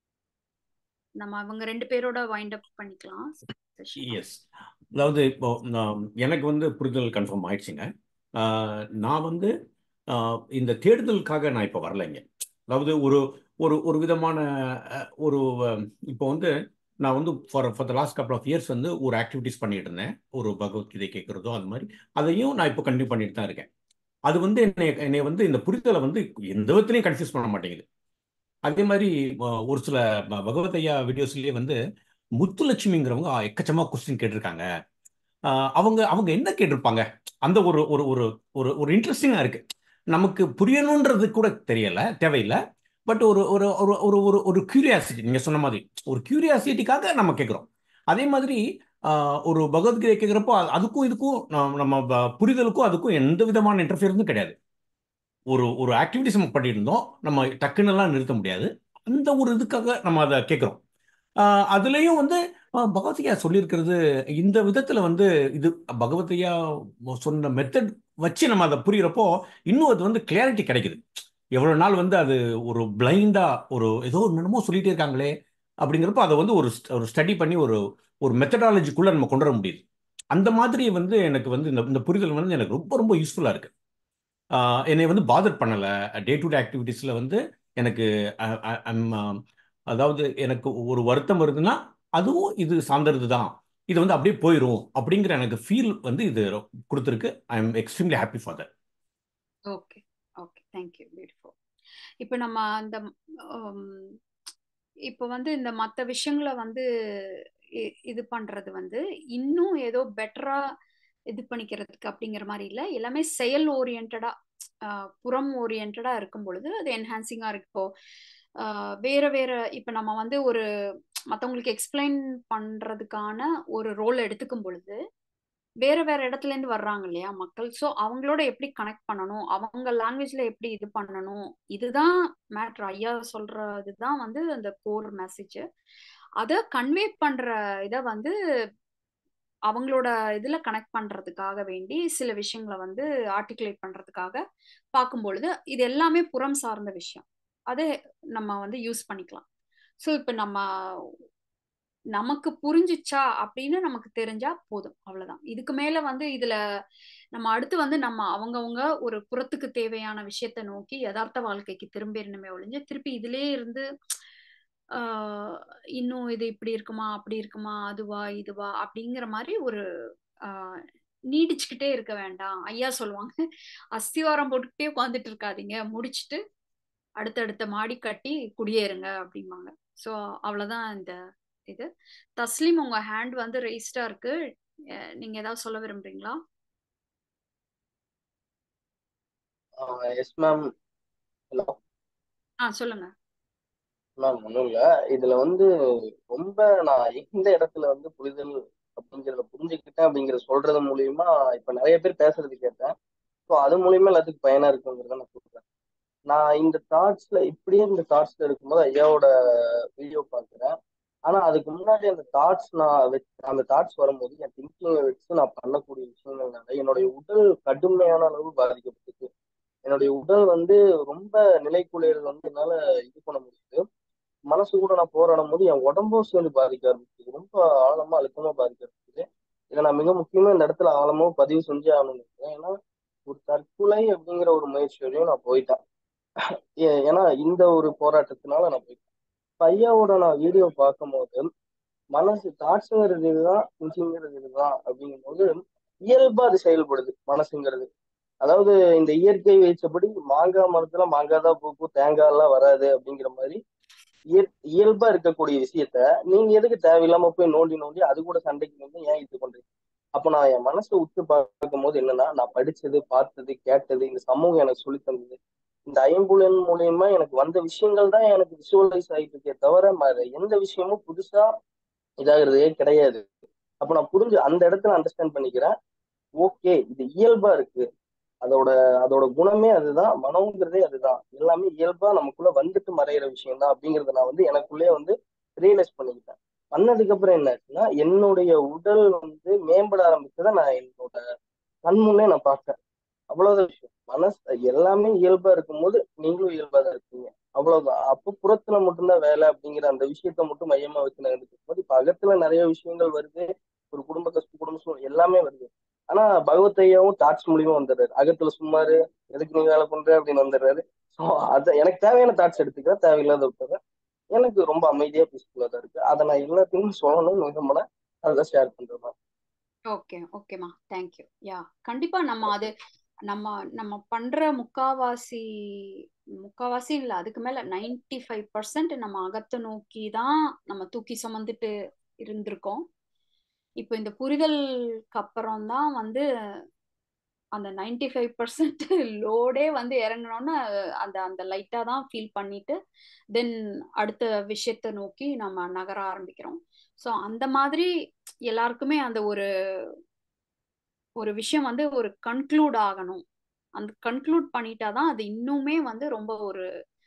நம்ம அவங்க 2 பேரோட வைண்ட் அப் பண்ணிக்கலாம் செஷன். எஸ். அதாவது இப்போ எனக்கு வந்து புரிதல் கன்ஃபார்ம் ஆயிடுச்சுங்க. நான் வந்து இந்த தேடுதலுக்காக நான் இப்போ வரலைங்க. அதாவது ஒரு ஒரு ஒரு விதமான ஒரு இப்போ வந்து நான் வந்து for the last couple of years வந்து ஒரு ஆக்டிவிட்டிஸ் பண்ணிட்டு இருந்தேன். ஒரு பகவத்கீதை கேட்குறதோ அது மாதிரி அதையும் நான் இப்போ கண்டினியூ பண்ணிட்டு தான் இருக்கேன். அது வந்து என்னை வந்து இந்த புரிதலை வந்து எந்த விதத்துலையும் கன்ஃபியூஸ் பண்ண மாட்டேங்குது. அதே மாதிரி ஒரு சில பகவத் ஐயா வீடியோஸ்லயே வந்து முத்துலட்சுமிங்கிறவங்க எக்கச்சமா கொஸ்டின் கேட்டிருக்காங்க. அவங்க அவங்க என்ன கேட்டிருப்பாங்க, அந்த ஒரு ஒரு ஒரு ஒரு ஒரு இன்ட்ரெஸ்டிங்கா இருக்கு. நமக்கு புரியணுன்றது கூட தெரியல, தேவையில்லை. பட் ஒரு ஒரு ஒரு ஒரு ஒரு ஒரு கியூரியாசிட்டி, நீங்க சொன்ன மாதிரி ஒரு கியூரியாசிட்டிக்காக நம்ம கேட்குறோம். அதே மாதிரி ஒரு பகவத்கீதை கேட்குறப்போ அதுக்கும் இதுக்கும் நம்ம புரிதலுக்கும் அதுக்கும் எந்த விதமான இன்டர்ஃபியரன்ஸும் கிடையாது. ஒரு ஒரு ஆக்டிவிட்டிஸ் நம்ம பண்ணிட்டு இருந்தோம், நம்ம டக்குன்னெல்லாம் நிறுத்த முடியாது. அந்த ஒரு இதுக்காக நம்ம அதை கேட்குறோம். அதுலேயும் வந்து பகவத்கீதா சொல்லியிருக்கிறது இந்த விதத்தில் வந்து இது பகவத்கீதா சொன்ன மெத்தட் வச்சு நம்ம அதை புரிகிறப்போ இன்னும் அது வந்து கிளாரிட்டி கிடைக்குது. எவ்வளோ நாள் வந்து அது ஒரு பிளைண்டா ஒரு ஏதோ என்னமோ சொல்லிட்டே இருக்காங்களே அப்படிங்கிறப்போ அதை வந்து ஒரு ஸ்டடி பண்ணி ஒரு ஒரு மெத்தடாலஜிக்குள்ளே நம்ம கொண்டு வர முடியுது. அந்த மாதிரி வந்து எனக்கு வந்து இந்த புரிதல் வந்து எனக்கு ரொம்ப ரொம்ப யூஸ்ஃபுல்லாக இருக்கு. என்னை வந்து பாதர் பண்ணலை. டே டு டே ஆக்டிவிட்டீஸில் வந்து எனக்கு அதாவது எனக்கு ஒரு வருத்தம் வருதுன்னா அதுவும் இது சார்ந்தது தான், இது வந்து அப்படியே போயிடும் அப்படிங்கிற எனக்கு ஃபீல் வந்து இது கொடுத்துருக்கு. I am extremely happy for that. Okay okay, thank you, beautiful. இப்போ நம்ம அந்த இப்போ வந்து இந்த மற்ற விஷயங்களை வந்து இது பண்றது வந்து இன்னும் ஏதோ பெட்டரா இது பண்ணிக்கிறதுக்கு அப்படிங்கிற மாதிரி இல்லை, எல்லாமே செயல் ஓரியன்டா புறம் ஓரியன்டா இருக்கும் பொழுது அது என்ஹான்சிங்கா இருக்கு. இப்போ வேற வேற இப்போ நம்ம வந்து ஒரு மற்றவங்களுக்கு எக்ஸ்பிளைன் பண்றதுக்கான ஒரு ரோல் எடுத்துக்கும் பொழுது வேற வேற இடத்துல இருந்து வர்றாங்க இல்லையா மக்கள். ஸோ அவங்களோட எப்படி கனெக்ட் பண்ணணும், அவங்க லாங்குவேஜ்ல எப்படி இது பண்ணணும், இதுதான் மேட்ரு. ஐயா சொல்றதுதான் வந்து அந்த கோர் மெசேஜ். அதை கன்வே பண்ற இதை வந்து அவங்களோட இதுல கனெக்ட் பண்றதுக்காக வேண்டி சில விஷயங்களை வந்து ஆர்டிகுலேட் பண்றதுக்காக பார்க்கும்பொழுது இது எல்லாமே புறம் சார்ந்த விஷயம், அதை நம்ம வந்து யூஸ் பண்ணிக்கலாம். ஸோ இப்போ நமக்கு புரிஞ்சிச்சா அப்படின்னு நமக்கு தெரிஞ்சா போதும், அவ்வளவுதான். இதுக்கு மேல வந்து இதுல நம்ம அடுத்து வந்து நம்ம அவங்கவுங்க ஒரு புறத்துக்கு தேவையான விஷயத்த நோக்கி யதார்த்த வாழ்க்கைக்கு திரும்பிடணுமே ஒழிஞ்சு திருப்பி இதுலயே இருந்து இன்னும் இது இப்படி இருக்குமா அப்படி இருக்குமா அதுவா இதுவா அப்படிங்கிற மாதிரி ஒரு நீடிச்சுக்கிட்டே இருக்க வேண்டாம். ஐயா சொல்லுவாங்க, அஸ்திவாரம் போட்டுக்கிட்டே உட்காந்துட்டு இருக்காதீங்க, முடிச்சுட்டு அடுத்தடுத்த மாடி கட்டி குடியேறுங்க அப்படிம்பாங்க. ஸோ அவ்வளவுதான் இந்த இது. தஸ்லீம், உங்க ஹேண்ட் வந்து ரெய்ஸ்டா இருக்கு, நீங்க ஏதாவது சொல்ல விரும்புறீங்களா? Yes ma'am. ஹலோ சொல்லுங்க மேம். ஒன்றும் இல்லை, இதுல வந்து ரொம்ப நான் எந்த இடத்துல வந்து புரிதல் அப்படிங்கிறத புரிஞ்சுக்கிட்டேன் அப்படிங்கிற சொல்றது மூலியமா இப்ப நிறைய பேர் பேசுறது கேட்டேன். ஸோ அது மூலியமா எல்லாத்துக்கும் பயனா இருக்குங்கிறத நான் சொல்றேன். நான் இந்த தாட்ஸ்ல இப்படியே இந்த தாட்ஸ்ல இருக்கும்போது ஐயாவோட வீடியோ பார்க்குறேன். ஆனா அதுக்கு முன்னாடி அந்த தாட்ஸ் அந்த தாட்ஸ் வரும்போது என் திங்கிங்கை வச்சு நான் பண்ணக்கூடிய விஷயங்கள்னால என்னுடைய உடல் கடுமையான அளவு பாதிக்கப்பட்டுச்சு. என்னுடைய உடல் வந்து ரொம்ப நிலைக்குலையது வந்து என்னால இது பண்ண முடியுது. மனசு கூட நான் போராடும் போது என் உடம்பும் சேர்ந்து பாதிக்க ஆரம்பிச்சுது, ரொம்ப ஆழமா அழுத்தமா பாதிக்க ஆரம்பிச்சுது. இதை நான் மிக முக்கியமா இந்த இடத்துல ஆழமா பதிவு செஞ்சே ஆகணும்னு நினைக்கிறேன். ஏன்னா ஒரு தற்கொலை அப்படிங்கிற ஒரு முயற்சி வரையும் நான் போயிட்டேன். ஏன்னா இந்த ஒரு போராட்டத்தினால நான் போயிட்டேன். ஐயாவோட நான் வீடியோ பார்க்கும்போது மனசு தாட்ஸுங்கிறது இதுதான், திங்கிங்கிறது இதுதான் அப்படிங்கும்போது இயல்பா அது செயல்படுது மனசுங்கிறது. அதாவது இந்த இயற்கை வைச்சபடி மாங்காய் மரத்துல மாங்காய் தான் பூக்கும், தேங்காய் எல்லாம் வராது அப்படிங்கிற மாதிரி இயல்பா இருக்கக்கூடிய விஷயத்த நீங்க எதுக்கு தேவையில்லாம போய் நோண்டி நோண்டி அது கூட சண்டைக்கு வந்து ஏன் இது பண்றீங்க? அப்ப நான் என் மனசை உத்து பார்க்கும் போது என்னன்னா, நான் படிச்சது, பார்த்தது, கேட்டது, இந்த சமூகம் எனக்கு சொல்லி தந்தது, இந்த ஐம்புலன் மூலியமா எனக்கு வந்த விஷயங்கள் தான் எனக்கு விஷுவலைஸ் ஆகிட்டு இருக்கே தவிர எந்த விஷயமும் புதுசா இதாகிறதே கிடையாது. அப்ப நான் புரிஞ்சு அந்த இடத்துல அண்டர்ஸ்டாண்ட் பண்ணிக்கிறேன். ஓகே, இது இயல்பா இருக்கு, அதோட குணமே அதுதான், மனோங்கிறதே அதுதான், எல்லாமே இயல்பா நமக்குள்ள வந்துட்டு மறையிற விஷயம் தான் அப்படிங்கறத நான் வந்து எனக்குள்ளே வந்து ரியலைஸ் பண்ணிக்கிட்டேன். பண்ணதுக்கு அப்புறம் என்ன ஆச்சுன்னா, என்னுடைய உடல் வந்து மேம்பட ஆரம்பிச்சதை நான் என்னோட கண் முன்னே நான் பார்த்தேன். அவ்வளவுதான் விஷயம். மனசு எல்லாமே இயல்பா இருக்கும்போது நீங்களும் இயல்பா தான் இருக்கீங்க, அவ்வளவுதான். அப்போ புறத்துல மட்டும்தான் வேலை அப்படிங்கிற அந்த விஷயத்த மட்டும் மையமா வச்சு நடந்துக்கும் போது இப்ப அகத்துல நிறைய விஷயங்கள் வருது. ஒரு குடும்ப கஷ்டம், குடும்ப சூழல் எல்லாமே வருது. ஆனா பகவத் ஐயாவும் தாட்ஸ் மூலியமா வந்துடுறாரு. அகத்துல சும்மாரு, எதுக்கு நீ வேலை பண்ற அப்படின்னு வந்துடுறாரு. ஸோ அதை எனக்கு தேவையான தாட்ஸ் எடுத்துக்கிறேன், தேவையில்லாத விட்டுறேன். எனக்கு ரொம்ப அமைதியா பீஸ்ஃபுல்லா தான் இருக்கு. அதை நான் எல்லாத்தையும் சொல்லணும்னு விரும்பினா அதெல்லாம் ஷேர் பண்றேன். ஓகே ஓகேம்மா, தேங்க்யூ. யா, கண்டிப்பா நம்ம அது நம்ம நம்ம பண்ற முக்காவாசி இல்ல, அதுக்கு மேல 95% நம்ம அகத்தை நோக்கி தான் நம்ம தூக்கி சுமந்துட்டு இருந்திருக்கோம். இப்போ இந்த புரிதலுக்கு அப்புறம் தான் வந்து அந்த 95% லோடே வந்து இறங்கணும்னு அந்த அந்த லைட்டா தான் ஃபீல் பண்ணிட்டு தென் அடுத்த விஷயத்தை நோக்கி நம்ம நகர ஆரம்பிக்கிறோம். ஸோ அந்த மாதிரி எல்லாருக்குமே அந்த ஒரு விஷயம் வந்து ஒரு கன்க்ளூட் ஆகணும். அந்த கன்க்ளூட் பண்ணிட்டாதான் அது இன்னுமே வந்து ரொம்ப ஒரு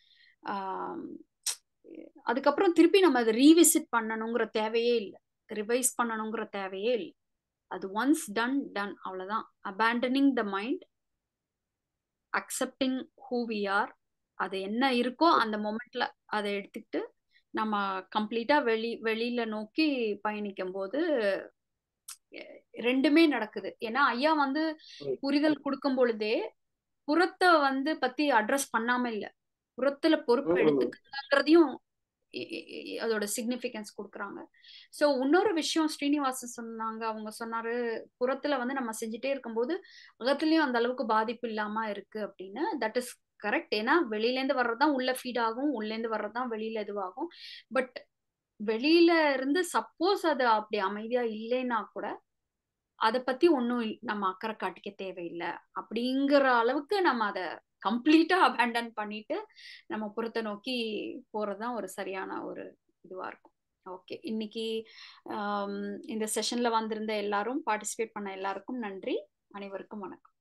அதுக்கப்புறம் திருப்பி நம்ம அதை ரீவிசிட் பண்ணணுங்கிற தேவையே இல்லை, ரிவைஸ் பண்ணணுங்கிற தேவையே இல்லை. அது ஒன்ஸ் டன் அவ்வளவுதான். Abandoning the mind, accepting who we are, அது என்ன இருக்கோ அந்த மொமெண்ட்ல அதை எடுத்துக்கிட்டு நம்ம கம்ப்ளீட்டா வெளியில நோக்கி பயணிக்கும் போது ரெண்டுமே நடக்குது. ஏன்னா ஐயா வந்து புரிதல் கொடுக்கும் பொழுதே புறத்தை வந்து பத்தி அட்ரஸ் பண்ணாம இல்ல, புறத்துல பொறுப்பு எடுத்துக்கிறதையும் அதோட சிக்னிபிகன்ஸ் கொடுக்குறாங்க. ஸோ இன்னொரு விஷயம் ஸ்ரீனிவாசன் சொன்னாங்க, அவங்க சொன்னாரு புறத்துல வந்து நம்ம செஞ்சுட்டே இருக்கும்போது அகத்துலயும் அந்த அளவுக்கு பாதிப்பு இல்லாம இருக்கு அப்படின்னு. That is correct. ஏன்னா வெளியில இருந்து வர்றதுதான் உள்ள ஃபீட் ஆகும், உள்ள இருந்து வர்றதுதான் வெளியில இதுவாகும். பட் வெளியில இருந்து சப்போஸ் அது அப்படி அமைதியா இல்லைன்னா கூட அதை பத்தி ஒன்றும் நம்ம அக்கறை காட்டிக்க தேவையில்லை அப்படிங்கிற அளவுக்கு நம்ம அதை கம்ப்ளீட்டா அபேண்டன் பண்ணிட்டு நம்ம புறத்தை நோக்கி போறதுதான் ஒரு சரியான ஒரு இதுவா இருக்கும். ஓகே, இன்னைக்கு இந்த செஷன்ல வந்திருந்த எல்லாரும், பார்ட்டிசிபேட் பண்ண எல்லாருக்கும் நன்றி. அனைவருக்கும் வணக்கம்.